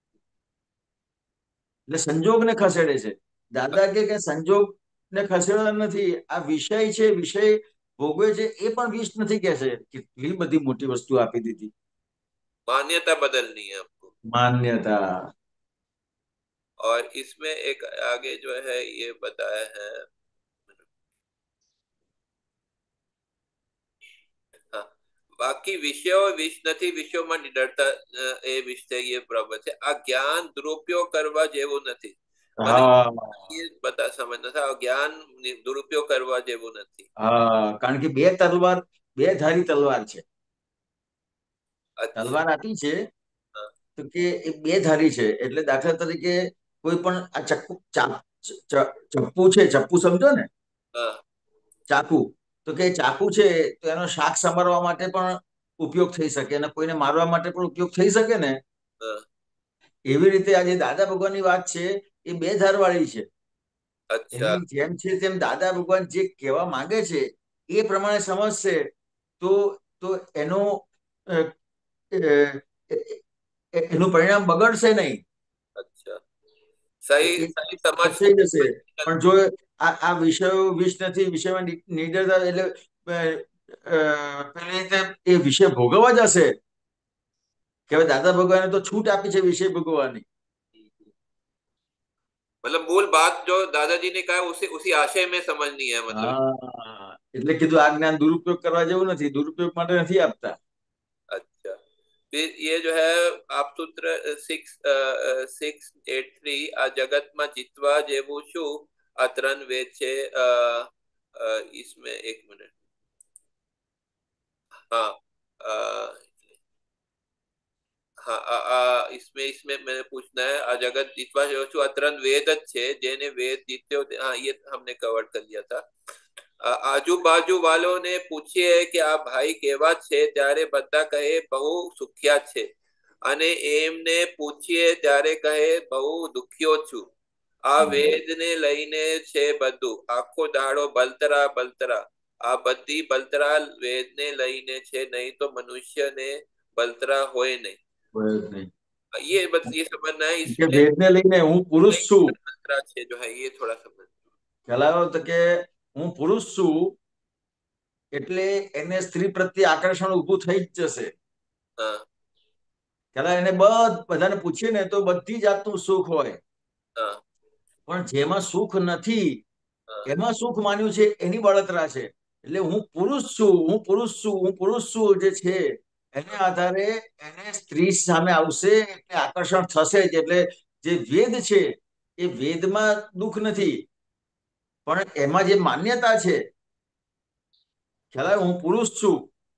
એટલે સંજોગને ખસેડે છે। દાદા કે સંજોગને ખસેડવા નથી, આ વિષય છે, વિષય ભોગવે છે એ પણ વિષ નથી કે છે। કેટલી બધી મોટી વસ્તુ આપી દીધી। मान्यता बदलनी है आपको, मान्यता। और इसमें एक आगे जो है ये बताया है, हाँ, बाकी विषयों विष નથી વિષયોમાં નિડરતા એ વિષય એ બરાબર છે। આ જ્ઞાન દુરુપયોગ કરવા જેવું નથી, મને એ બતા સમજના था, જ્ઞાન દુરુપયોગ કરવા જેવું નથી। કારણ કે બે તલવાર, બે ધારી તલવાર છે। તલવાર આપી છે તો કે એ બે ધારી છે, એટલે દાખલા તરીકે કોઈ પણ આ ચપ્પુ છે, ચપ્પુ સમજો ને, ચાકુ, તો કે ચાકુ છે તો એનો શાક સમારવા માટે પણ ઉપયોગ થઈ શકે અને કોઈને મારવા માટે પણ ઉપયોગ થઈ શકે ને, એવી રીતે આજે દાદા ભગવાનની વાત છે એ બે ધારવાળી છે। એની જેમ છે તેમ દાદા ભગવાન જે કહેવા માંગે છે એ પ્રમાણે સમજશે તો તો એનું પરિણામ બગડશે નહીં। અચ્છા, સહી સહી સમજ જશે। પણ જો આ વિષયો વિષ નથી, વિષયમાં નિડરતા એટલે પેલી રીતે એ વિષય ભોગવવા જશે કે હવે દાદા ભગવાને તો છૂટ આપી છે વિષય ભોગવવાની। मतलब मूल बात जो दादाजी ने कहा उसी आशय में समझनी है मतलब। એટલે કીધું આ જ્ઞાન દુરુપયોગ કરવા જેવું નથી, દુરુપયોગ માટે નથી આપતા। अच्छा, फिर ये जो है आप सूत्र 683 આ જગતમાં જીતવા જેવું શું, આ ત્રણ વેદ છે। इसमें एक मिनट, हाँ, हाँ, इसमें इसमें मैंने पूछना है, आ जगत जीतवा जो છું આ ત્રણ વેદ જ છે, જેને વેદ જીત્યો, हाँ ये हमने कवर कर लिया था। આજુબાજુ વાળોને પૂછીએ કે આ ભાઈ કેવા છે, ત્યારે બધા કહે બહુ સુખ્યા છે, અને એમને પૂછીએ ત્યારે કહે બહુ દુખ્યો છું। આ વેદને લઈને છે બધું, આખો દાડો બલતરા બલતરા, આ બધી બલતરા વેદને લઈને છે, નહીં તો મનુષ્યને બલતરા હોય નહીં। ये बस ये समझना है, इसमें વેદને લઈને હું પુરુષ છું છે जो है ये थोड़ा समझ ખ્યાલ આવ્યો તો કે હું પુરુષ છું એટલે એને સ્ત્રી પ્રત્યે આકર્ષણ ઊભું થઈ જ જશે। ખ્યાલ એને બધાને પૂછીએ ને તો બધી જાતનું સુખ હોય, પણ જેમાં સુખ નથી એમાં સુખ માન્યું છે એની બળતરા છે। એટલે હું પુરુષ છું, હું પુરુષ છું, હું પુરુષ છું જે છે એને આધારે એને સ્ત્રી સામે આવશે એટલે આકર્ષણ થશે જ। એટલે જે વેદ છે એ વેદમાં દુઃખ નથી, પણ એમાં જે માન્યતા છે, ખ્યાલ આવે, હું પુરુષ છું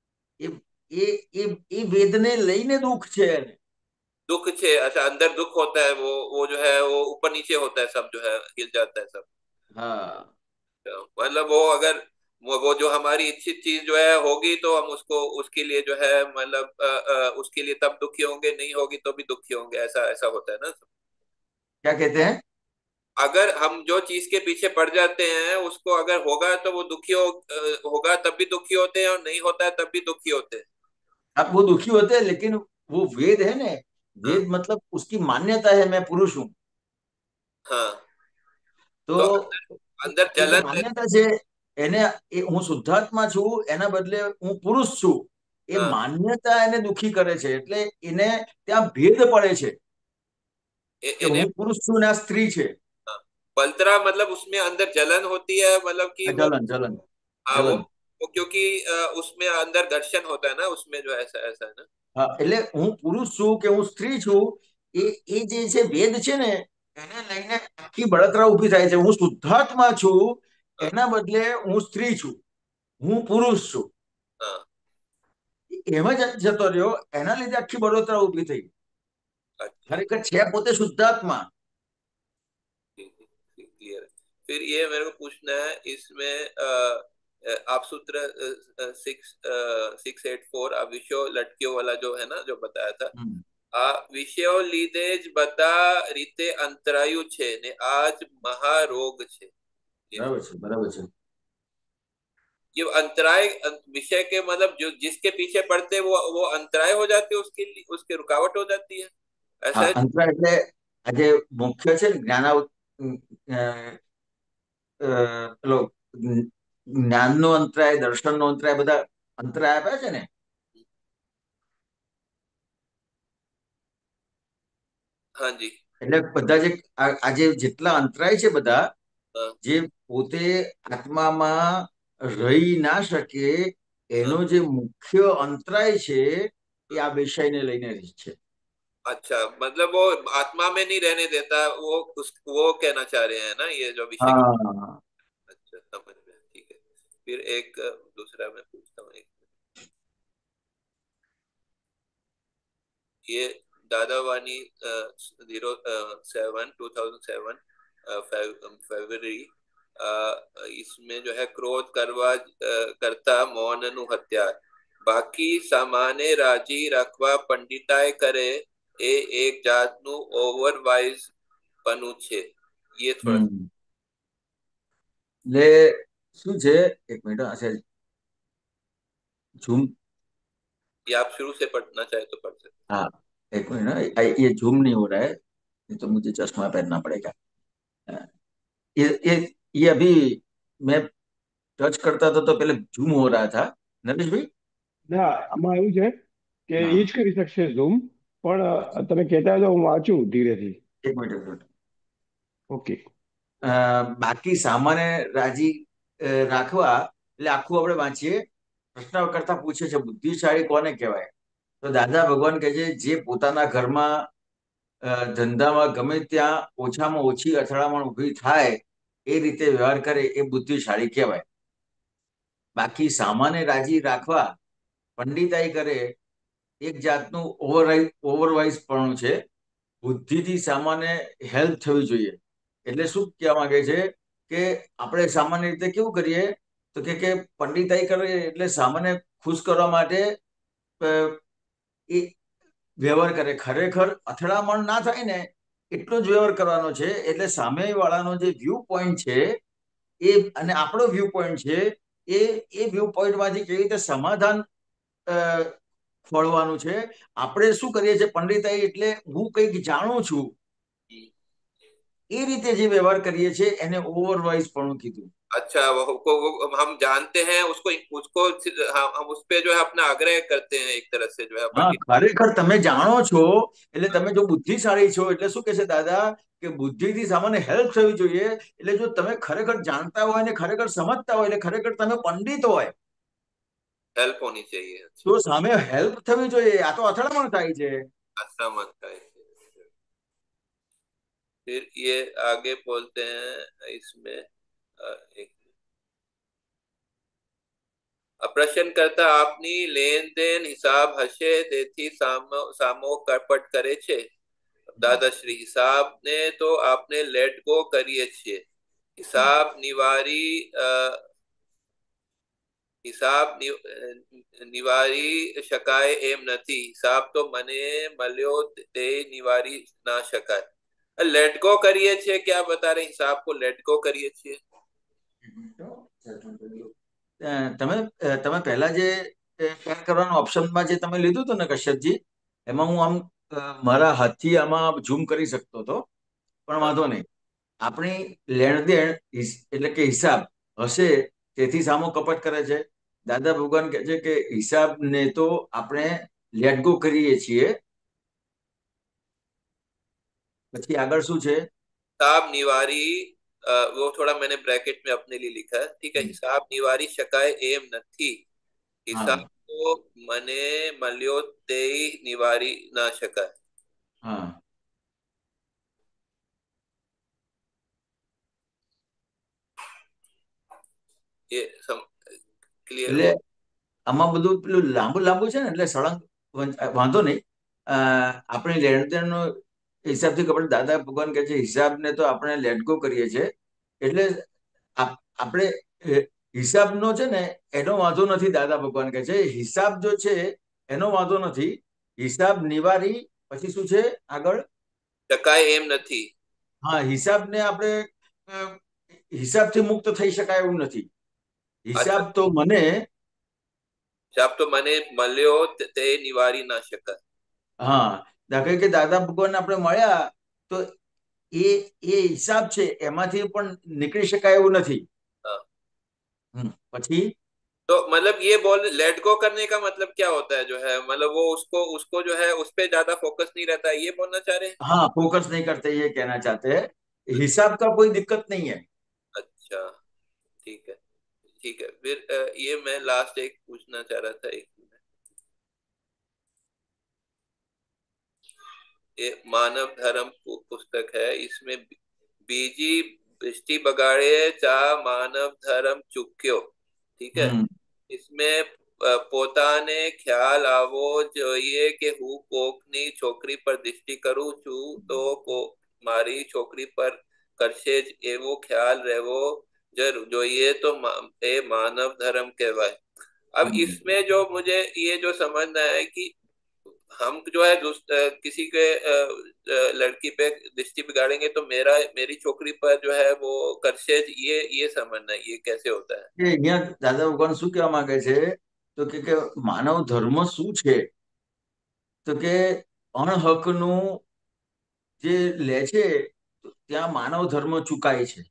એ વેદને લઈને દુઃખ છે। दुख छे, अच्छा अंदर दुख होता है, वो जो है वो ऊपर नीचे होता है, सब जो है हिल जाता है सब। हाँ, मतलब वो अगर वो जो हमारी इच्छित चीज जो है होगी तो हम उसको उसके लिए जो है मतलब उसके लिए तब दुखी होंगे, नहीं होगी तो भी दुखी होंगे, ऐसा ऐसा होता है ना। क्या कहते हैं, अगर हम जो चीज के पीछे पड़ जाते हैं उसको अगर होगा तो वो दुखी होगा तब भी दुखी होते हैं, और नहीं होता है तब भी दुखी होते हैं। अब वो दुखी होते हैं, लेकिन वो वेद है ना, वेद मतलब उसकी मान्यता है मैं पुरुष हूँ। हाँ, તો અંદર જલન માન્યતા છે એને હું શુદ્ધાત્મા છું એના બદલે હું પુરુષ છું, એ માન્યતા એને દુખી કરે છે। એટલે એને ત્યાં ભેદ પડે છે કે હું પુરુષ છું ને આ સ્ત્રી છે। बलतरा मतलब उसमें अंदर जलन होती है, मतलब कि वो, जलन जलन हाँ जलन। वो क्योंकि उसमें अंदर घर्षण होता है ना, उसमें जो ऐसा ऐसा है ना। હા એટલે હું પુરુષ છું કે હું સ્ત્રી છું, એ જે છે ભેદ છે ને, એને લઈને આખી બળતરા ઊભી થાય છે. હું શુદ્ધાત્મા છું, हाँ એના બદલે હું સ્ત્રી છું, હું પુરુષ છું, हाँ। એમાં જ જતો રહ્યો, એના લીધે આખી બળતરા ઊભી થઈ. अच्छा ખરેખર છે પોતે શુદ્ધાત્મા. क्लियर है। फिर ये मेरे को पूछना है इसमें आप सूत्र 684 विषयो लटकियों वाला जो है ना, जो बताया था, आ विषयो લીધે જ બધા રીતે અંતરાયું છે ને આજ મહારોગ છે। બરાબર છે, બરાબર છે. ये अंतराय विषय के मतलब जो जिसके पीछे पड़ते वो अंतराय हो जाती है, उसके लिए उसकी रुकावट हो जाती है, ऐसा હા, है। અંતરા એટલે આજે મુખ્ય છે ને પેલો જ્ઞાનનો અંતરાય, દર્શનનો અંતરાય, બધા અંતરાય આપ્યા છે ને. हाँ जी। એટલે બધા જે આજે જેટલા અંતરાય છે બધા, हाँ જે પોતે આત્મામાં રહી ના શકે, हाँ। એનો જે મુખ્ય અંતરાય છે એ આ વિષયને લઈને જ છે. अच्छा, मतलब वो आत्मा में नहीं रहने देता, वो कहना चाह रहे हैं ना, ये जो विषय की। હા, अच्छा, समझ में, ठीक है। फिर एक दूसरा मैं पूछता हूँ, एक ये दादा वाणी 07 ફેબ્રુઆરી, इसमें जो है क्रोध करता मौन नु हत्यार, बाकी सामाने राजी रखवा पंडिताय करे એ એક જાતનું ઓવરવાઇઝ પનું છે। ये थोड़ा એટલે શું છે, એક મિનિટ, अच्छा झूम, ये आप शुरू से पढ़ना चाहे तो पढ़ सकते। हाँ एक मिनट ना, ये झूम नहीं हो रहा है, ये तो मुझे चश्मा पहनना पड़ेगा. ये अभी मैं टच करता था तो पहले झूम हो रहा था. नरेश भाई. ના આમાં એવું છે કે હા, એ જ કરી શકશે ઝૂમ, પણ તમે કહેતા હોય તો હું વાંચું ધીરેથી. એક મિનિટ, એક મિનિટ. ઓકે. બાકી સામાન્ય રાજી રાખવા એટલે આખું આપણે વાંચીએ. પ્રશ્ન કરતા પૂછે છે બુદ્ધિશાળી કોને કહેવાય? તો દાદા ભગવાન કહે છે જે પોતાના ઘરમાં ધંધામાં ગમે ત્યાં ઓછામાં ઓછી અથડામણ ઊભી થાય એ રીતે વ્યવહાર કરે એ બુદ્ધિશાળી કહેવાય. બાકી સામાન્ય રાજી રાખવા પંડિતાઈ કરે એક જાતનું ઓવરવાઇઝ પણ છે. બુદ્ધિથી સામાન્ય હેલ્પ થવી જોઈએ. એટલે શું કહેવા માંગે છે કે આપણે સામાન્ય રીતે કેવું કરીએ તો કે પંડિતાઈ કરીએ એટલે સામાન્ય ખુશ કરવા માટે એ વ્યવહાર કરે. ખરેખર અથડામણ ના થાય ને એટલો જ વ્યવહાર કરવાનો છે. એટલે સામેવાળાનો જે વ્યૂ પોઈન્ટ છે એ અને આપણો વ્યૂ પોઈન્ટ છે એ વ્યૂ પોઈન્ટમાંથી કેવી રીતે સમાધાન ખોળવાનું છે. આપણે શું કરીએ છીએ પંડિતાઈ એટલે હું કંઈક જાણું છું એ રીતે જે વ્યવહાર કરીએ છીએ એને ઓવરવાઇઝ પણ કીધું. अच्छा, वो हम जानते हैं उसको उसको हम उस पे जो है अपना आग्रह करते हैं, एक तरह से जो है હા, पंडित। ખરેખર તમે જાણો છો એટલે તમે જો બુદ્ધિશાળી છો એટલે શું કે છે દાદા કે બુદ્ધિથી સામાન્ય હેલ્પ થવી જોઈએ. એટલે જો તમે ખરેખર જાણતા હોય ને ખરેખર સમજતા હોય એટલે ખરેખર તમે પંડિત હોય हेल्प होनी चाहिए। તો સામે હેલ્પ થવી જોઈએ. આ તો અથડામણ થાય છે. अच्छा मत है। फिर ये आगे बोलते हैं इसमें एक પ્રશ્ન કરતા આપની લેન દેન હિસાબ હશે તેથી સામો કપટ કરે છે। દાદાશ્રી હિસાબને તો આપને લેટ ગો કરીએ છીએ, હિસાબ નિવારી શકાય એમ નથી, હિસાબ તો મને મળ્યો તે નિવારી ના શકાય। लेट गो करिए छे, क्या बता रहे हिसाब को लेट गो करिए छे। તમે તમે પહેલા જે શેર કરવાનું ઓપ્શનમાં જે તમે લીધું હતું ને કશ્યપજી, એમાં હું આમ મારા હાથથી આમાં ઝૂમ કરી શકતો હતો, પણ વાંધો નહીં. આપણી લેણ દેણ એટલે કે હિસાબ હશે તેથી સામો કપટ કરે છે. દાદા ભગવાન કહે છે કે હિસાબને તો આપણે લેટ ગો કરીએ છીએ. પછી આગળ શું છે? હિસાબ નિવારી वो थोड़ा मैंने ब्रैकेट में अपने लिए लिखा है, ठीक है। हिसाब निवारी शकाय एम નથી, हिसाब हाँ तो मने મળ્યો તે નિવારી ના શકાય। हाँ ये क्लियर એટલે हो? આમાં બધું પેલું લાંબુ લાંબુ છે ને એટલે સળંગ વાંધો નહીં. આપણે લેણદેણનો હિસાબથી આપણે દાદા ભગવાન કહે છે હિસાબને તો આપણે લેટ ગો કરીએ છીએ, એટલે આપણે હિસાબનો છે ને એનો વાંધો નથી. દાદા ભગવાન કહે છે હિસાબ જો છે એનો વાંધો નથી, હિસાબ નિવારી પછી શું છે આગળ? શકાય એમ નથી। હા, હિસાબને આપણે હિસાબથી મુક્ત થઈ શકાય એવું નથી. હિસાબ તો મને હિસાબ તો મને મળ્યો તે નિવારી ના શકાય। હા, દાખલા કે દાદા ભગવાન આપણે મળ્યા તો એ એ હિસાબ છે એમાંથી પણ નીકળી શકાય એવું નથી। પછી तो मतलब ये बोल लेट गो करने का मतलब क्या होता है जो है, मतलब वो उसको उसको जो है उस पे ज्यादा फोकस नहीं रहता है, ये बोलना चाह रहे हैं? हाँ, फोकस नहीं करते ये कहना चाहते हैं। हिसाब का कोई दिक्कत नहीं है। अच्छा, ठीक है, ठीक है। फिर ये मैं लास्ट एक पूछना चाह रहा था, एक मिनट। ये मानव धर्म पुस्तक है, इसमें बीजी दृष्टि बगाड़े चा मानव धर्म चुक्यो, ठीक है। इसमें પોતાને ખ્યાલ આવવો જોઈએ કે હું કોકની છોકરી પર દૃષ્ટિ કરું છું તો મારી છોકરી પર કરશે જ એવો ખ્યાલ રહેવો જોઈએ, तो ये मानव धर्म कहवाय। अब इसमें जो मुझे ये जो समझना है कि हम जो है किसी के लड़की पे दृष्टि बिगाड़ेंगे तो मेरी छोकरी पर जो है वो करશે જ, ये समझना है, ये कैसे होता है? કે અહીંયા દાદા ભગવાન શું કહેવા માંગે છે તો કે માનવ ધર્મ શું છે, તો કે અણહકનું જે લે છે ત્યાં માનવ ધર્મ ચૂકાય છે।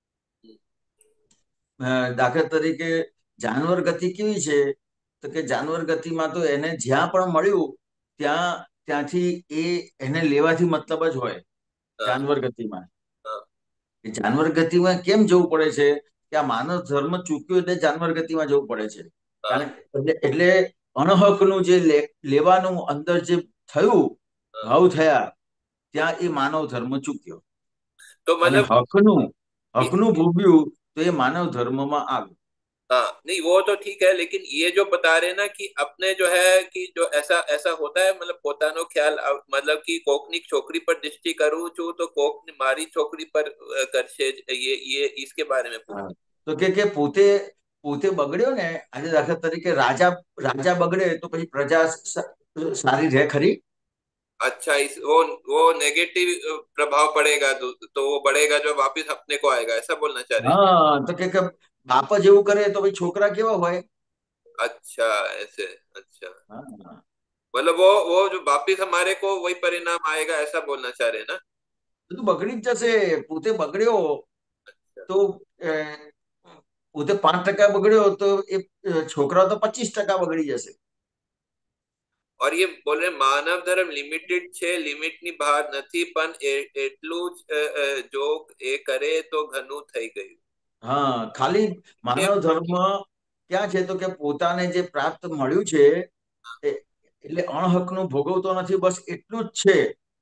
દાખલા તરીકે જાનવર ગતિ કેવી છે તો કે જાનવર ગતિમાં તો એને જ્યાં પણ મળ્યું ત્યાંથી એને લેવાથી મતલબ જ હોય જાનવર ગતિમાં। જાનવર ગતિમાં કેમ જવું પડે છે કે આ માનવ ધર્મ ચૂક્યો એટલે જાનવર ગતિમાં જવું પડે છે, કારણ એટલે અણહકનું જે લેવાનું અંદર જે થયું ભાવ થયા ત્યાં એ માનવ ધર્મ ચૂક્યો, तो અને मतलब હકનું ભોગ્યું તો એ માનવ ધર્મમાં આવ્યું। हाँ, नहीं वो तो ठीक है, लेकिन ये जो बता रहे ना कि अपने जो है कि जो ऐसा ऐसा होता है, मतलब પોતાનો ખ્યાલ, मतलब कि કોકની છોકરી पर दृष्टि करूं છું तो કોક મારી છોકરી पर કરશે જ, ये इसके बारे में पूछ। તો કે પોતે પોતે બગડ્યો ને, આજે દાખલા તરીકે રાજા રાજા બગડે તો પછી પ્રજા સારી રહે ખરી? अच्छा, इस वो नेगेटिव प्रभाव पड़ेगा तो वो बढ़ेगा जो वापस अपने को आएगा, ऐसा बोलना चाह रहे हैं? હા, તો કે બાપ જ એવું કરે તો પછી છોકરા કેવા હોય? अच्छा, ऐसे, अच्छा, હા, मतलब वो जो वापिस हमारे को वही परिणाम आएगा, ऐसा बोलना चाह रहे हैं ना? બધું બગડી જ જશે। પોતે બગડ્યો તો પોતે 5% બગડ્યો તો એ છોકરા તો 25% બગડી જશે। और ये बोल रहे मानव धर्म लिमिटेड છે, લિમિટ ની બહાર નથી, પણ એટલું જ જો એ કરે તો ઘણું થઈ ગયું। હા, ખાલી માનવ ધર્મ ક્યાં છે તો કે પોતાને જે પ્રાપ્ત મળ્યું છે એટલે અણહકનું ભોગવતો નથી, બસ એટલું જ છે,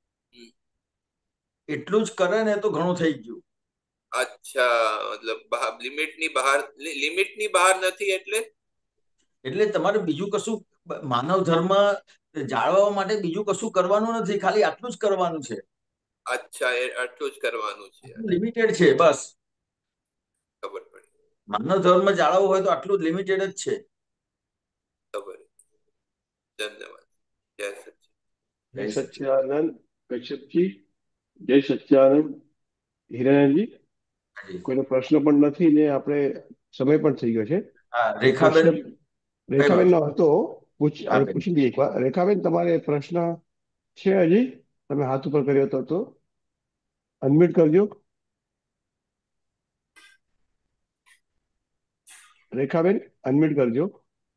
એટલું જ કરે ને તો ઘણું થઈ ગયું। अच्छा, मतलब લિમિટ ની બહાર નથી એટલે તમારે બીજું કશું માનવ ધર્મ જાળવવા માટે બીજું કશું કરવાનું નથી, ખાલી આટલું જ કરવાનું છે। अच्छा, આટલું જ કરવાનું છે, લિમિટેડ છે બસ। ખબર પડી, માનવ ધર્મ જાળવવો હોય તો આટલું જ લિમિટેડ જ છે। ખબર, ધન્યવાદ, જય સચિદાનંદ। જય સચ્ચિદાનંદ કશ્યપજી, જય સચ્ચિદાનંદ હિરાનંદજી। કોઈનો પ્રશ્ન પણ નથી ને આપણે સમય પણ થઈ ગયો છે। હા, તો રેખાબેન પ્રશ્ન રેખાબેન નો હતો, આપે પૂછી દઈએ એકવાર। રેખાબેન, તમારે પ્રશ્ન છે હજી? તમે હાથ ઉપર કર્યો હતો તો અનમ્યુટ કરજો રેખાબેન, અનમ્યુટ કરજો।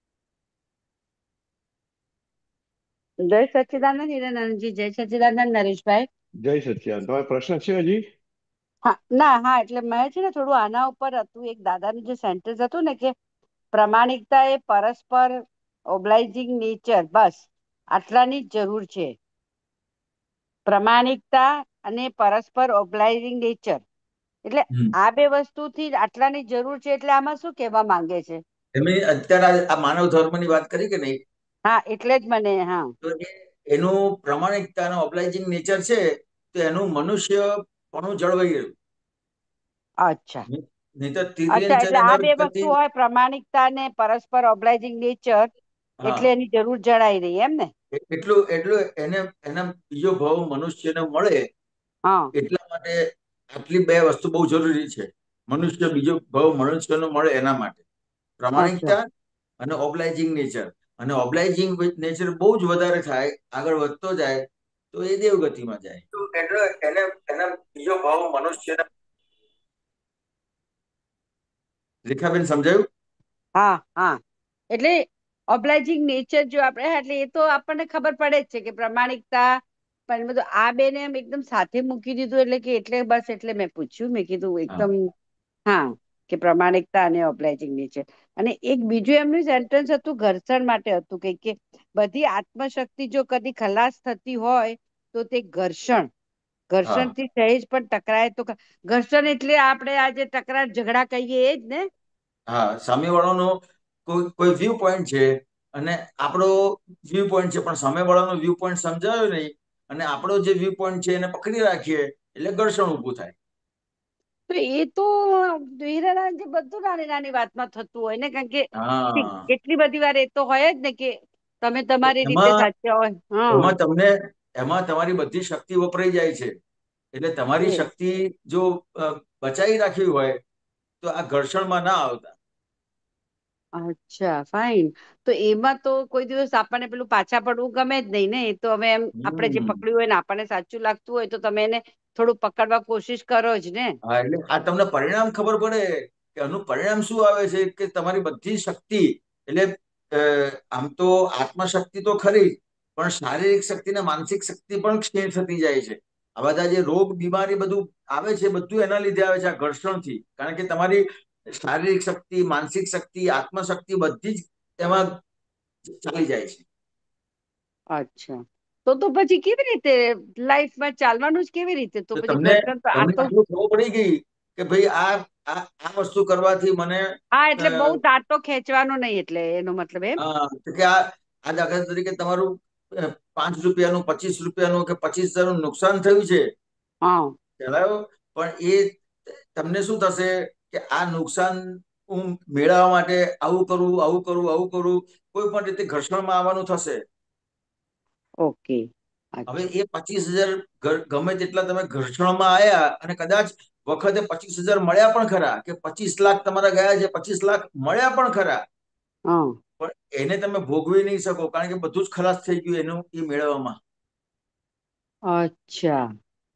જય સચ્ચિદાનંદ હિરેનંદજી, જય સચ્ચિદાનંદ નરેશભાઈ। જય સચ્ચિદાનંદ, તમારો પ્રશ્ન છે હજી? હા ના હા એટલે મેં છે ને થોડું આના ઉપર હતું, એક દાદાનું જે સેન્ટેન્સ હતું ને કે પ્રામાણિકતા એ પરસ્પર ઓબ્લાઇઝિંગ નેચર, બસ આટલાની જ જરૂર છે. પ્રામાણિકતા અને પરસ્પર ઓબ્લાઇઝિંગ નેચર, એટલે આ બે વસ્તુથી આટલાની જરૂર છે. એટલે આમાં શું કહેવા માંગે છે? એમ અત્યારે આ માનવ ધર્મની વાત કરી કે નહીં, હા એટલે જ મને હા તો એનું પ્રામાણિકતા અને ઓબ્લાઇઝિંગ નેચર છે, તો એનું મનુષ્ય પણ જળવાઈ રહ્યું. અચ્છા નહીં તો તિર્યન અચ્છા, છે એટલે ને આ નર્ક બે ગતિ. વસ્તુ હોય, પ્રામાણિકતા ને પરસ્પર ઓબ્લાઇઝિંગ નેચર, એટલે હા, એની જરૂર જણાઈ રહી એમ ને? એટલું એટલું એને એના બીજો ભાવ મનુષ્યને મળે, હા એટલા માટે આટલી બે વસ્તુ બહુ જરૂરી છે. મનુષ્ય બીજો ભાવ મનુષ્યનો મળે એના માટે અચ્છા પ્રામાણિકતા અને ઓબ્લાઇઝિંગ નેચર. અને ઓબ્લાઇઝિંગ નેચર બહુ જ વધારે થાય, આગળ વધતો જાય, તો એ દેવગતિમાં જાય. તો એટલે એને એના બીજો ભાવ મનુષ્યને. રેખાબેન સમજાયું? હા હા, એટલે ઓબ્લાઇઝિંગ નેચર જો આપણે, એટલે એ તો આપણને ખબર પડે જ છે કે પ્રામાણિકતા, પણ બધું આ બેને એમ એકદમ સાથે મૂકી દીધું, એટલે કે એટલે બસ એટલે મેં પૂછ્યું, મેં કીધું એકદમ હા કે પ્રામાણિકતા અને ઓબ્લાઇઝિંગ નેચર. અને એક બીજું એમનું સેન્ટેન્સ હતું ઘર્ષણ માટે હતું, કઈ કે બધી આત્મશક્તિ જો કદી ખલાસ થતી હોય તો તે ઘર્ષણ, ઘર્ષણ થી સહેજ પણ ટકરાય તો, ઘર્ષણ એટલે આપણે આજે તકરાર ઝઘડા કહીએ એ જ ને? હા, સામેવાળાનો કોઈ વ્યૂ પોઈન્ટ છે અને આપણો વ્યૂ પોઈન્ટ છે, પણ સામેવાળાનો વ્યૂ પોઈન્ટ સમજાયો નહીં અને આપણો જે વ્યૂ પોઈન્ટ છે એને પકડી રાખીએ, એટલે ઘર્ષણ ઊભું થાય. તો એ તો હીરાલાલજી બધું નાની નાની વાતમાં થતું હોય ને, કારણ કે હા, કેટલી બધી વાર એ તો હોય જ ને કે તમે તમારી રીતે એમાં સાચા હોય. હા એમાં એમાં તમારી બધી શક્તિ વપરાઈ જાય છે. એટલે તમારી એ શક્તિ જો બચાવી રાખવી હોય, તો આ ઘર્ષણમાં ના આવતા. અચ્છા ફાઈન. તો એમાં તો કોઈ દિવસ આપણને પેલું પાછા પડવું ગમે જ નહીં ને? એ તો હવે એમ આપણે જે હમ. પકડ્યું હોય ને આપણને સાચું લાગતું હોય તો તમે એને થોડું પકડવા કોશિશ કરો જ ને. હા, એટલે આ તમને પરિણામ ખબર પડે કે આનું પરિણામ શું આવે છે, કે તમારી બધી શક્તિ, એટલે આમ તો આત્મશક્તિ તો ખરી, પણ શારીરિક શક્તિ ને માનસિક શક્તિ પણ ક્ષીણ થતી જાય છે. આ બધા જે રોગ બીમારી બધું આવે છે, બધું એના લીધે આવે છે, આ ઘર્ષણથી. કારણ કે તમારી શારીરિક શક્તિ, માનસિક શક્તિ, આત્મશક્તિ બધી જ એમાં ચાલી જાય છે. અચ્છા, તો પછી કેવી રીતે લાઈફમાં ચાલવાનું જ કેવી રીતે? તો તો પછી તમને ઘર્ષણ તો આ તમને તો આટલું ખબર પડી ગઈ કે ભાઈ આ વસ્તુ કરવાથી મને હા, એટલે બહુ દાંતો ખેંચવાનો નહીં, એટલે એનો મતલબ એમ. કે આ દાખલા તરીકે તમારું 5 રૂપિયાનું, 25 રૂપિયાનું કે 25,000 નુકસાન થયું છે, હા બરાબર, પણ એ તમને શું થશે કે આ નુકસાન હું મેળવવા માટે આવું કરું, આવું કરું, આવું કરું, કોઈ પણ રીતે ઘર્ષણમાં આવવાનું થશે. ઓકે હવે અચ્છા એ 25,000 ગમે તેટલા તમે ઘર્ષણમાં આવ્યા અને કદાચ વખતે 25,000 મળ્યા પણ ખરા, કે 25 લાખ તમારા ગયા છે, 25 લાખ મળ્યા પણ ખરા, હા પણ એને તમે ભોગવી નહીં શકો, કારણ કે બધું જ ખલાસ થઈ ગયું એનું એ મેળવવામાં. અચ્છા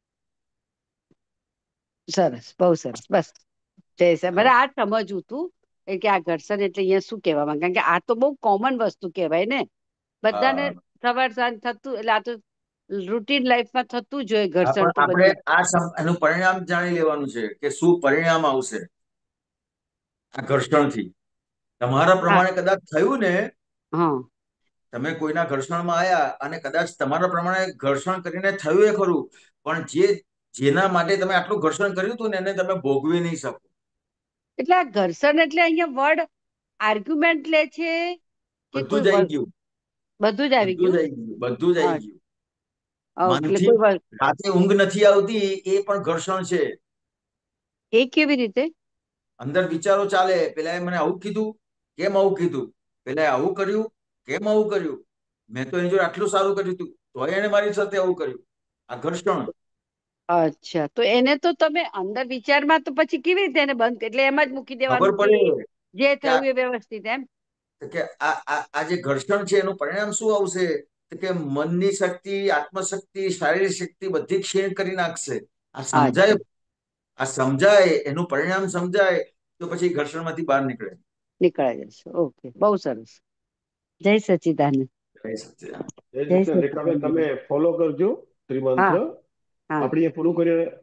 સરસ, બહુ સરસ. બસ જય મને આ જ સમજવું તું કે આ ઘર્ષણ એટલે અહીંયા શું કહેવા માંગે, કારણ કે આ તો બહુ કોમન વસ્તુ કહેવાય ને, બધાને હા, સવાર સાંજ થતું, એટલે આ તો રૂટીન લાઈફમાં થતું જ હોય પણ ઘર્ષણ તો આપણે બધું. એનું પરિણામ જાણી લેવાનું છે કે શું પરિણામ આવશે આ ઘર્ષણથી. તમારા હા પ્રમાણે કદાચ થયું ને, હા તમે કોઈના ઘર્ષણમાં આવ્યા અને કદાચ તમારા પ્રમાણે ઘર્ષણ કરીને થયું એ ખરું, પણ જેના માટે તમે આટલું ઘર્ષણ કર્યું હતું ને, એને તમે ભોગવી નહીં શકો. એટલે આ ઘર્ષણ એટલે અહીંયા વર્ડ આર્ગ્યુમેન્ટ લે છે કે બધું કોઈ જ આવી ગયું, બધું જ આવી બધું જ ગયું? આવી ગયું, બધું જ આવી ગયું. એટલે મનથી કોઈ રાતે ઊંઘ નથી આવતી, એ પણ ઘર્ષણ છે. એ કેવી રીતે? અંદર વિચારો ચાલે, પેલા મને આવું કીધું, કેમ આવું કીધું, પેલા આવું કર્યું, કેમ આવું કર્યું, મેં તો એની જોડે આટલું સારું કર્યું હતું, તો એને મારી સાથે આવું કર્યું. આ ઘર્ષણ. અચ્છા, તો એને તો તમે અંદર વિચારમાં તો પછી કેવી રીતે એને બંધ, એટલે એમ જ મૂકી ખબર દેવાનું કે પડે જે કે થયું એ વ્યવસ્થિત એમ? આ જે ઘર્ષણ છે એનું પરિણામ શું આવશે, કે મનની શક્તિ, આત્મશક્તિ, શારીરિક શક્તિ બધી ક્ષીણ કરી નાખશે. આ સમજાય, અચ્છા આ સમજાય, એનું પરિણામ સમજાય, તો પછી ઘર્ષણમાંથી બહાર નીકળે. નીકળાઈ જશે. ઓકે, બહુ સરસ. જય સચિદાનંદ. જય સચ્ચિદાનંદ. જય રેખાબેન સચિદાનંદ. તમે ફોલો કરજો ત્રિમંત્ર. હા હા આપણે એ પૂરું કરીએ.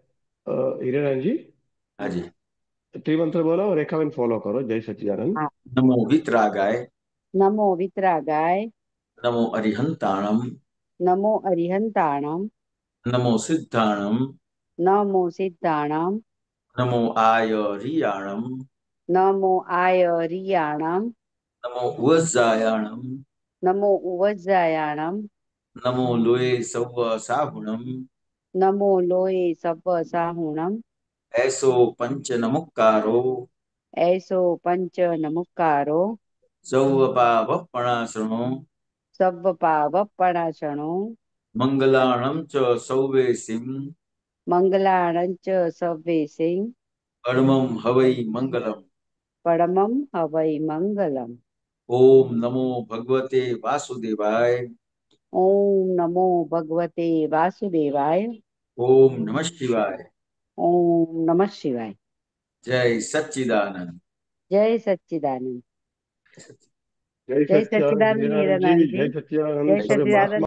હિરેન जी હાજી त्रिमंत्र बोलो, रेखाबेन फॉलो करो। जय सच्चिदानंद। હા. નમો વિતરાગાય, નમો વિતરાગાય, નમો અરિહંતાણમ, નમો અરિહંતાણમ, નમો સિદ્ધાણમ, નમો સિદ્ધાણમ, નમો આય રિયાણમ, નમો આયરિયાણમ, નમો ઉવજ્જાયાણમ, નમો ઉવજ્જાયાણમ, નમો લોય સૌવ સાહુણમ, નમો લોય સબ્બ સાહુણમ, એસો પંચ નમુક્કારો, એસો પંચ નમુક્કારો, સૌવપા વપણાસણો, સબ્બ પાવપણાસણો, મંગલાણમ ચ સૌવેસિમ, મંગલાણંચ સવ્વેસિં, પરમમ હવૈ મંગલમ. પરમમ હવૈ મંગલમ. ઓમ નમો ભગવતે વાસુદેવાય. ઓમ નમો ભગવતે વાસુદેવાય. ઓમ નમઃ શિવાય. ઓમ નમઃ શિવાય. જય સચ્ચિદાનંદ. જય સચ્ચિદાનંદ. जय જય सच्चिदानंद સચ્ચિદાનંદ हीरानंद जी, હીરાનંદજી. जय सच्चिदानंद જય सर्व સચ્ચિદાનંદ